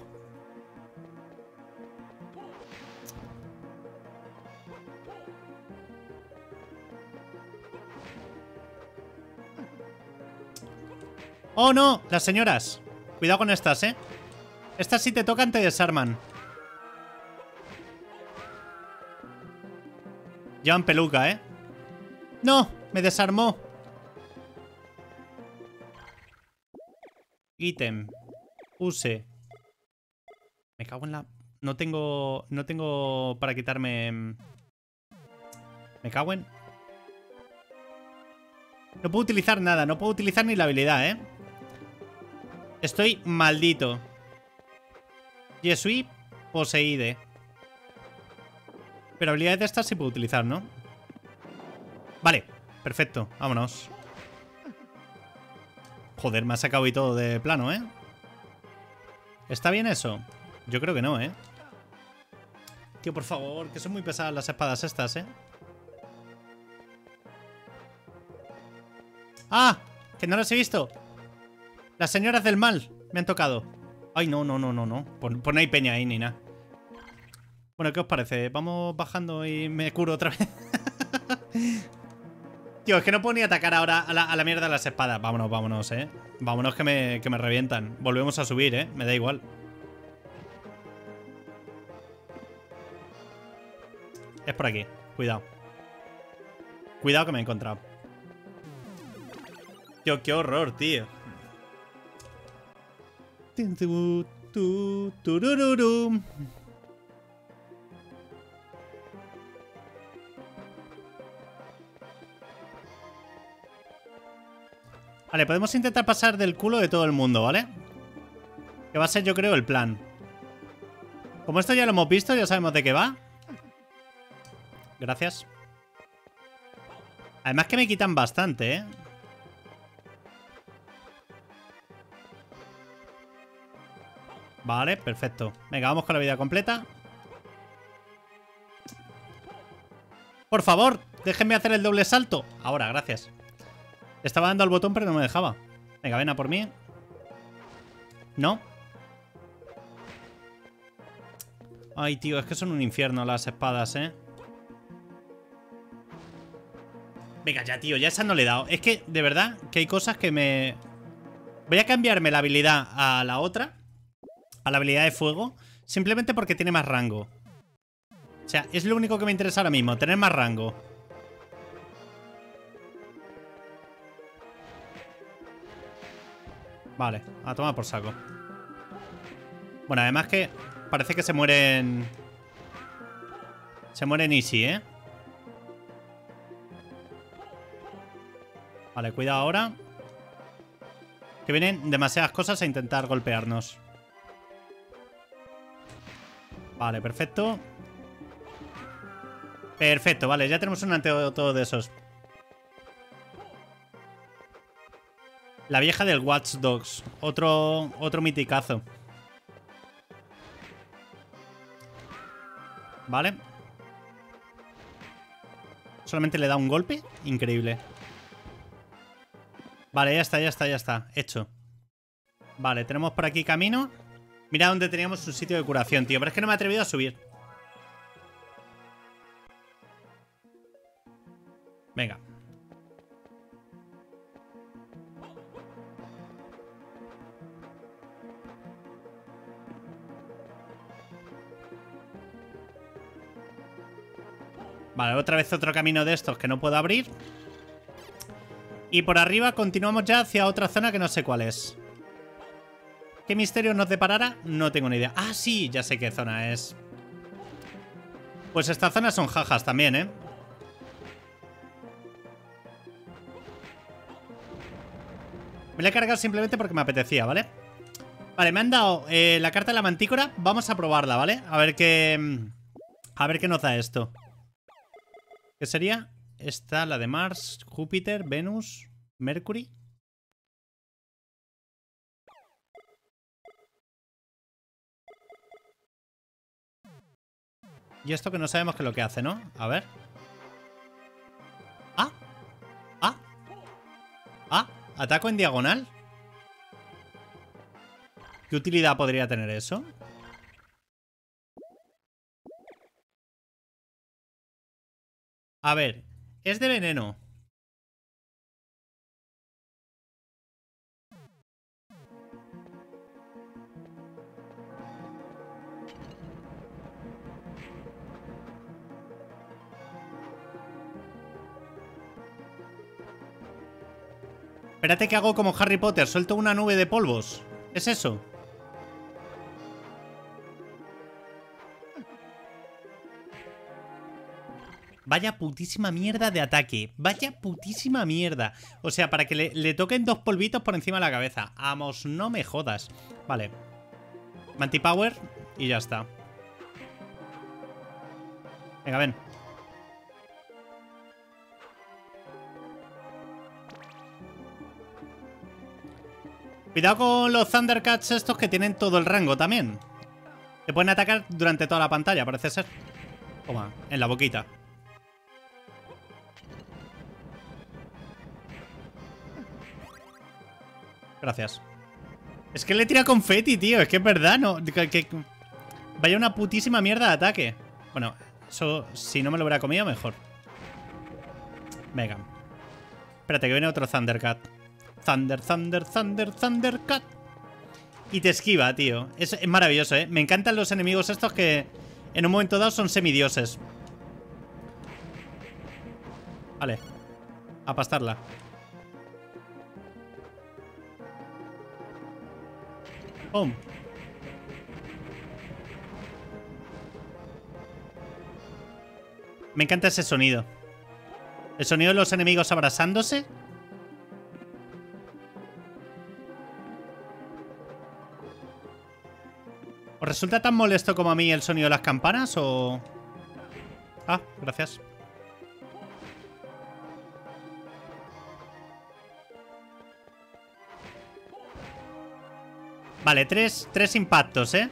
¡Oh, no! Las señoras. Cuidado con estas, ¿eh? Estas si te tocan te desarman. Llevan peluca, ¿eh? ¡No! Me desarmó. Ítem. Use. Me cago en la... No tengo... No tengo para quitarme... Me cago en... No puedo utilizar nada. No puedo utilizar ni la habilidad, ¿eh? Estoy maldito. Je suis poseíde. Pero habilidades de estas sí puedo utilizar, ¿no? Vale, perfecto, vámonos. Joder, me ha sacado y todo de plano, ¿eh? ¿Está bien eso? Yo creo que no, ¿eh? Tío, por favor, que son muy pesadas las espadas estas, ¿eh? ¡Ah! Que no las he visto. Las señoras del mal me han tocado. Ay, no, no, no, no, no. Pues, pues no hay peña ahí ni nada. Bueno, ¿qué os parece? Vamos bajando y me curo otra vez. Tío, es que no puedo ni atacar ahora a la, a la mierda de las espadas. Vámonos, vámonos, eh. Vámonos que me, que me revientan. Volvemos a subir, eh. Me da igual. Es por aquí. Cuidado. Cuidado que me he encontrado. Tío, qué horror, tío. Vale, podemos intentar pasar del culo de todo el mundo, ¿vale? Que va a ser, yo creo, el plan. Como esto ya lo hemos visto, ya sabemos de qué va. Gracias. Además que me quitan bastante, ¿eh? Vale, perfecto. Venga, vamos con la vida completa. Por favor, déjenme hacer el doble salto. Ahora, gracias. Estaba dando al botón pero no me dejaba. Venga, ven a por mí. No. Ay, tío, es que son un infierno las espadas, ¿eh? Venga ya, tío, ya esa no le he dado. Es que, de verdad, que hay cosas que me... Voy a cambiarme la habilidad a la otra. A la habilidad de fuego. Simplemente porque tiene más rango. O sea, es lo único que me interesa ahora mismo. Tener más rango. Vale, a tomar por saco. Bueno, además que parece que se mueren... Se mueren easy, ¿eh? Vale, cuidado ahora. Que vienen demasiadas cosas a intentar golpearnos. Vale, perfecto. Perfecto, vale, ya tenemos un antídoto de esos. La vieja del Watch Dogs. Otro, otro miticazo. Vale. Solamente le da un golpe. Increíble. Vale, ya está, ya está, ya está. Hecho. Vale, tenemos por aquí camino. Mira dónde teníamos un sitio de curación, tío. Pero es que no me he atrevido a subir. Venga. Vale, otra vez otro camino de estos que no puedo abrir. Y por arriba continuamos ya hacia otra zona que no sé cuál es. ¿Qué misterio nos deparará? No tengo ni idea. Ah, sí, ya sé qué zona es. Pues estas zonas son jajas también, ¿eh? Me la he cargado simplemente porque me apetecía, ¿vale? Vale, me han dado eh, la carta de la mantícora. Vamos a probarla, ¿vale? A ver qué... A ver qué nos da esto. ¿Qué sería? Esta, la de Mars, Júpiter, Venus, Mercury. Y esto que no sabemos qué es lo que hace, ¿no? A ver. ¡Ah! ¡Ah! ¡Ah! ¿Ataco en diagonal? ¿Qué utilidad podría tener eso? A ver, es de veneno. Espérate que hago como Harry Potter, suelto una nube de polvos. ¿Es eso? Vaya putísima mierda de ataque. Vaya putísima mierda. O sea, para que le, le toquen dos polvitos por encima de la cabeza. Vamos, no me jodas. Vale. Mantipower y ya está. Venga, ven. Cuidado con los Thundercats estos que tienen todo el rango también. Te pueden atacar durante toda la pantalla, parece ser. Toma, en la boquita. Gracias. Es que le tira confeti, tío. Es que es verdad, ¿no? Que, que... Vaya una putísima mierda de ataque. Bueno, eso si no me lo hubiera comido, mejor. Venga. Espérate, que viene otro Thundercat. Thunder, Thunder, Thunder, Thundercat. Y te esquiva, tío. Es, es maravilloso, ¿eh? Me encantan los enemigos estos que en un momento dado son semidioses. Vale. A pastarla. ¡Pum! Me encanta ese sonido. El sonido de los enemigos abrazándose. ¿Os resulta tan molesto como a mí el sonido de las campanas o...? Ah, gracias. Vale, tres, tres impactos, ¿eh?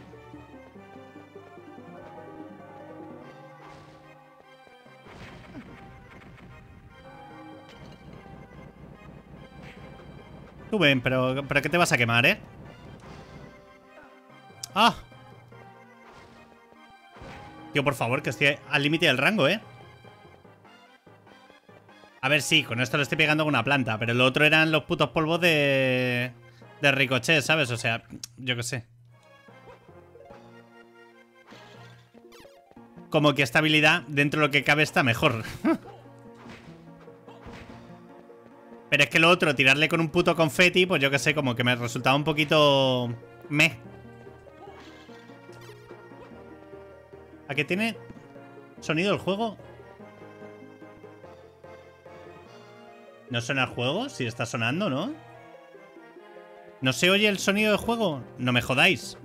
Tú ven, pero, pero ¿qué te vas a quemar, eh? ¡Ah! Tío, por favor, que estoy al límite del rango, ¿eh? A ver, sí, con esto le estoy pegando con una planta, pero lo otro eran los putos polvos de... De ricochet, ¿sabes? O sea, yo qué sé. Como que esta habilidad, dentro de lo que cabe, está mejor. Pero es que lo otro, tirarle con un puto confeti, pues yo qué sé, como que me resultaba un poquito... Meh. ¿A qué tiene sonido el juego? ¿No suena el juego? Si está sonando, ¿no? ¿No se oye el sonido del juego? No me jodáis.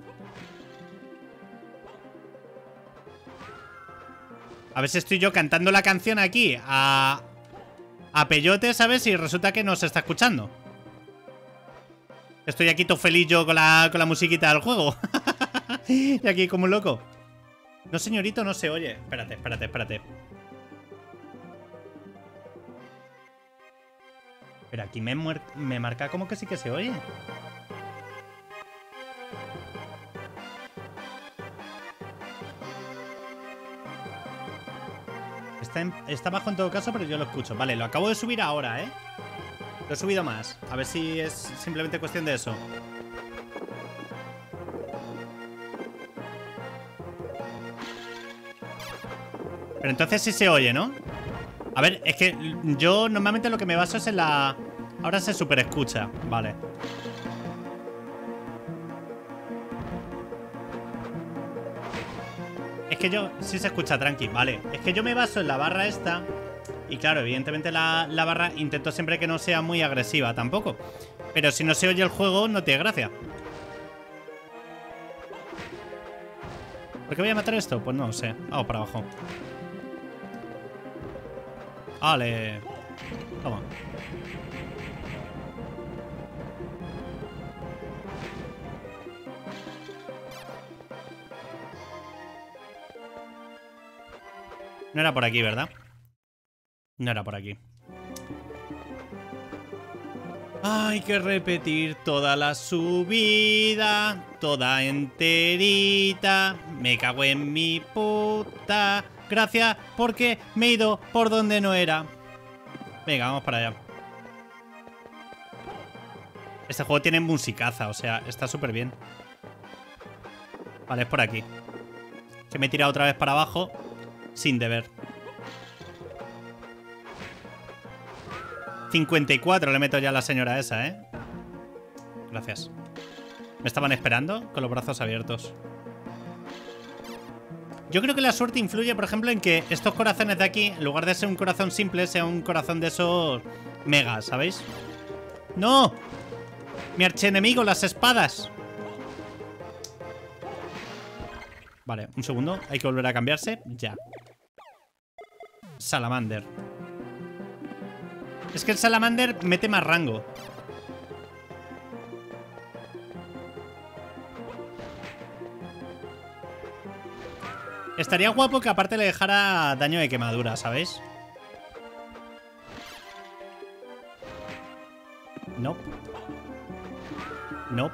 A ver si estoy yo cantando la canción aquí a... a peyote, ¿sabes? Y resulta que no se está escuchando. Estoy aquí todo feliz yo con la, con la musiquita del juego. Y aquí como un loco. No, señorito, no se oye. Espérate, espérate, espérate. Pero aquí me, me marca como que sí que se oye. Está, en, está bajo en todo caso, pero yo lo escucho. Vale, lo acabo de subir ahora, ¿eh? Lo he subido más. A ver si es simplemente cuestión de eso. Pero entonces sí se oye, ¿no? A ver, es que yo normalmente lo que me baso es en la... Ahora se super escucha, vale. Es que yo... Sí se escucha, tranqui, vale. Es que yo me baso en la barra esta. Y claro, evidentemente la, la barra intento siempre que no sea muy agresiva tampoco. Pero si no se oye el juego, no tiene gracia. ¿Por qué voy a matar esto? Pues no lo sé. Vamos para abajo. Vale. Toma. No era por aquí, ¿verdad? No era por aquí. Hay que repetir toda la subida, toda enterita. Me cago en mi puta. Gracias, porque me he ido por donde no era. Venga, vamos para allá. Este juego tiene musicaza, o sea, está súper bien. Vale, es por aquí. Que me he tirado otra vez para abajo sin deber. cincuenta y cuatro le meto ya a la señora esa, ¿eh? Gracias. Me estaban esperando con los brazos abiertos. Yo creo que la suerte influye, por ejemplo, en que estos corazones de aquí, en lugar de ser un corazón simple, sea un corazón de esos mega, ¿sabéis? ¡No! ¡Mi archienemigo, las espadas! Vale, un segundo. Hay que volver a cambiarse. Ya. Salamander. Es que el Salamander mete más rango. Estaría guapo que aparte le dejara daño de quemadura, ¿sabéis? No. No.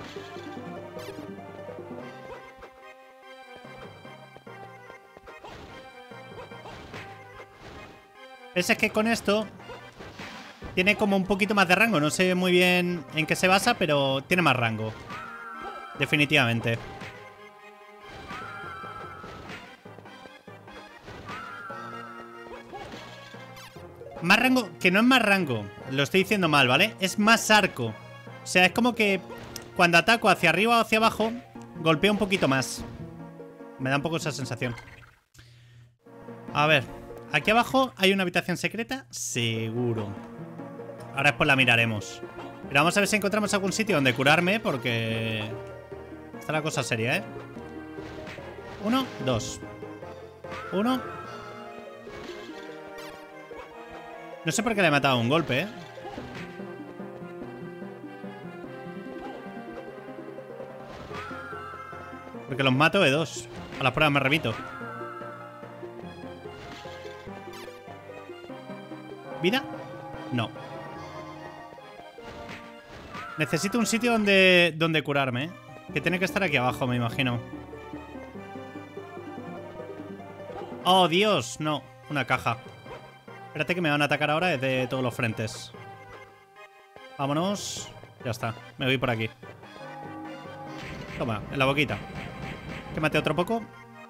Es que con esto tiene como un poquito más de rango. No sé muy bien en qué se basa, pero tiene más rango. Definitivamente. Más rango, que no es más rango. Lo estoy diciendo mal, ¿vale? Es más arco. O sea, es como que cuando ataco hacia arriba o hacia abajo, golpea un poquito más. Me da un poco esa sensación. A ver, aquí abajo hay una habitación secreta, seguro. Ahora después la miraremos. Pero vamos a ver si encontramos algún sitio donde curarme, porque está la cosa seria, ¿eh? Uno, dos. Uno. No sé por qué le he matado un golpe, ¿eh? Porque los mato de dos. A las pruebas me remito. ¿Vida? No. Necesito un sitio donde, donde curarme, ¿eh? Que tiene que estar aquí abajo, me imagino. ¡Oh, Dios! No, una caja. Espérate que me van a atacar ahora desde todos los frentes. Vámonos. Ya está, me voy por aquí. Toma, en la boquita. Que mate otro poco.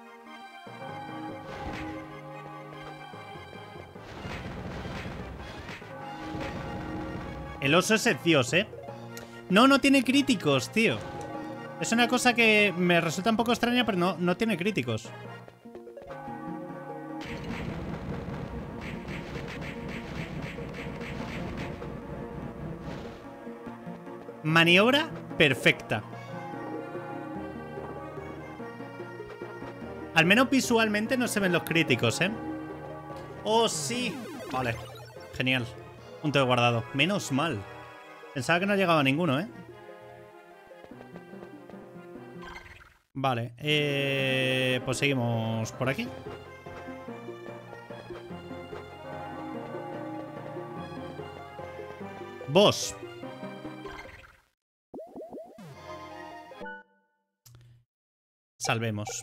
El oso es el dios, ¿eh? No, no tiene críticos, tío. Es una cosa que me resulta un poco extraña, pero no, no tiene críticos. Maniobra perfecta. Al menos visualmente no se ven los críticos, ¿eh? ¡Oh, sí! Vale. Genial. Punto de guardado. Menos mal. Pensaba que no llegaba ninguno, ¿eh? Vale. Eh, pues seguimos por aquí. Boss. Salvemos.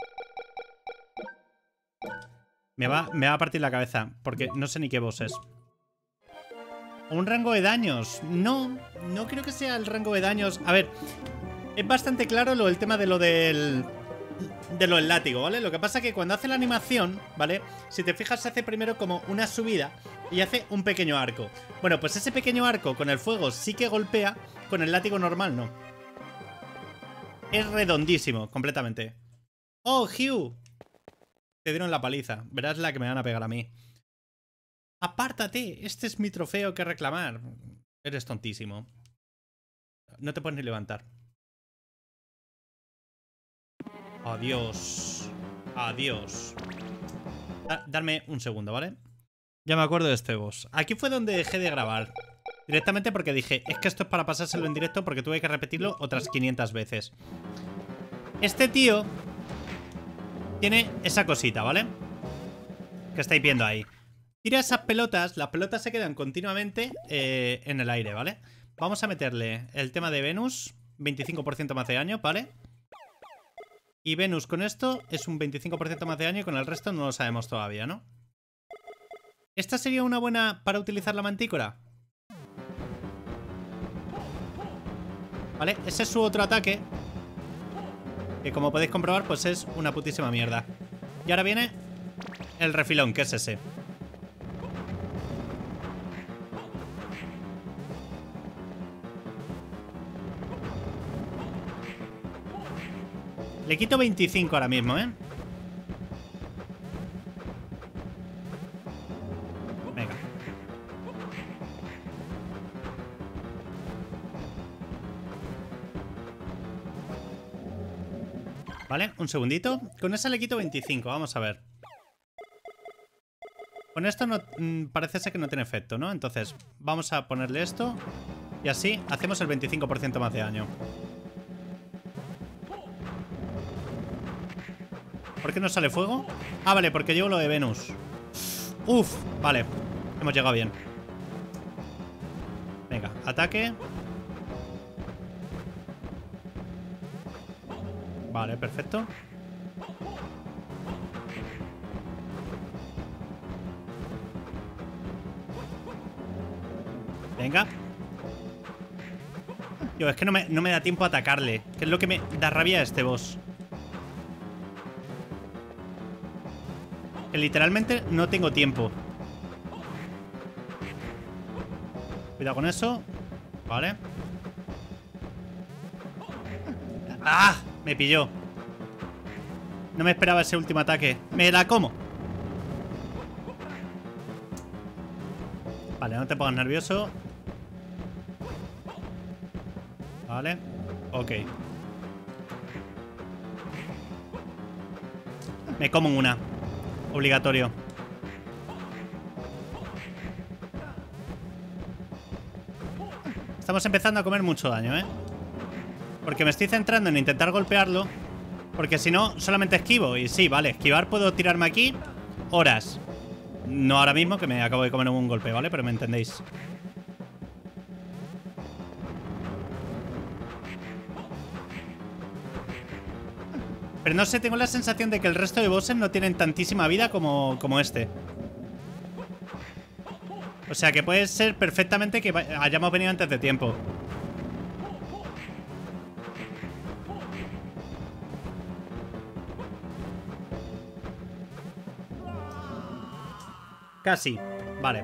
Me va, me va a partir la cabeza, porque no sé ni qué boss es. ¿Un rango de daños? No, no creo que sea el rango de daños. A ver, es bastante claro lo, el tema de lo del... De lo del látigo, ¿vale? Lo que pasa es que cuando hace la animación, ¿vale? Si te fijas, se hace primero como una subida y hace un pequeño arco. Bueno, pues ese pequeño arco con el fuego sí que golpea, con el látigo normal no. Es redondísimo, completamente. ¡Oh, Hugh! Te dieron la paliza. Verás la que me van a pegar a mí. ¡Apártate! Este es mi trofeo que reclamar. Eres tontísimo. No te puedes ni levantar. Adiós. Adiós. Da darme un segundo, ¿vale? Ya me acuerdo de este boss. Aquí fue donde dejé de grabar. Directamente porque dije, es que esto es para pasárselo en directo porque tuve que repetirlo otras quinientas veces. Este tío tiene esa cosita, ¿vale? Que estáis viendo ahí. Tira esas pelotas, las pelotas se quedan continuamente eh, en el aire, ¿vale? Vamos a meterle el tema de Venus, veinticinco por ciento más de daño, ¿vale? Y Venus con esto es un veinticinco por ciento más de daño y con el resto no lo sabemos todavía, ¿no? ¿Esta sería una buena para utilizar la mantícora? ¿Vale? Ese es su otro ataque, que como podéis comprobar, pues es una putísima mierda. Y ahora viene el refilón, que es ese. Le quito veinticinco ahora mismo, ¿eh? Venga. Vale, un segundito. Con esa le quito veinticinco, vamos a ver. Con esto no, mmm, parece ser que no tiene efecto, ¿no? Entonces, vamos a ponerle esto. Y así hacemos el veinticinco por ciento más de daño. ¿Por qué no sale fuego? Ah, vale, porque llevo lo de Venus. Uf, vale. Hemos llegado bien. Venga, ataque. Vale, perfecto. Venga. Yo, es que no me, no me da tiempo a atacarle. Que es lo que me da rabia a este boss. Que literalmente no tengo tiempo. Cuidado con eso. Vale. ¡Ah! Me pilló. No me esperaba ese último ataque. ¡Me la como! Vale, no te pongas nervioso. Vale. Ok. Me como una. Obligatorio. Estamos empezando a comer mucho daño, ¿eh? Porque me estoy centrando en intentar golpearlo. Porque si no, solamente esquivo. Y sí, vale, esquivar puedo tirarme aquí horas. No ahora mismo, que me acabo de comer un golpe, ¿vale? Pero me entendéis. Pero no sé, tengo la sensación de que el resto de bosses no tienen tantísima vida como, como este. O sea que puede ser perfectamente que hayamos venido antes de tiempo. Casi. Vale.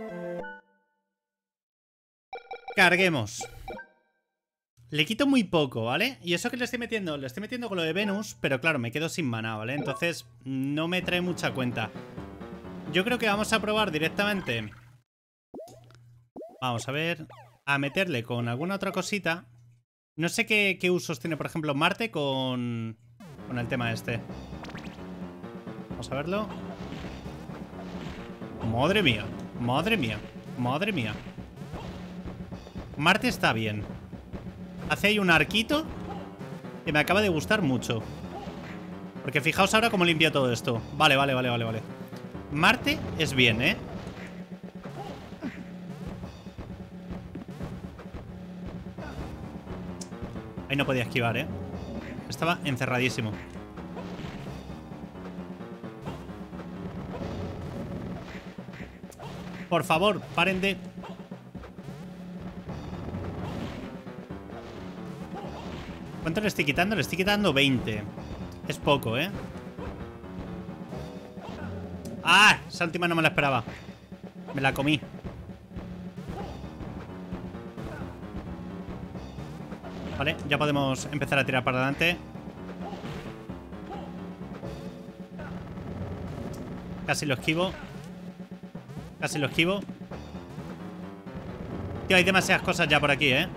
Carguemos. Le quito muy poco, ¿vale? Y eso que le estoy metiendo, le estoy metiendo con lo de Venus, pero claro, me quedo sin maná, ¿vale? Entonces no me trae mucha cuenta. Yo creo que vamos a probar directamente. Vamos a ver. a meterle con alguna otra cosita. No sé qué, qué usos tiene, por ejemplo, Marte con, con el tema este. Vamos a verlo. Madre mía, madre mía, madre mía. Marte está bien. Hace ahí un arquito que me acaba de gustar mucho. Porque fijaos ahora cómo limpio todo esto. Vale, vale, vale, vale, vale. Marte es bien, ¿eh? Ahí no podía esquivar, ¿eh? Estaba encerradísimo. Por favor, paren de... ¿Cuánto le estoy quitando? Le estoy quitando veinte. Es poco, ¿eh? ¡Ah! Esa última no me la esperaba. Me la comí. Vale, ya podemos empezar a tirar para adelante. Casi lo esquivo. Casi lo esquivo. Tío, hay demasiadas cosas ya por aquí, ¿eh?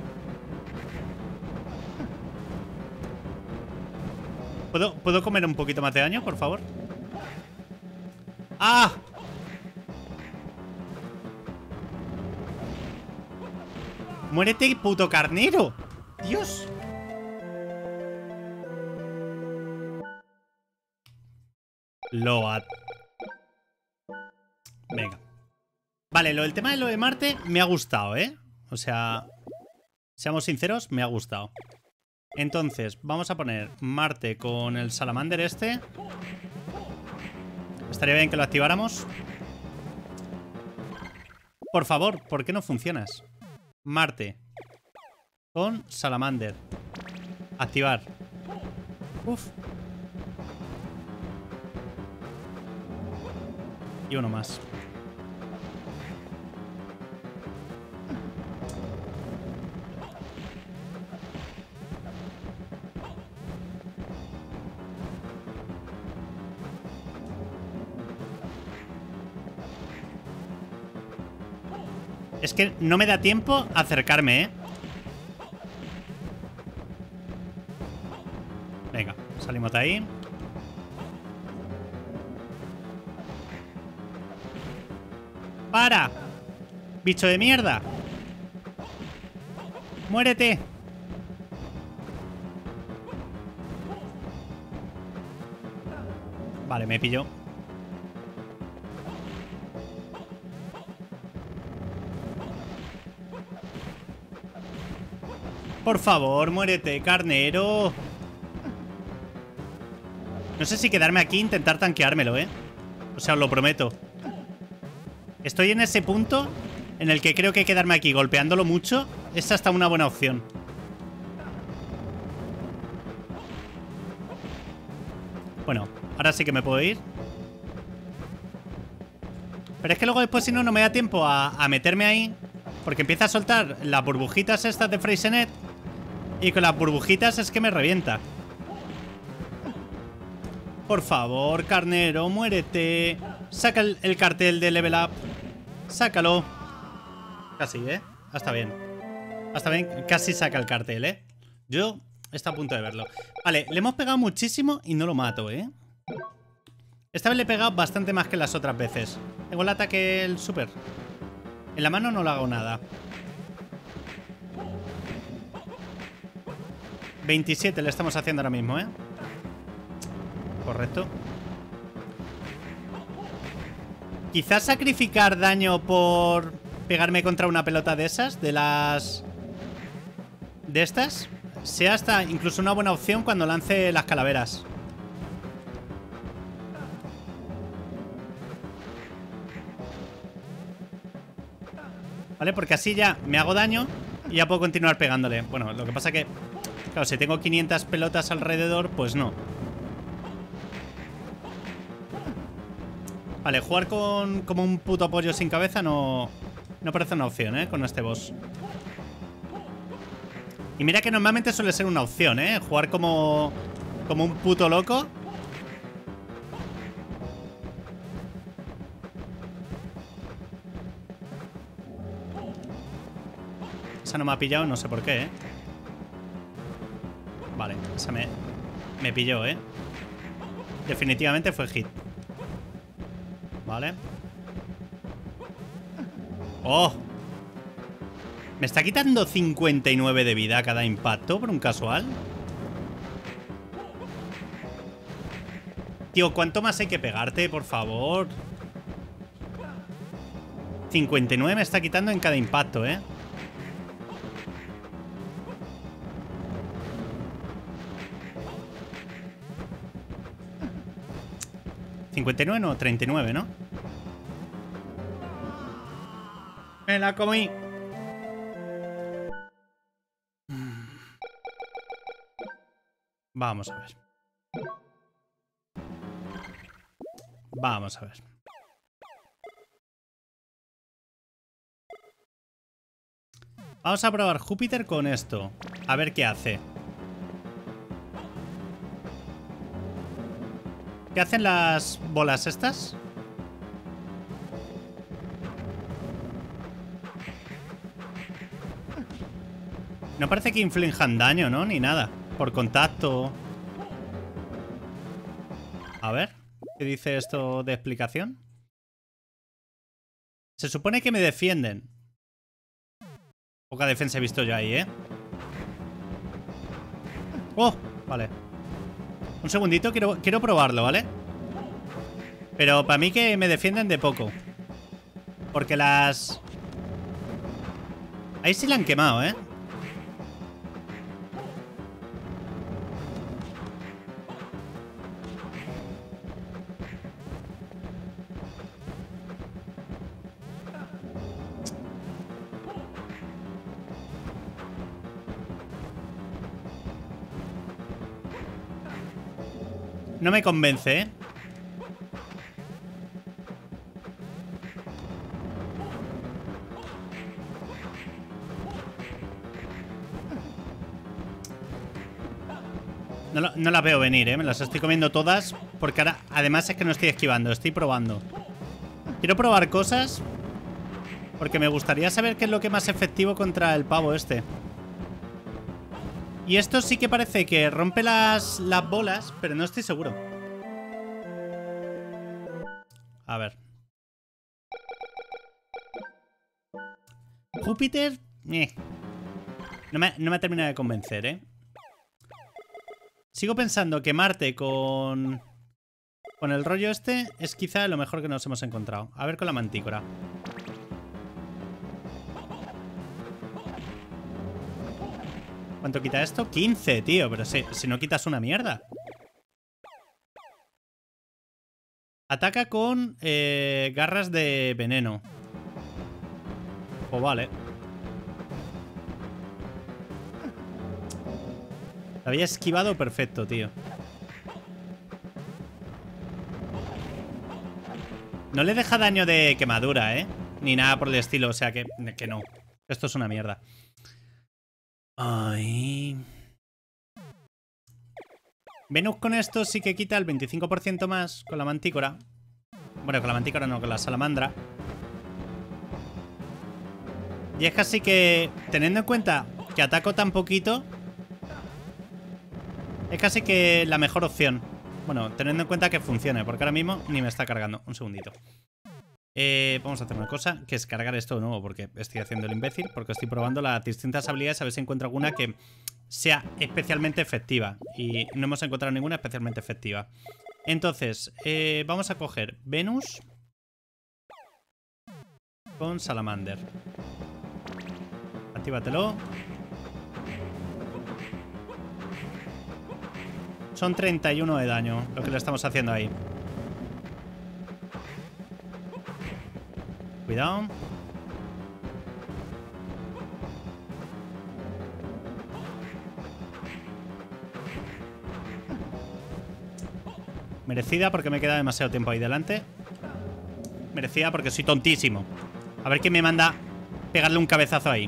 ¿Puedo, ¿Puedo comer un poquito más de daño, por favor? ¡Ah! ¡Muérete, puto carnero! ¡Dios! Load. Venga. Vale, lo del tema de lo de Marte me ha gustado, ¿eh? O sea, seamos sinceros, me ha gustado. Entonces, vamos a poner Marte con el Salamander este. Estaría bien que lo activáramos. Por favor, ¿por qué no funcionas? Marte con Salamander. Activar. Uf. Y uno más. Es que no me da tiempo a acercarme, ¿eh? Venga, salimos de ahí. ¡Para! ¡Bicho de mierda! ¡Muérete! Vale, me pilló. Por favor, muérete, carnero. No sé si quedarme aquí e intentar tanqueármelo, ¿eh? O sea, os lo prometo. Estoy en ese punto en el que creo que quedarme aquí golpeándolo mucho es hasta una buena opción. Bueno, ahora sí que me puedo ir. Pero es que luego después si no, no me da tiempo a, a meterme ahí. Porque empieza a soltar las burbujitas estas de Freysenet. Y con las burbujitas es que me revienta. Por favor, carnero, muérete. Saca el, el cartel de Level Up. Sácalo. Casi, ¿eh? Hasta bien. Hasta bien, casi saca el cartel, ¿eh? Yo está a punto de verlo. Vale, le hemos pegado muchísimo y no lo mato, ¿eh? Esta vez le he pegado bastante más que las otras veces. Tengo el ataque, el super. En la mano no le hago nada. veintisiete le estamos haciendo ahora mismo, ¿eh? Correcto. Quizás sacrificar daño por pegarme contra una pelota de esas, de las... de estas, sea hasta incluso una buena opción cuando lance las calaveras. ¿Vale? Porque así ya me hago daño y ya puedo continuar pegándole. Bueno, lo que pasa que... claro, si tengo quinientas pelotas alrededor, pues no. Vale, jugar con como un puto pollo sin cabeza no, no parece una opción, ¿eh? Con este boss. Y mira que normalmente suele ser una opción, ¿eh? Jugar como, como un puto loco. esa no me ha pillado, no sé por qué, ¿eh? Vale, esa me, me pilló, ¿eh? Definitivamente fue hit. Vale. ¡Oh! ¿Me está quitando cincuenta y nueve de vida cada impacto por un casual? Tío, ¿cuánto más hay que pegarte, por favor? cincuenta y nueve me está quitando en cada impacto, ¿eh? cincuenta y nueve no, treinta y nueve, ¿no? Me la comí. Vamos a ver. Vamos a ver. Vamos a probar Júpiter con esto. A ver qué hace. ¿Qué hacen las bolas estas? No parece que inflijan daño, ¿no? Ni nada. Por contacto. A ver. ¿Qué dice esto de explicación? Se supone que me defienden. Poca defensa he visto yo ahí, ¿eh? ¡Oh! Vale. Un segundito, quiero, quiero probarlo, ¿vale? Pero para mí que me defienden de poco. Porque las... Ahí sí la han quemado, ¿eh? No me convence, ¿eh? No, lo, no las veo venir, ¿eh? Me las estoy comiendo todas. Porque ahora, además es que no estoy esquivando, estoy probando. Quiero probar cosas. Porque me gustaría saber qué es lo que es más efectivo contra el pavo este. Y esto sí que parece que rompe las, las bolas, pero no estoy seguro. A ver. Júpiter... Eh. No me, no me ha terminado de convencer, ¿eh? Sigo pensando que Marte con... Con el rollo este es quizá lo mejor que nos hemos encontrado. A ver con la mantícora. ¿Cuánto quita esto? quince, tío. Pero si, si no quitas una mierda. Ataca con eh, garras de veneno. Pues vale. Lo había esquivado perfecto, tío. No le deja daño de quemadura, ¿eh? Ni nada por el estilo, o sea que, que no. Esto es una mierda. Ay. Venus con esto sí que quita el veinticinco por ciento más con la mantícora. Bueno, con la mantícora no, con la salamandra. Y es casi que, teniendo en cuenta que ataco tan poquito, es casi que la mejor opción. Bueno, teniendo en cuenta que funcione, porque ahora mismo ni me está cargando. Un segundito. Eh, vamos a hacer una cosa, que es cargar esto de nuevo, porque estoy haciendo el imbécil, porque estoy probando las distintas habilidades a ver si encuentro alguna que sea especialmente efectiva. Y no hemos encontrado ninguna especialmente efectiva. Entonces, eh, vamos a coger Venus con Salamander. Actívatelo. Son treinta y uno de daño lo que le estamos haciendo ahí. Cuidado. Merecida porque me queda demasiado tiempo ahí delante. Merecida porque soy tontísimo. A ver quién me manda pegarle un cabezazo ahí.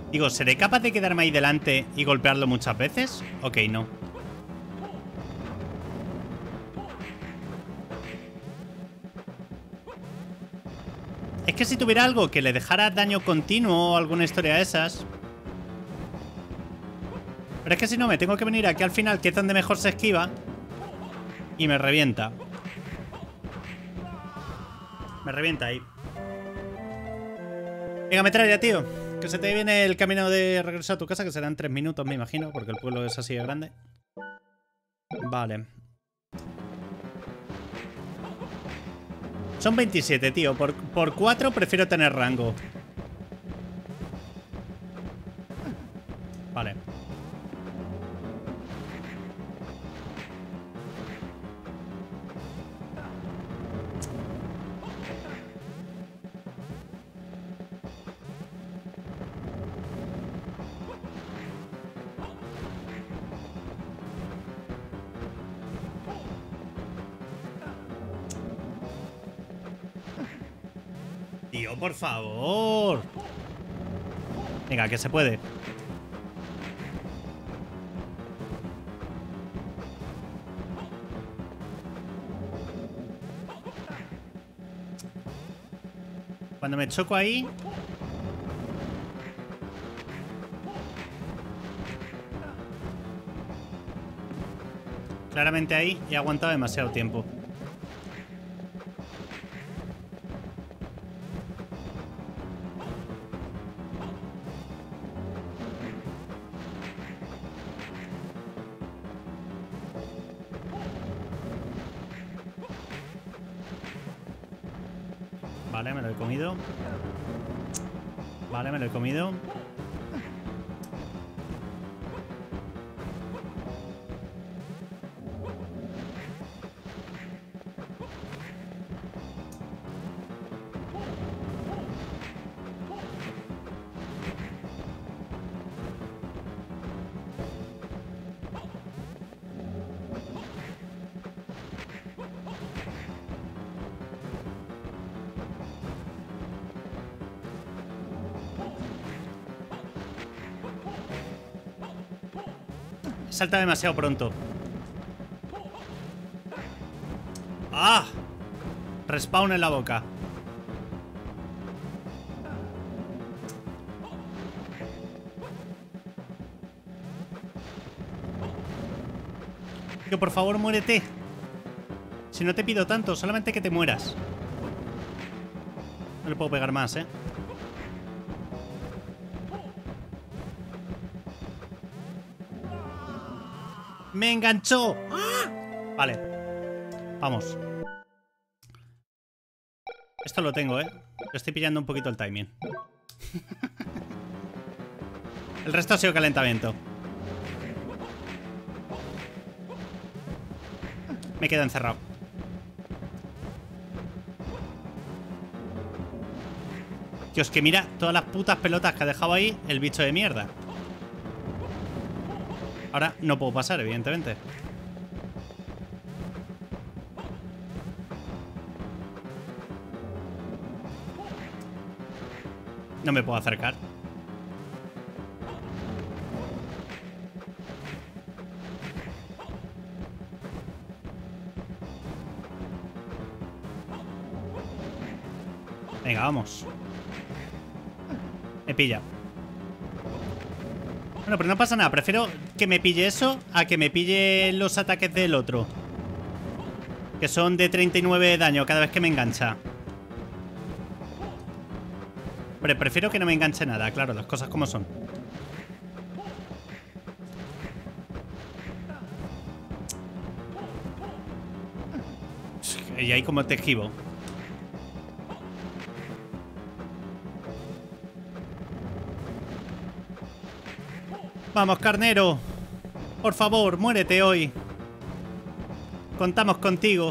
Digo, ¿seré capaz de quedarme ahí delante y golpearlo muchas veces? Ok, no. Es que si tuviera algo que le dejara daño continuo o alguna historia de esas... Pero es que si no, me tengo que venir aquí al final, que es donde mejor se esquiva. Y me revienta. Me revienta ahí. Venga, metralla, tío. Que se te viene el camino de regreso a tu casa, que serán tres minutos, me imagino, porque el pueblo es así de grande. Vale. Son veintisiete, tío. Por, por cuatro prefiero tener rango. Vale. Tío, por favor. Venga, que se puede. Cuando me choco ahí... Claramente ahí he aguantado demasiado tiempo. Vale, me lo he comido. Vale, me lo he comido. Salta demasiado pronto. ¡Ah! Respawn en la boca. Que por favor muérete. Si no te pido tanto, solamente que te mueras. No le puedo pegar más, ¿eh? ¡Me enganchó! ¡Ah! Vale. Vamos. Esto lo tengo, ¿eh? Estoy pillando un poquito el timing. El resto ha sido calentamiento. Me quedo encerrado. Dios, que mira todas las putas pelotas que ha dejado ahí el bicho de mierda. Ahora no puedo pasar, evidentemente. No me puedo acercar. Venga, vamos. Me pilla. Bueno, pero no pasa nada. Prefiero que me pille eso a que me pille los ataques del otro, que son de treinta y nueve de daño cada vez que me engancha. Pero prefiero que no me enganche nada, claro, las cosas como son. Y ahí como te esquivo. Vamos, carnero. Por favor, muérete hoy. Contamos contigo.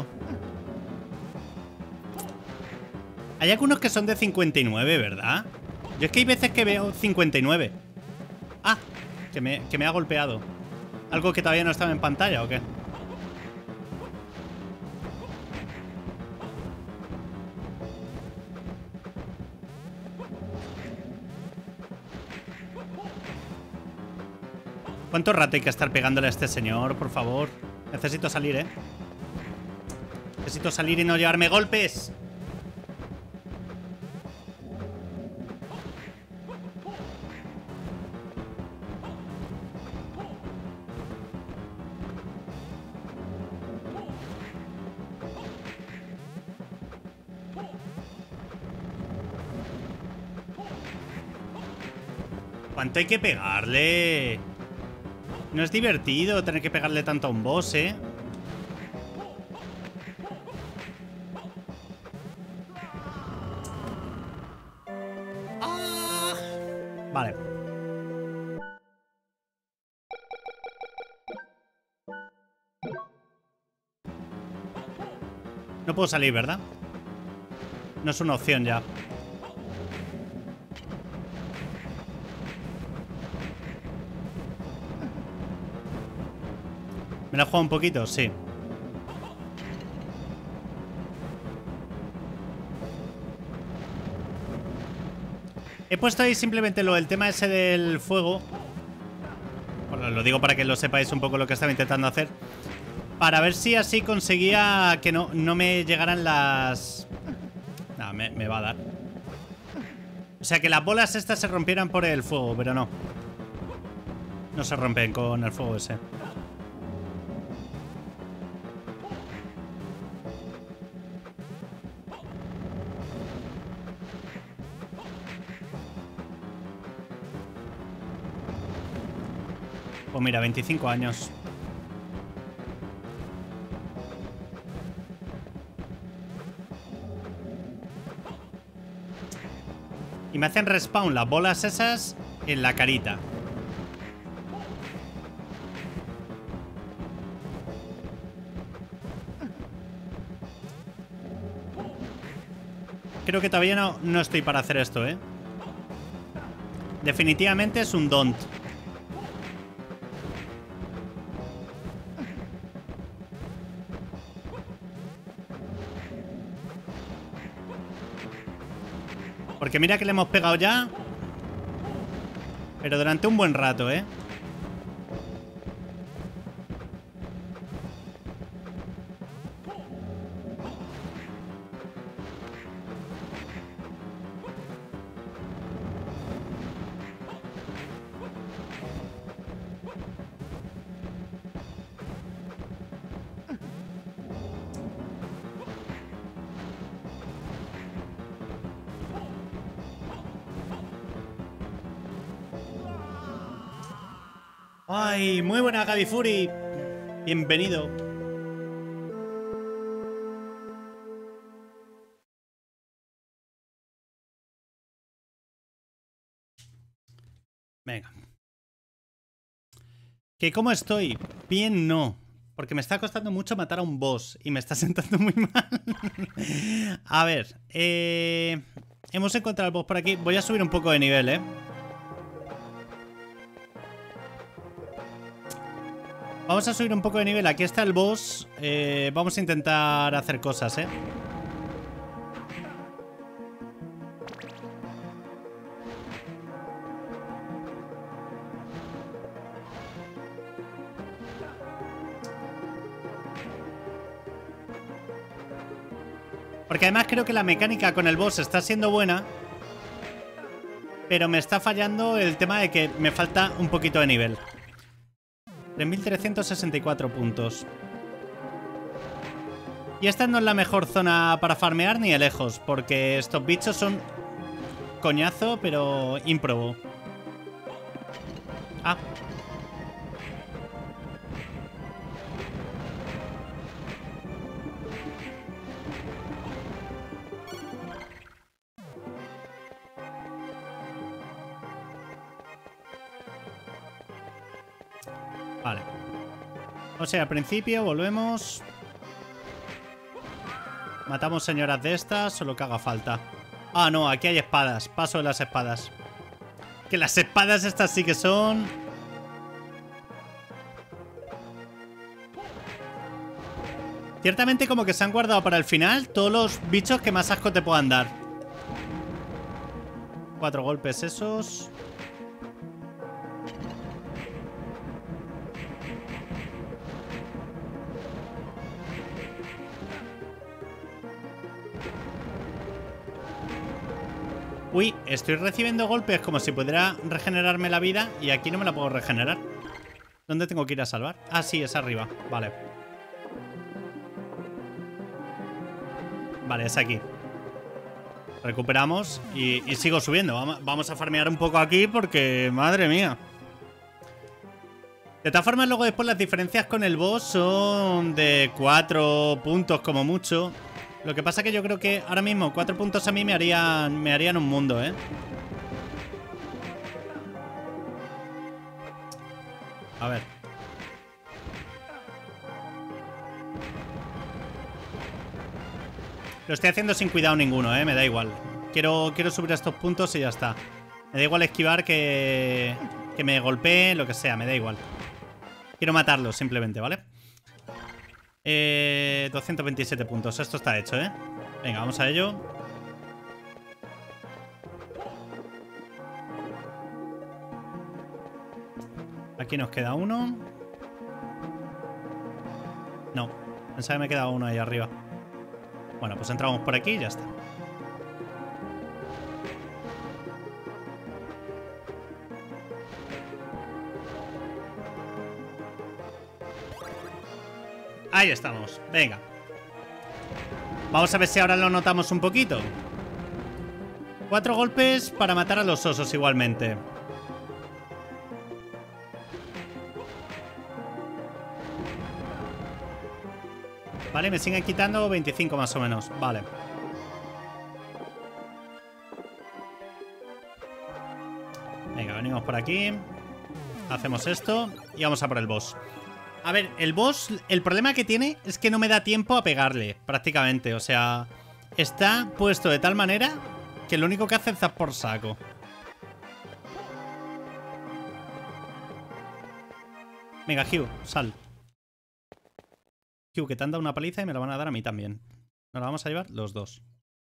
Hay algunos que son de cincuenta y nueve, ¿verdad? Yo es que hay veces que veo cincuenta y nueve. Ah, que me, que me ha golpeado. ¿Algo que todavía no estaba en pantalla o qué? ¿Cuánto rato hay que estar pegándole a este señor, por favor? Necesito salir, ¿eh? Necesito salir y no llevarme golpes. ¿Cuánto hay que pegarle? No es divertido tener que pegarle tanto a un boss, ¿eh? Ah. Vale. No puedo salir, ¿verdad? No es una opción ya. ¿Me la he jugado un poquito? Sí. He puesto ahí simplemente lo del tema ese del fuego. Bueno, lo digo para que lo sepáis un poco lo que estaba intentando hacer. Para ver si así conseguía que no, no me llegaran las... No, me, me va a dar. O sea, que las bolas estas se rompieran por el fuego, pero no. No se rompen con el fuego ese. Pues mira, veinticinco años. Y me hacen respawn las bolas esas en la carita. Creo que todavía no, no estoy para hacer esto, ¿eh? Definitivamente es un don't. Porque mira que le hemos pegado ya. Pero durante un buen rato, ¿eh? Ay, muy buena, Gaby Fury. Bienvenido. Venga. ¿Que cómo estoy? Bien, no. Porque me está costando mucho matar a un boss y me está sentando muy mal. A ver, eh, hemos encontrado el boss por aquí. Voy a subir un poco de nivel, ¿eh? Vamos a subir un poco de nivel. Aquí está el boss. Eh, vamos a intentar hacer cosas, ¿eh? Porque además creo que la mecánica con el boss está siendo buena. Pero me está fallando el tema de que me falta un poquito de nivel. tres mil trescientos sesenta y cuatro puntos. Y esta no es la mejor zona para farmear ni de lejos, porque estos bichos son coñazo, pero ímprobo. Ah. Vale. O sea, al principio volvemos. Matamos señoras de estas o lo que haga falta. Ah, no, aquí hay espadas. Paso de las espadas. Que las espadas estas sí que son... Ciertamente como que se han guardado para el final todos los bichos que más asco te puedan dar. Cuatro golpes esos. Uy, estoy recibiendo golpes como si pudiera regenerarme la vida y aquí no me la puedo regenerar. ¿Dónde tengo que ir a salvar? Ah, sí, es arriba. Vale. Vale, es aquí. Recuperamos y, y sigo subiendo. Vamos a farmear un poco aquí porque... Madre mía. De todas formas, luego después las diferencias con el boss son de cuatro puntos como mucho. Lo que pasa que yo creo que ahora mismo cuatro puntos a mí me harían, me harían un mundo, ¿eh? A ver. Lo estoy haciendo sin cuidado ninguno, ¿eh? Me da igual. Quiero, quiero subir a estos puntos y ya está. Me da igual esquivar que, que me golpee, lo que sea, me da igual. Quiero matarlo simplemente, ¿vale? Eh, doscientos veintisiete puntos. Esto está hecho, ¿eh? Venga, vamos a ello. Aquí nos queda uno. No, pensaba que me quedaba uno ahí arriba. Bueno, pues entramos por aquí y ya está. Ahí estamos, venga. Vamos a ver si ahora lo notamos un poquito. Cuatro golpes para matar a los osos igualmente. Vale, me siguen quitando veinticinco más o menos. Vale. Venga, venimos por aquí. Hacemos esto y vamos a por el boss. A ver, el boss, el problema que tiene es que no me da tiempo a pegarle, prácticamente. O sea, está puesto de tal manera que lo único que hace es zap por saco. Venga, Hugh, sal. Hugh, que te han dado una paliza y me la van a dar a mí también. Nos la vamos a llevar los dos.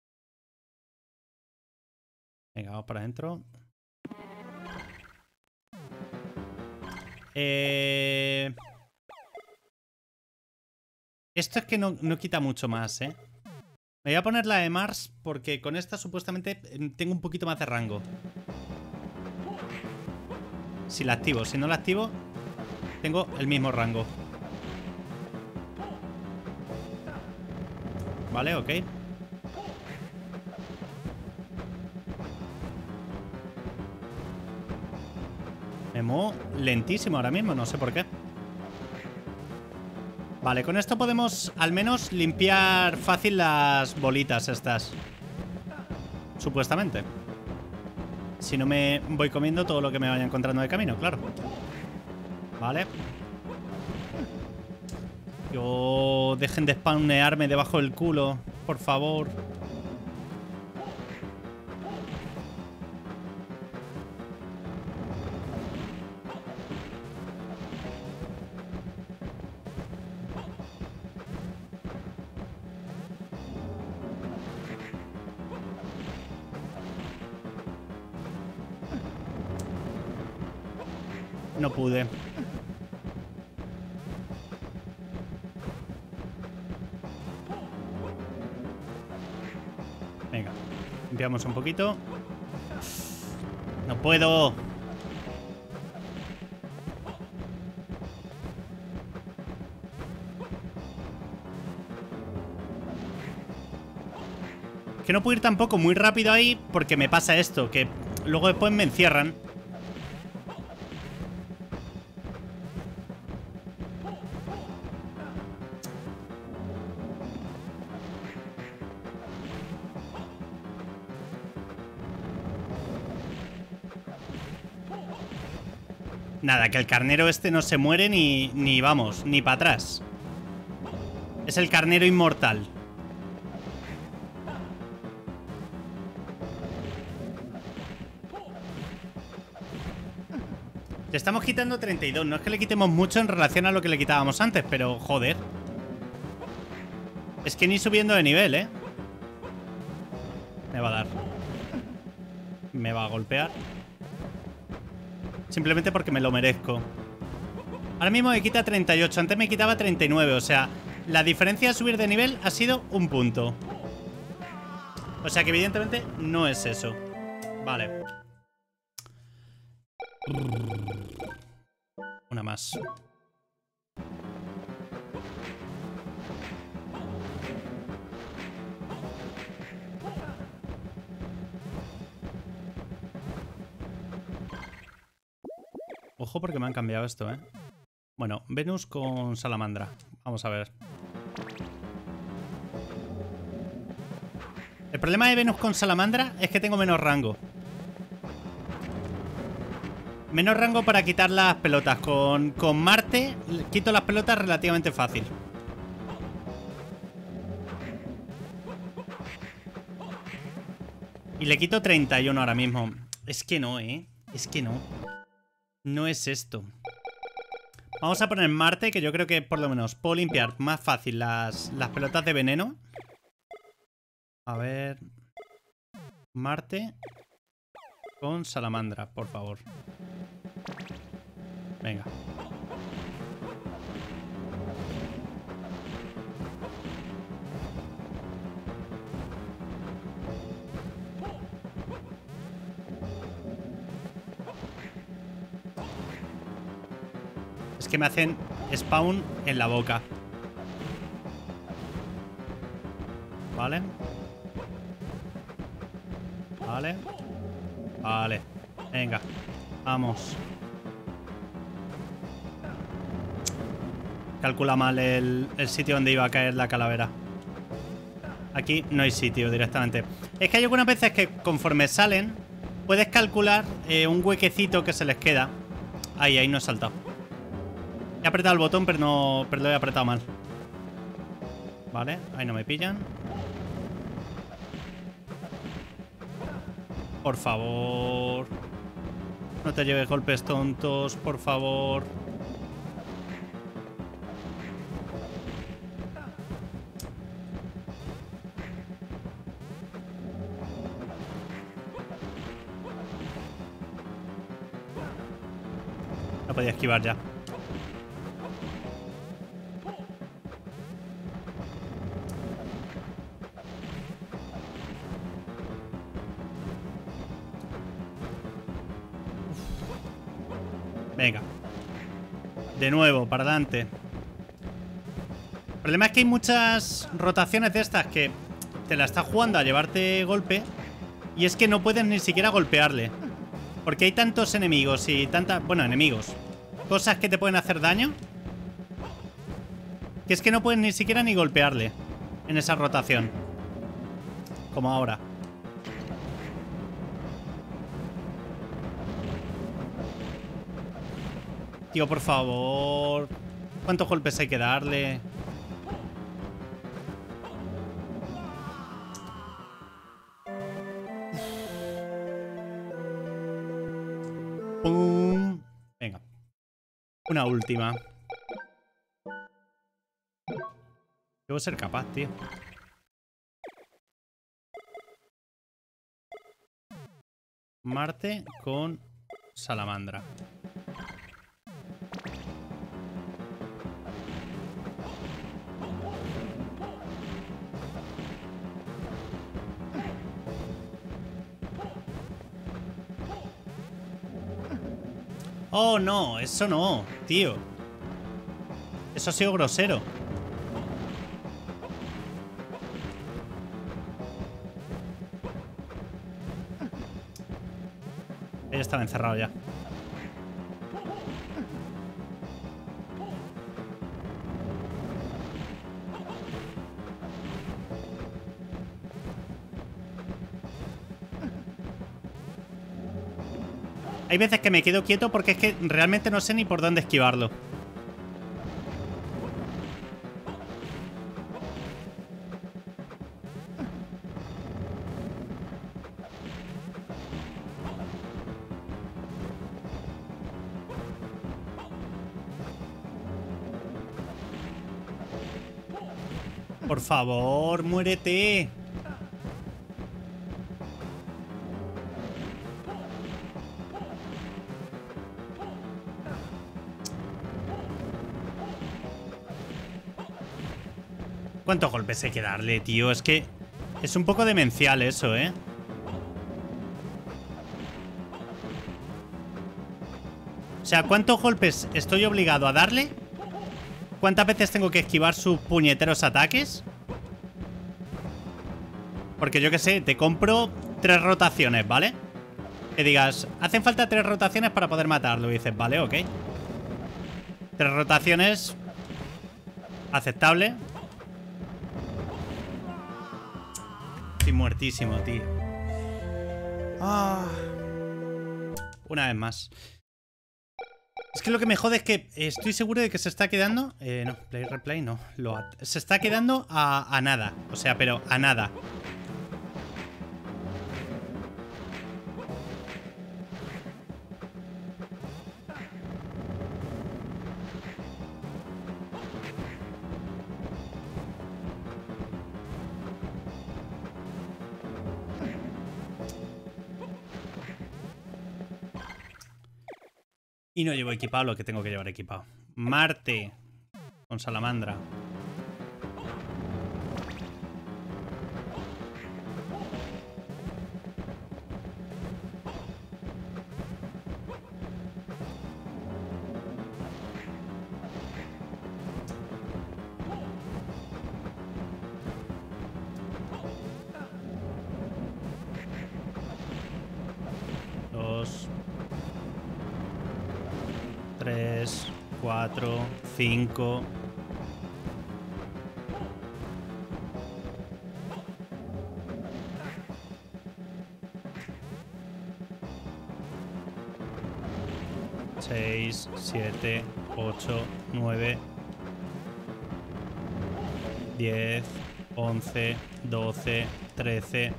Venga, vamos para adentro. Eh... Esto es que no, no quita mucho más, ¿eh? Me voy a poner la de Mars porque con esta supuestamente tengo un poquito más de rango. Si la activo, si no la activo, tengo el mismo rango. Vale, ok. Me muevo lentísimo ahora mismo, no sé por qué. Vale, con esto podemos al menos limpiar fácil las bolitas estas. Supuestamente. Si no me voy comiendo todo lo que me vaya encontrando de camino, claro. Vale. Yo... Dejen de spawnearme debajo del culo, por favor. No pude. Venga, limpiamos un poquito. No puedo. Que no puedo ir tampoco muy rápido ahí porque me pasa esto, que luego después me encierran. Nada, que el carnero este no se muere ni, ni vamos, ni para atrás. Es el carnero inmortal. Le estamos quitando treinta y dos. No es que le quitemos mucho en relación a lo que le quitábamos antes, pero joder. Es que ni subiendo de nivel, ¿eh? Me va a dar. Me va a golpear. Simplemente porque me lo merezco. Ahora mismo me quita treinta y ocho. Antes me quitaba treinta y nueve. O sea, la diferencia de subir de nivel ha sido un punto. O sea que evidentemente no es eso. Vale. Una más. Ojo porque me han cambiado esto, ¿eh? Bueno, Venus con Salamandra. Vamos a ver. El problema de Venus con Salamandra es que tengo menos rango. Menos rango para quitar las pelotas. Con, con Marte quito las pelotas relativamente fácil. Y le quito treinta y uno ahora mismo. Es que no, ¿eh? Es que no. No es esto. Vamos a poner Marte, que yo creo que por lo menos puedo limpiar más fácil las, las pelotas de veneno. A ver... Marte con Salamandra, por favor. Venga. Es que me hacen spawn en la boca. Vale. Vale. Vale. Venga. Vamos. Calcula mal el, el sitio donde iba a caer la calavera. Aquí no hay sitio directamente. Es que hay algunas veces que conforme salen puedes calcular eh, un huequecito que se les queda. Ahí, ahí no he saltado. He apretado el botón, pero no, pero lo he apretado mal. Vale, ahí no me pillan. Por favor. No te lleves golpes tontos, por favor. No podía esquivar ya. Venga. De nuevo, para adelante. El problema es que hay muchas rotaciones de estas que te la está jugando a llevarte golpe. Y es que no puedes ni siquiera golpearle. Porque hay tantos enemigos y tantas... Bueno, enemigos. Cosas que te pueden hacer daño. Que es que no puedes ni siquiera ni golpearle en esa rotación. Como ahora. Tío, por favor. ¿Cuántos golpes hay que darle? ¡Pum! Venga. Una última. Debo ser capaz, tío. Marte con Salamandra. Oh, no, eso no, tío. Eso ha sido grosero. Ella estaba encerrado ya. Hay veces que me quedo quieto porque es que realmente no sé ni por dónde esquivarlo. Por favor, muérete. ¿Cuántos golpes hay que darle, tío? Es que es un poco demencial eso, ¿eh? O sea, ¿cuántos golpes estoy obligado a darle? ¿Cuántas veces tengo que esquivar sus puñeteros ataques? Porque yo qué sé, te compro tres rotaciones, ¿vale? Que digas, hacen falta tres rotaciones para poder matarlo. Y dices, vale, ok. Tres rotaciones. Aceptable. Estoy muertísimo, tío. Ah. Una vez más. Es que lo que me jode es que estoy seguro de que se está quedando... Eh, no, play, replay, no. Lo se está quedando a, a nada. O sea, pero a nada. Y no llevo equipado lo que tengo que llevar equipado. Marte. Con salamandra. Dos. Tres, cuatro, cinco. Seis, siete, ocho, nueve, diez, once, doce, trece,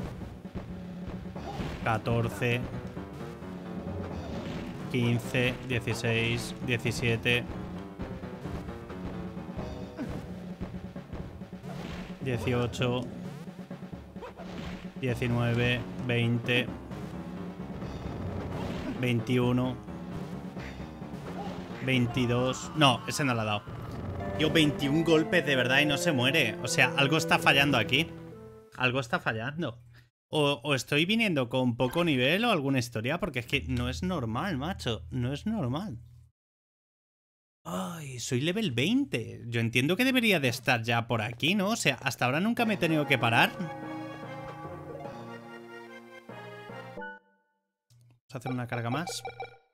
catorce, quince, dieciséis, diecisiete, dieciocho, diecinueve, veinte, veintiuno, veintidós... No, ese no lo ha dado. Yo veintiún golpes de verdad y no se muere. O sea, algo está fallando aquí. Algo está fallando. O, o estoy viniendo con poco nivel o alguna historia, porque es que no es normal, macho. No es normal. Ay, soy level veinte. Yo entiendo que debería de estar ya por aquí, ¿no? O sea, hasta ahora nunca me he tenido que parar. Vamos a hacer una carga más.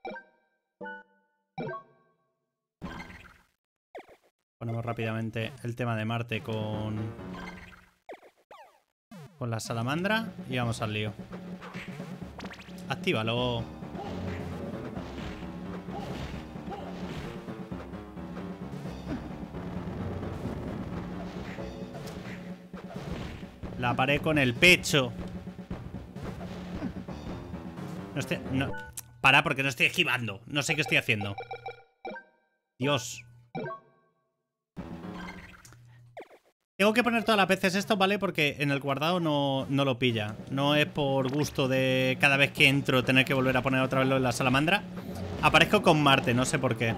Ponemos rápidamente el tema de Marte con... Con la salamandra y vamos al lío. Actívalo. La paré con el pecho. No estoy... No. Para, porque no estoy esquivando. No sé qué estoy haciendo. Dios. Tengo que poner todas las veces esto, ¿vale? Porque en el guardado no, no lo pilla. No es por gusto de cada vez que entro tener que volver a poner otra vez lo de la salamandra. Aparezco con Marte, no sé por qué.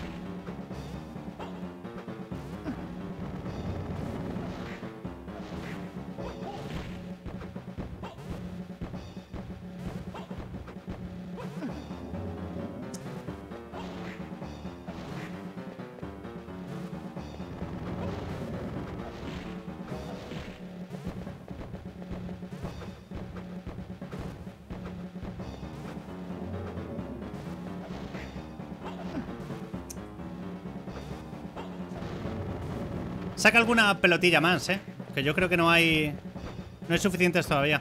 Saca alguna pelotilla más, ¿eh? Que yo creo que no hay... No hay suficientes todavía.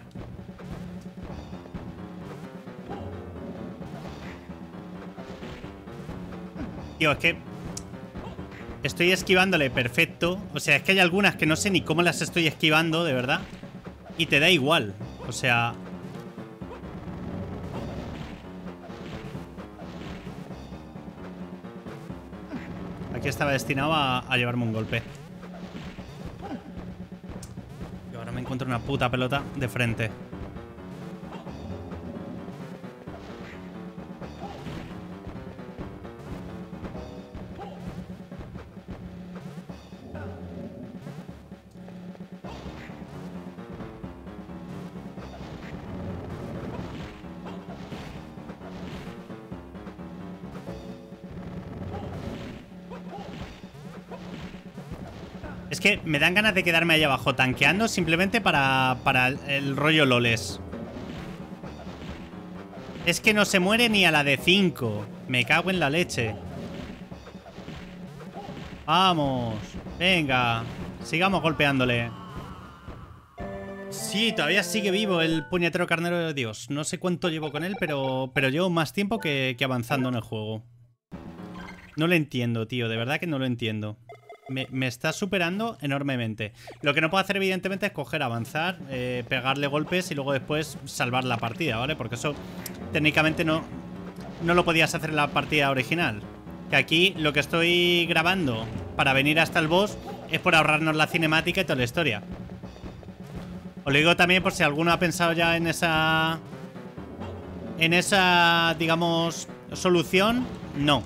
Tío, es que... Estoy esquivándole perfecto. O sea, es que hay algunas que no sé ni cómo las estoy esquivando, de verdad. Y te da igual. O sea... Aquí estaba destinado a, a llevarme un golpe. Y ahora me encuentro una puta pelota de frente. Es que me dan ganas de quedarme ahí abajo tanqueando simplemente para, para el, el rollo loles. Es que no se muere ni a la de cinco. Me cago en la leche. Vamos. Venga. Sigamos golpeándole. Sí, todavía sigue vivo el puñetero carnero de Dios. No sé cuánto llevo con él, pero, pero llevo más tiempo que, que avanzando en el juego. No lo entiendo, tío. De verdad que no lo entiendo. Me, me está superando enormemente. Lo que no puedo hacer, evidentemente, es coger, avanzar, eh, pegarle golpes y luego después salvar la partida, ¿vale? Porque eso técnicamente no, no lo podías hacer en la partida original. Que aquí lo que estoy grabando para venir hasta el boss es por ahorrarnos la cinemática y toda la historia. Os lo digo también por si alguno ha pensado ya en esa... En esa, digamos, solución. No.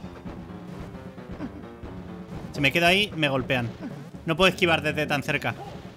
Si me quedo ahí, me golpean. No puedo esquivar desde tan cerca.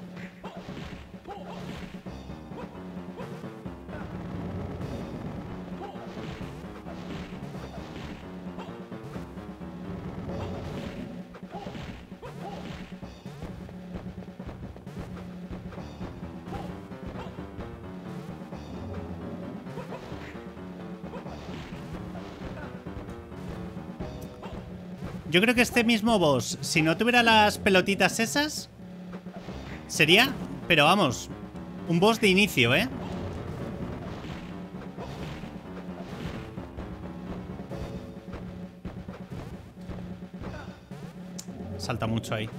Yo creo que este mismo boss, si no tuviera las pelotitas esas, sería, pero vamos, un boss de inicio, ¿eh? Salta mucho ahí.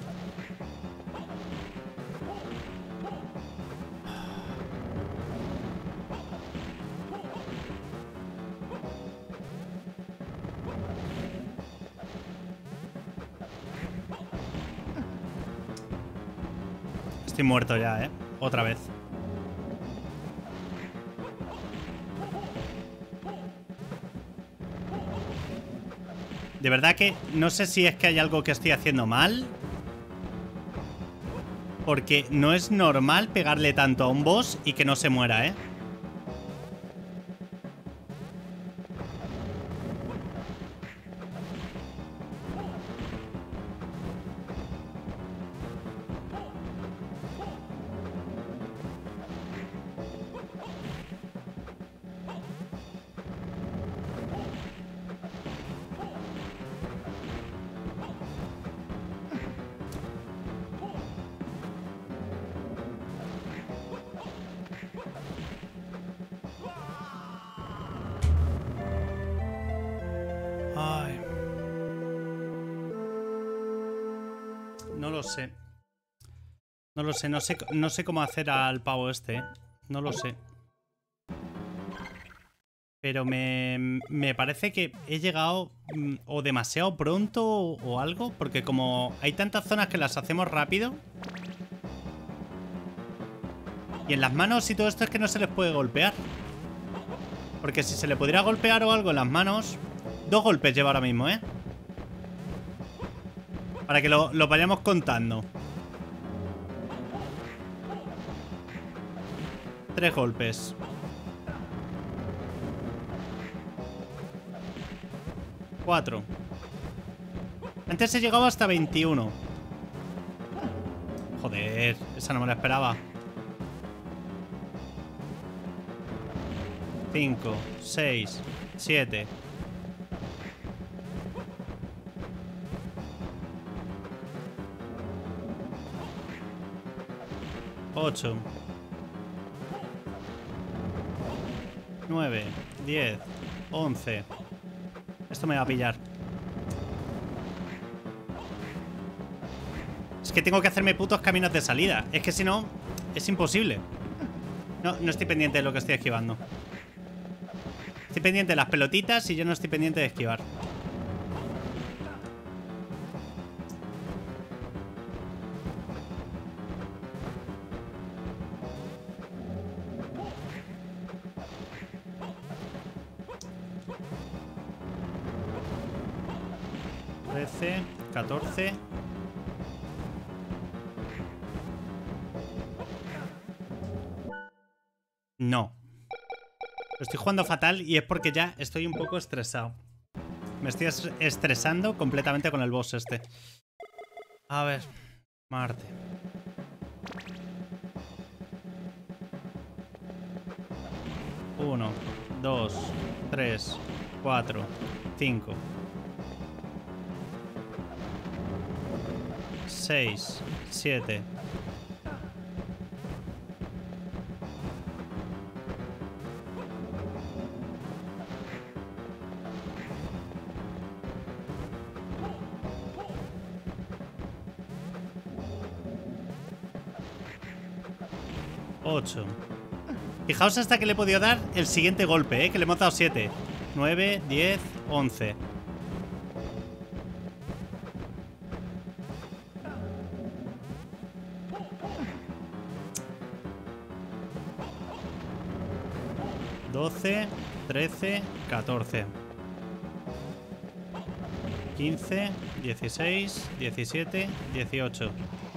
Estoy muerto ya, ¿eh? Otra vez. De verdad que no sé si es que hay algo que estoy haciendo mal. Porque no es normal pegarle tanto a un boss y que no se muera, ¿eh? Ay. No lo sé. No lo sé, no sé, no sé cómo hacer al pavo este, ¿eh? No lo sé. Pero me, me parece que he llegado mm, o demasiado pronto o, o algo. Porque como hay tantas zonas que las hacemos rápido. Y en las manos y todo esto es que no se les puede golpear. Porque si se le pudiera golpear o algo en las manos... Dos golpes lleva ahora mismo, ¿eh? Para que lo, lo vayamos contando. Tres golpes. Cuatro. Antes he llegado hasta veintiuno. Joder, esa no me la esperaba. Cinco, seis, siete. Ocho. Nueve, diez, once. Esto me va a pillar. Es que tengo que hacerme putos caminos de salida. Es que si no, es imposible. No, no estoy pendiente de lo que estoy esquivando. Estoy pendiente de las pelotitas y yo no estoy pendiente de esquivar. trece, catorce. No. Lo estoy jugando fatal y es porque ya estoy un poco estresado. Me estoy estresando completamente con el boss este. A ver. Marte. Uno, dos, tres, cuatro, cinco, seis, siete. ocho. Fijaos hasta que le he podido dar el siguiente golpe, ¿eh? Que le hemos dado siete. nueve, diez, once. doce, trece, catorce. quince, dieciséis, diecisiete, dieciocho.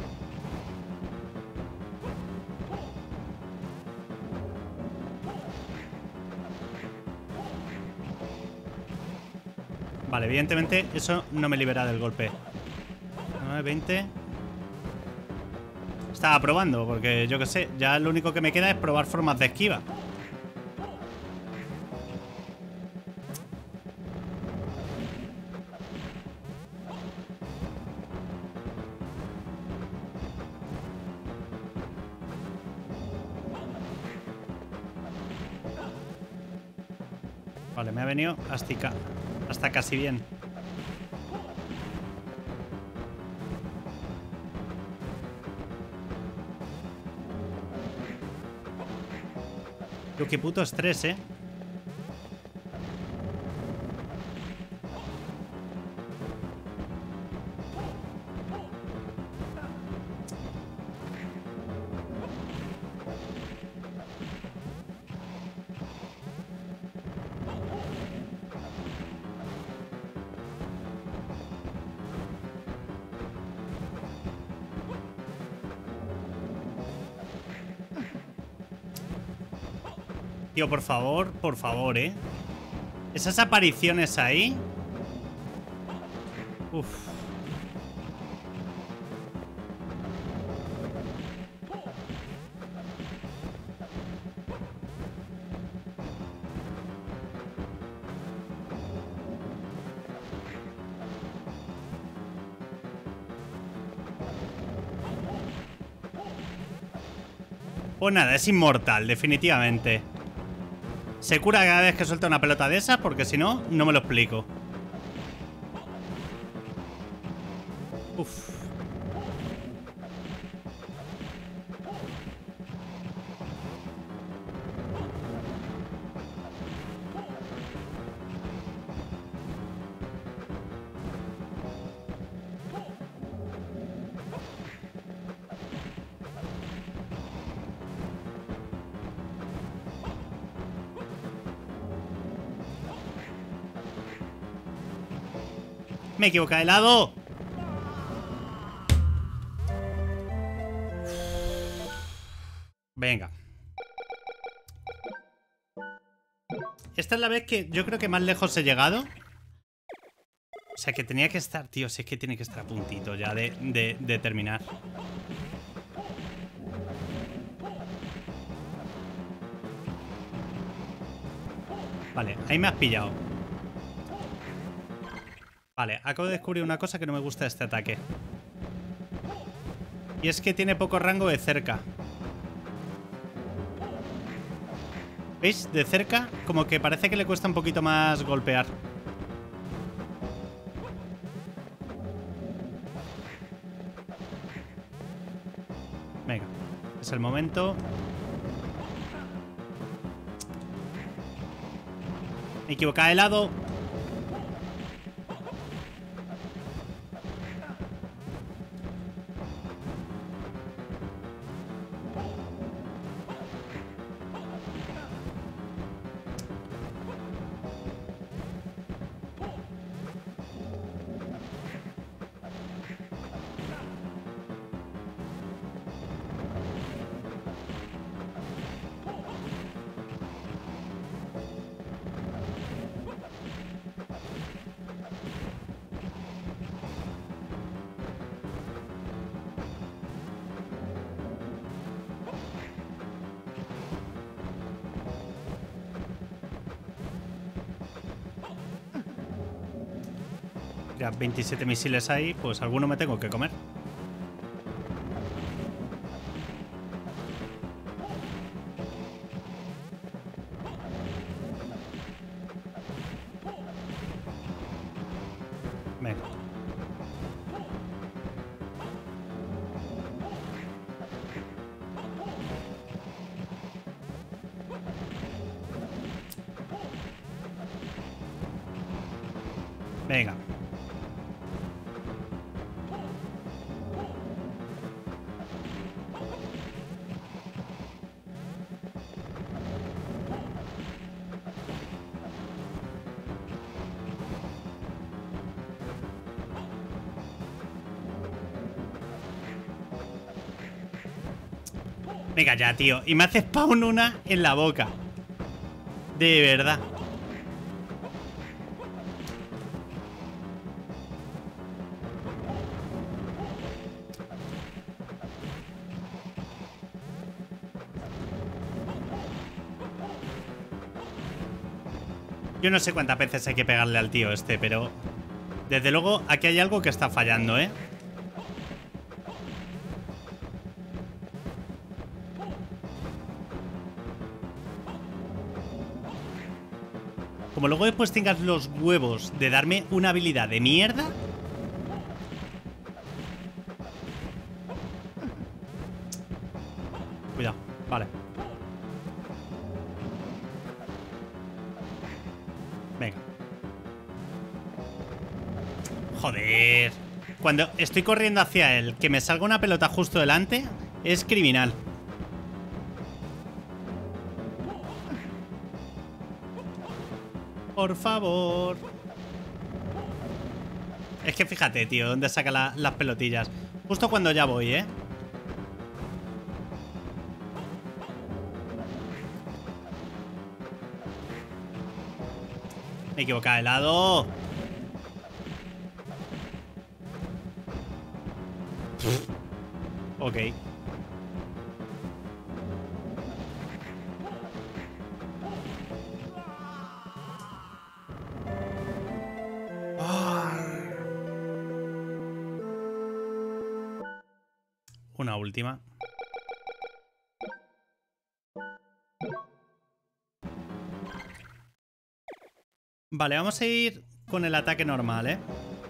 Vale, evidentemente eso no me libera del golpe. nueve, veinte. Estaba probando, porque yo qué sé, ya lo único que me queda es probar formas de esquiva. Vale, me ha venido hasta, hasta casi bien. Yo qué puto estrés, ¿eh? Tío, por favor, por favor, ¿eh? Esas apariciones ahí. Uf. Pues nada, es inmortal, definitivamente. Se cura cada vez que suelta una pelota de esas, porque si no, no me lo explico. Uf. Me he equivocado de lado. Venga. Esta es la vez que yo creo que más lejos he llegado. O sea que tenía que estar, tío, si es que tiene que estar a puntito ya de, de, de terminar. Vale, ahí me has pillado. Vale, acabo de descubrir una cosa que no me gusta de este ataque. Y es que tiene poco rango de cerca. ¿Veis? De cerca, como que parece que le cuesta un poquito más golpear. Venga, es el momento. Me he equivocado de lado. tira veintisiete misiles ahí, pues alguno me tengo que comer. Venga. Venga. Venga ya, tío. Y me hace spawn una en la boca. De verdad. Yo no sé cuántas veces hay que pegarle al tío este, pero... Desde luego, aquí hay algo que está fallando, ¿eh? Como luego después tengas los huevos de darme una habilidad de mierda... Cuidado, vale. Venga. Joder. Cuando estoy corriendo hacia él, que me salga una pelota justo delante, es criminal. Por favor. Es que fíjate, tío, dónde saca la, las pelotillas. Justo cuando ya voy, ¿eh? Me he equivocado de lado. Ok. Una última. Vale, vamos a ir con el ataque normal, ¿eh?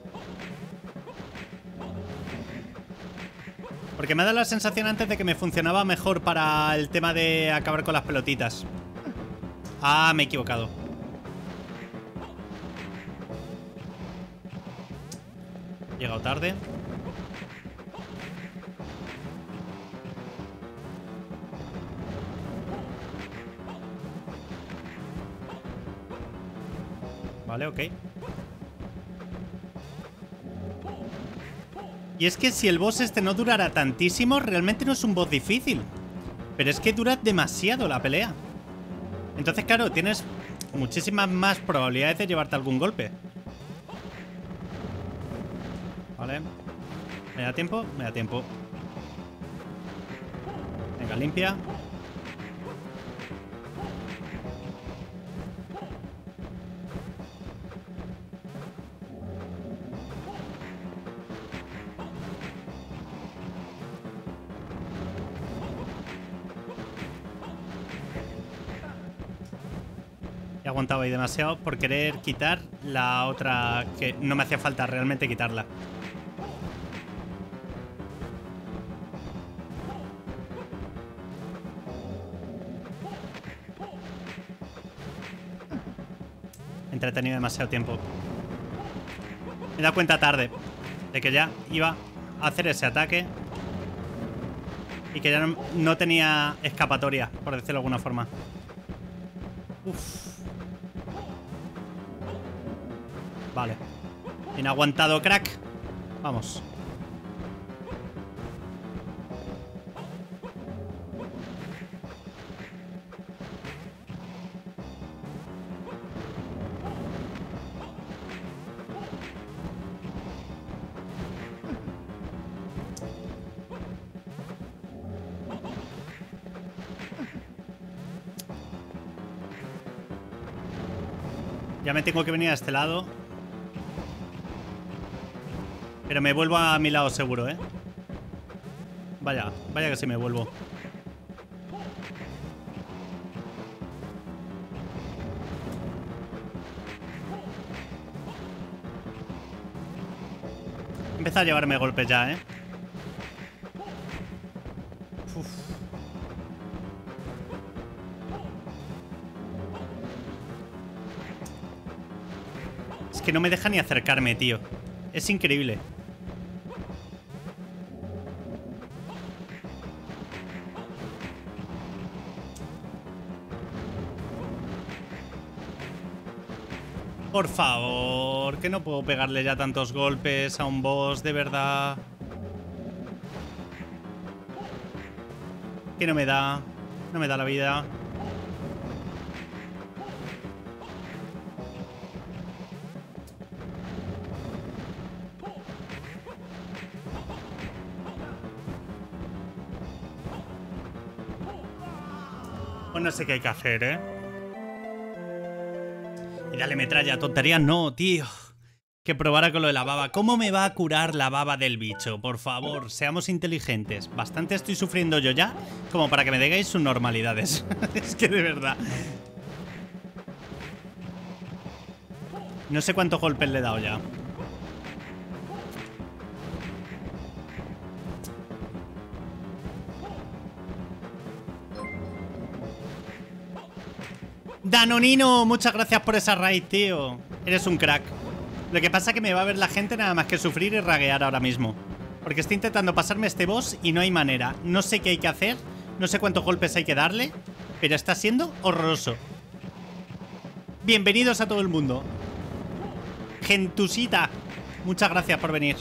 Porque me ha dado la sensación antes de que me funcionaba mejor para el tema de acabar con las pelotitas. Ah, me he equivocado. He llegado tarde. Vale, ok. Y es que si el boss este no durara tantísimo, realmente no es un boss difícil. Pero es que dura demasiado la pelea. Entonces, claro, tienes muchísimas más probabilidades de llevarte algún golpe. Vale. ¿Me da tiempo? Me da tiempo. Venga, limpia. He aguantado ahí demasiado por querer quitar la otra que no me hacía falta realmente quitarla. He entretenido demasiado tiempo. Me he dado cuenta tarde de que ya iba a hacer ese ataque y que ya no, no tenía escapatoria, por decirlo de alguna forma. Uf. Vale. Bien aguantado, crack. Vamos. Ya me tengo que venir a este lado. Pero me vuelvo a mi lado seguro, ¿eh? Vaya, vaya que sí me vuelvo. Empieza a llevarme golpes ya, ¿eh? Uf. Es que no me deja ni acercarme, tío. Es increíble. Por favor, que no puedo pegarle ya tantos golpes a un boss, de verdad. Que no me da. No me da la vida. Pues no sé qué hay que hacer, ¿eh? Y dale metralla, tonterías no, tío. Que probara con lo de la baba. ¿Cómo me va a curar la baba del bicho? Por favor, seamos inteligentes. Bastante estoy sufriendo yo ya como para que me digáis sus normalidades. Es que de verdad. No sé cuántos golpes le he dado ya. Danonino, muchas gracias por esa raid, tío. Eres un crack. Lo que pasa es que me va a ver la gente nada más que sufrir y raguear ahora mismo. Porque estoy intentando pasarme este boss y no hay manera. No sé qué hay que hacer. No sé cuántos golpes hay que darle. Pero está siendo horroroso. Bienvenidos a todo el mundo. Gentusita, muchas gracias por venir.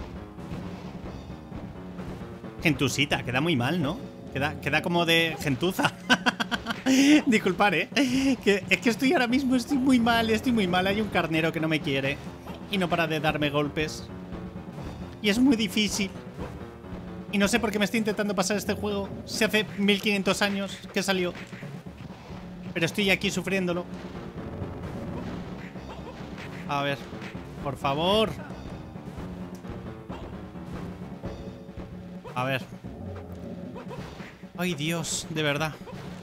Gentusita, queda muy mal, ¿no? Queda, queda como de gentuza. Disculpad, ¿eh? Que, es que estoy ahora mismo, estoy muy mal, estoy muy mal. Hay un carnero que no me quiere y no para de darme golpes. Y es muy difícil. Y no sé por qué me estoy intentando pasar este juego. Si hace mil quinientos años que salió. Pero estoy aquí sufriéndolo. A ver, por favor. A ver. Ay, Dios, de verdad.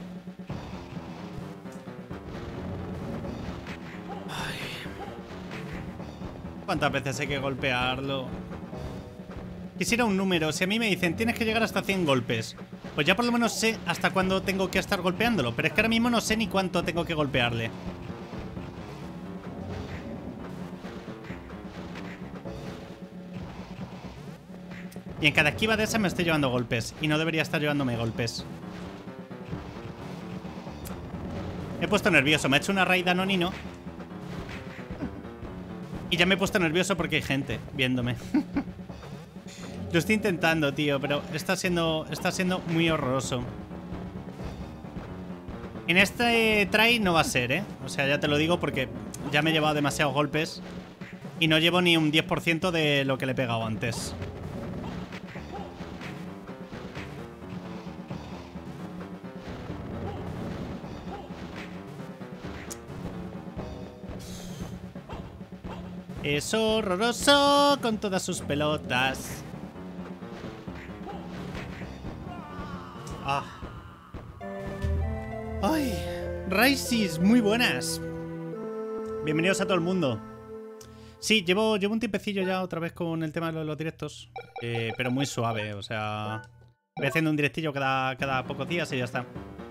Ay. ¿Cuántas veces hay que golpearlo? Quisiera un número. Si a mí me dicen tienes que llegar hasta cien golpes, pues ya por lo menos sé hasta cuándo tengo que estar golpeándolo. Pero es que ahora mismo no sé ni cuánto tengo que golpearle. Y en cada esquiva de esa me estoy llevando golpes. Y no debería estar llevándome golpes. Me he puesto nervioso. Me ha hecho una raid Danonino. Y ya me he puesto nervioso porque hay gente viéndome. Lo estoy intentando, tío, pero está siendo, está siendo muy horroroso. En este try no va a ser, ¿eh? O sea, ya te lo digo porque ya me he llevado demasiados golpes. Y no llevo ni un diez por ciento de lo que le he pegado antes. Es horroroso con todas sus pelotas. Ah. Ay, Raisis, muy buenas. Bienvenidos a todo el mundo. Sí, llevo, llevo un tiempecillo ya otra vez con el tema de los directos. Eh, pero muy suave, o sea... Voy haciendo un directillo cada, cada pocos días y ya está.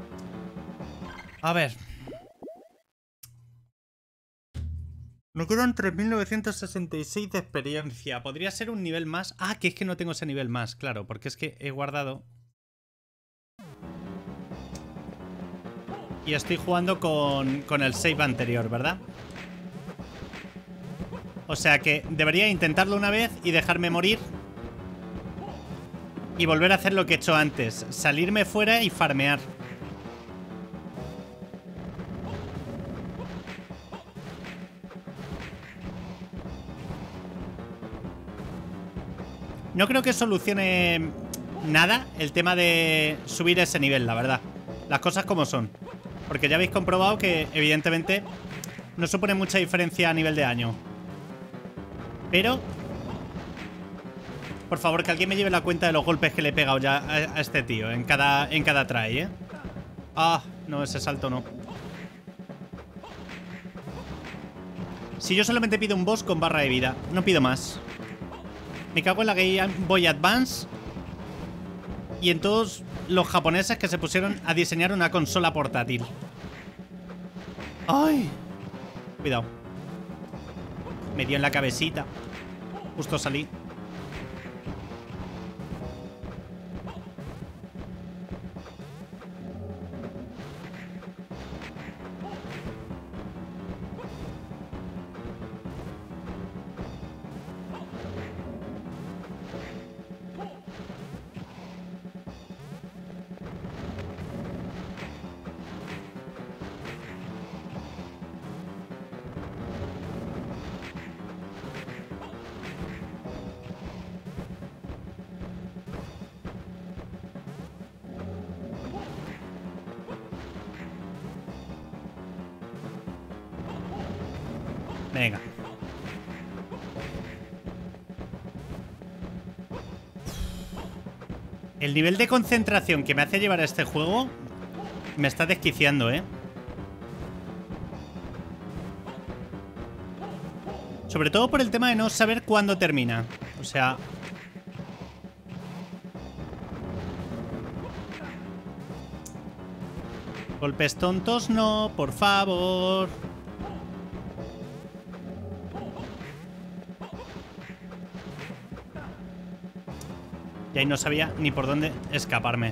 A ver. Me quedan tres mil novecientos sesenta y seis de experiencia. Podría ser un nivel más. Ah, que es que no tengo ese nivel más, claro. Porque es que he guardado... Y estoy jugando con, con el save anterior, ¿verdad? O sea que debería intentarlo una vez y dejarme morir. Y volver a hacer lo que he hecho antes. Salirme fuera y farmear. No creo que solucione nada el tema de subir ese nivel, la verdad. Las cosas como son. Porque ya habéis comprobado que, evidentemente, no supone mucha diferencia a nivel de daño. Pero Por favor, que alguien me lleve la cuenta de los golpes que le he pegado ya a, a este tío en cada, en cada try, ¿eh? Ah, no, ese salto no. Si yo solamente pido un boss con barra de vida, no pido más. Me cago en la Game Boy Advance y en todos los japoneses que se pusieron a diseñar una consola portátil. ¡Ay! Cuidado. Me dio en la cabecita. Justo salí. Venga. El nivel de concentración que me hace llevar a este juego me está desquiciando, ¿eh? Sobre todo por el tema de no saber cuándo termina. O sea... Golpes tontos no, por favor. Y ahí no sabía ni por dónde escaparme.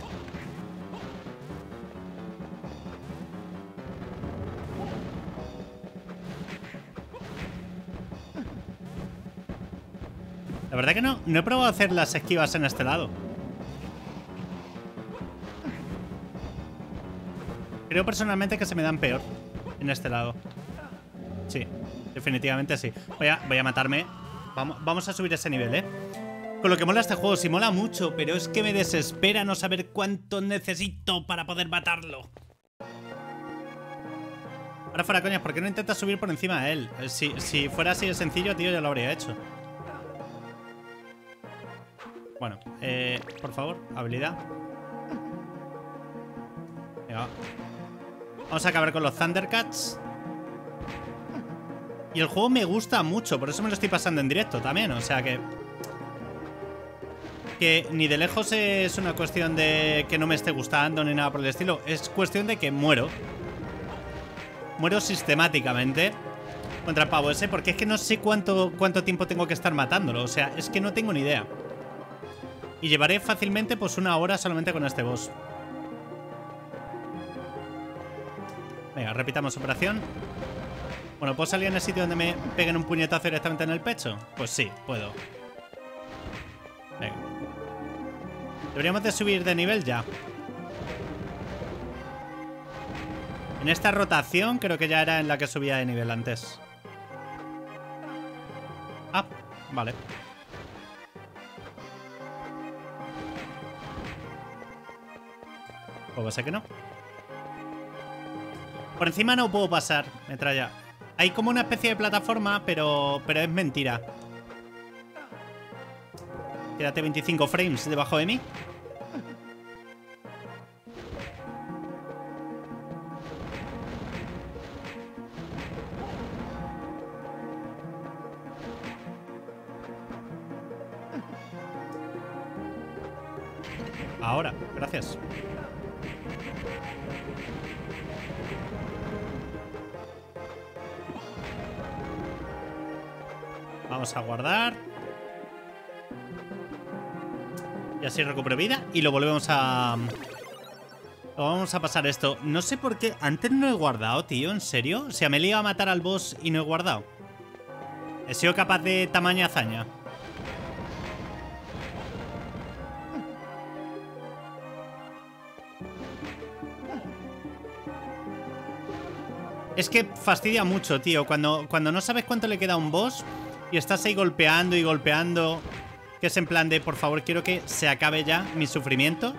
La verdad que no, no he probado a hacer las esquivas en este lado. Creo personalmente que se me dan peor en este lado. Sí, definitivamente sí. Voy a, voy a matarme. Vamos, vamos a subir ese nivel, ¿eh? Con lo que mola este juego, sí mola mucho, pero es que me desespera no saber cuánto necesito para poder matarlo. Ahora fuera coñas, ¿por qué no intentas subir por encima de él? Si, si fuera así de sencillo, tío, ya lo habría hecho. Bueno, eh, por favor, habilidad. Venga. Vamos a acabar con los Thundercats. Y el juego me gusta mucho, por eso me lo estoy pasando en directo también, o sea que... Que ni de lejos es una cuestión de que no me esté gustando ni nada por el estilo. Es cuestión de que muero. Muero sistemáticamente contra el pavo ese, porque es que no sé cuánto, cuánto tiempo tengo que estar matándolo. O sea, es que no tengo ni idea. Y llevaré fácilmente pues una hora solamente con este boss. Venga, repitamos operación. Bueno, ¿puedo salir en el sitio donde me peguen un puñetazo directamente en el pecho? Pues sí, puedo. Venga. Deberíamos de subir de nivel ya. En esta rotación creo que ya era en la que subía de nivel antes. Ah, vale. Pues va a ser que no. Por encima no puedo pasar, metralla. Hay como una especie de plataforma, pero, pero es mentira. Quédate veinticinco frames debajo de mí. Ahora, gracias. Vamos a guardar. Y así recupero vida y lo volvemos a... Lo vamos a pasar esto. No sé por qué... Antes no he guardado, tío. ¿En serio? O sea, me he liado a matar al boss y no he guardado. He sido capaz de tamaña hazaña. Es que fastidia mucho, tío. Cuando, cuando no sabes cuánto le queda a un boss y estás ahí golpeando y golpeando, que es en plan de, por favor, quiero que se acabe ya mi sufrimiento.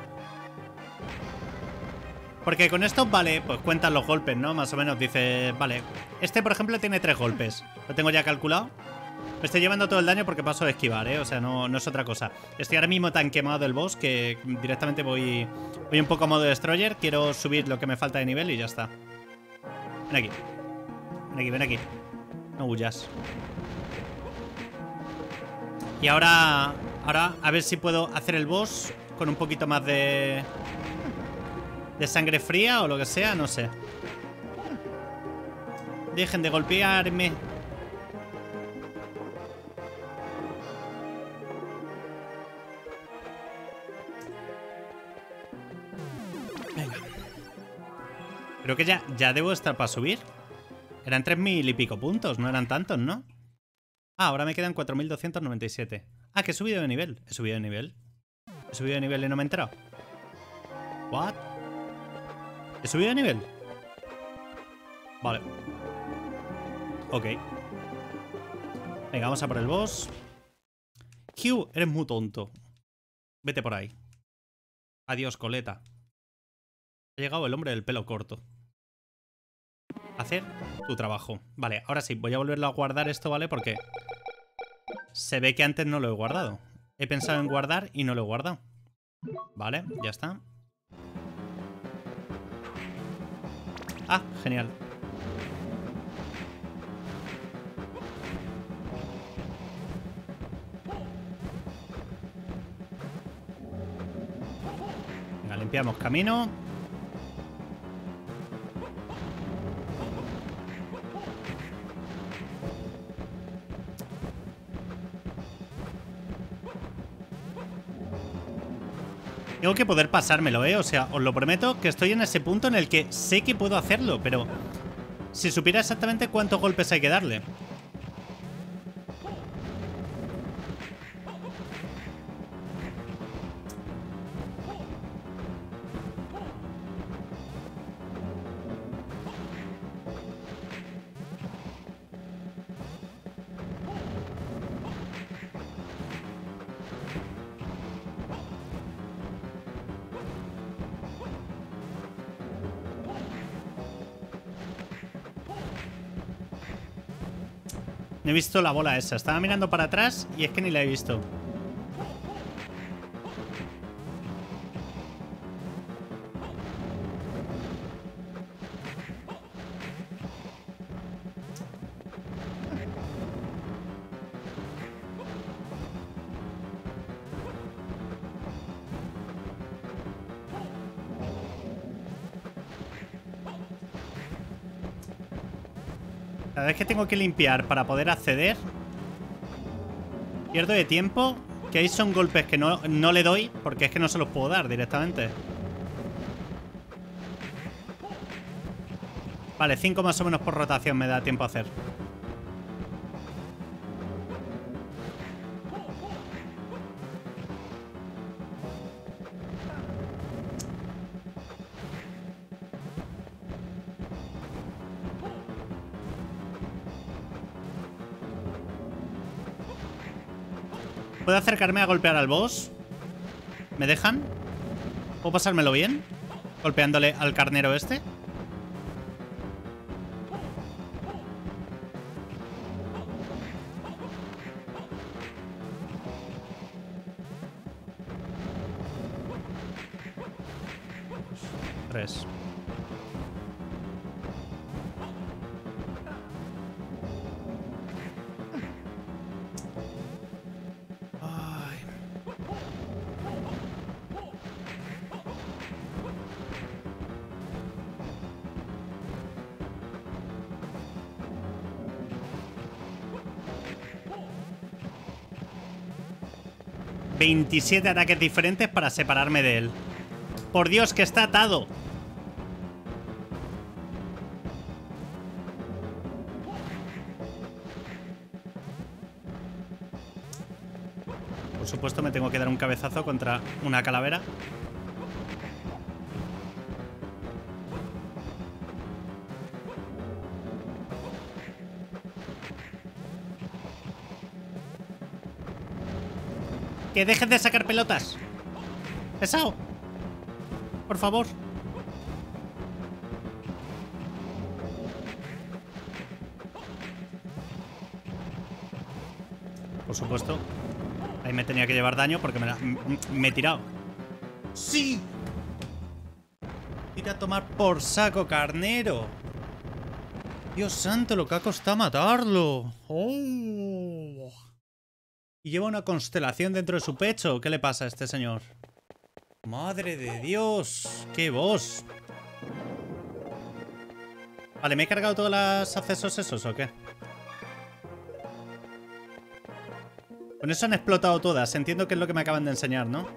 Porque con esto, vale, pues cuentan los golpes, ¿no? Más o menos dices, vale, este, por ejemplo, tiene tres golpes. Lo tengo ya calculado. Me estoy llevando todo el daño porque paso de esquivar, ¿eh? O sea, no, no es otra cosa. Estoy ahora mismo tan quemado del boss que directamente voy, voy un poco a modo destroyer. Quiero subir lo que me falta de nivel y ya está. Ven aquí. Ven aquí, ven aquí. No huyas. Y ahora, ahora a ver si puedo hacer el boss con un poquito más de... de sangre fría o lo que sea, no sé. Dejen de golpearme. Venga. Creo que ya, ya debo estar para subir. Eran tres mil y pico puntos, no eran tantos, ¿no? Ah, ahora me quedan cuatro mil doscientos noventa y siete. Ah, que he subido de nivel. He subido de nivel. He subido de nivel y no me he enterado. ¿What? ¿He subido de nivel? Vale. Ok. Venga, vamos a por el boss. Hugh, eres muy tonto. Vete por ahí. Adiós, coleta. Ha llegado el hombre del pelo corto. Hacer tu trabajo. Vale, ahora sí, voy a volverlo a guardar esto, ¿vale? Porque se ve que antes no lo he guardado. He pensado en guardar y no lo he guardado. Vale, ya está. Ah, genial. Venga, limpiamos camino. Tengo que poder pasármelo, ¿eh? O sea, os lo prometo que estoy en ese punto en el que sé que puedo hacerlo, pero si supiera exactamente cuántos golpes hay que darle. No he visto la bola esa. Estaba mirando para atrás y es que ni la he visto. Cada vez que tengo que limpiar para poder acceder, pierdo de tiempo. Que ahí son golpes que no, no le doy porque es que no se los puedo dar directamente. Vale, cinco más o menos por rotación me da tiempo a hacer. ¿Puedo acercarme a golpear al boss? ¿Me dejan? ¿Puedo pasármelo bien? Golpeándole al carnero este. Tres. veintisiete ataques diferentes para separarme de él. Por Dios, que está atado. Por supuesto me tengo que dar un cabezazo contra una calavera. ¡Que dejes de sacar pelotas! ¡Pesado! Por favor. por supuesto. Ahí me tenía que llevar daño porque me, la, me he tirado. ¡Sí! Ir a tomar por saco, carnero. Dios santo, lo que ha costado matarlo. ¡Oh! Y lleva una constelación dentro de su pecho. ¿Qué le pasa a este señor? ¡Madre de Dios! ¡Qué boss! Vale, ¿me he cargado todos los accesos esos o qué? Con eso han explotado todas. Entiendo que es lo que me acaban de enseñar, ¿no?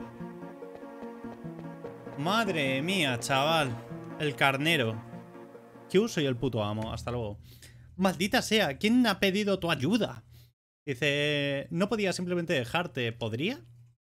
Madre mía, chaval. El carnero. Q, soy el puto amo. Hasta luego. Maldita sea, ¿quién ha pedido tu ayuda? Dice, no podía simplemente dejarte. ¿Podría? ¿Me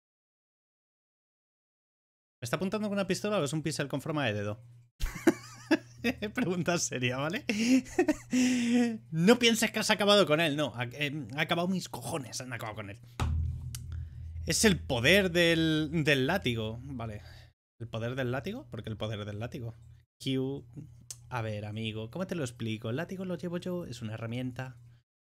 está apuntando con una pistola o es un pixel con forma de dedo? Pregunta seria, ¿vale? No pienses que has acabado con él, no. Ha, eh, ha acabado mis cojones, han acabado con él. Es el poder del, del látigo. Vale. ¿El poder del látigo? ¿Por qué el poder del látigo? Q... A ver, amigo, ¿cómo te lo explico? El látigo lo llevo yo, es una herramienta.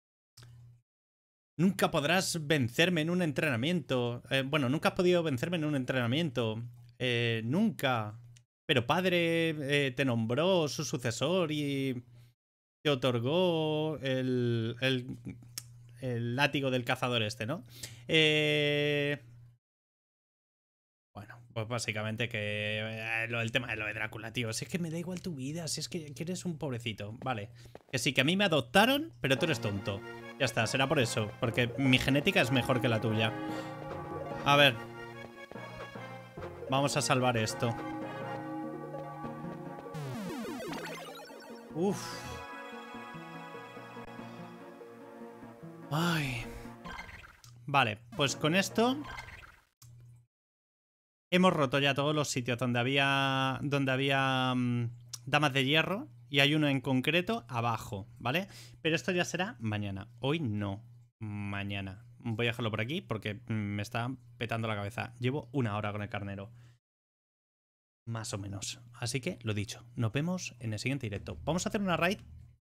Nunca podrás vencerme en un entrenamiento. Eh, bueno, nunca has podido vencerme en un entrenamiento. Eh, nunca. Pero padre eh, te nombró su sucesor y te otorgó el, el, el látigo del cazador este, ¿no? Eh... Bueno, pues básicamente que eh, lo, el tema de lo de Drácula, tío. Si es que me da igual tu vida, si es que, que eres un pobrecito. Vale. Que sí, que a mí me adoptaron, pero tú eres tonto. Ya está, será por eso. Porque mi genética es mejor que la tuya. A ver. Vamos a salvar esto. Uf. Ay. Vale, pues con esto... Hemos roto ya todos los sitios donde había donde había um, damas de hierro. Y hay uno en concreto abajo, ¿vale? Pero esto ya será mañana. Hoy no. Mañana. Voy a dejarlo por aquí porque me está petando la cabeza. Llevo una hora con el carnero. Más o menos. Así que, lo dicho. Nos vemos en el siguiente directo. Vamos a hacer una raid.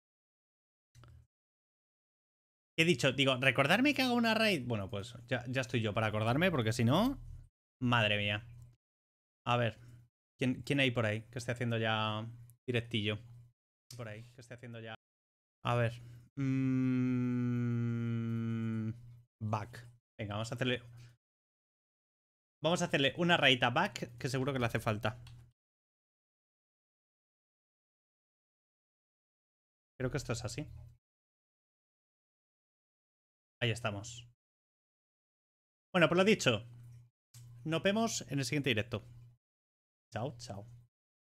He dicho, digo, ¿recordarme que hago una raid? Bueno, pues ya, ya estoy yo para acordarme porque si no... Madre mía. A ver, ¿quién, ¿quién hay por ahí que esté haciendo ya directillo? Por ahí, que esté haciendo ya... A ver. Mmm... Back. Venga, vamos a hacerle... Vamos a hacerle una raid a Back que seguro que le hace falta. Creo que esto es así. Ahí estamos. Bueno, pues lo dicho. Nos vemos en el siguiente directo. Chao, chao.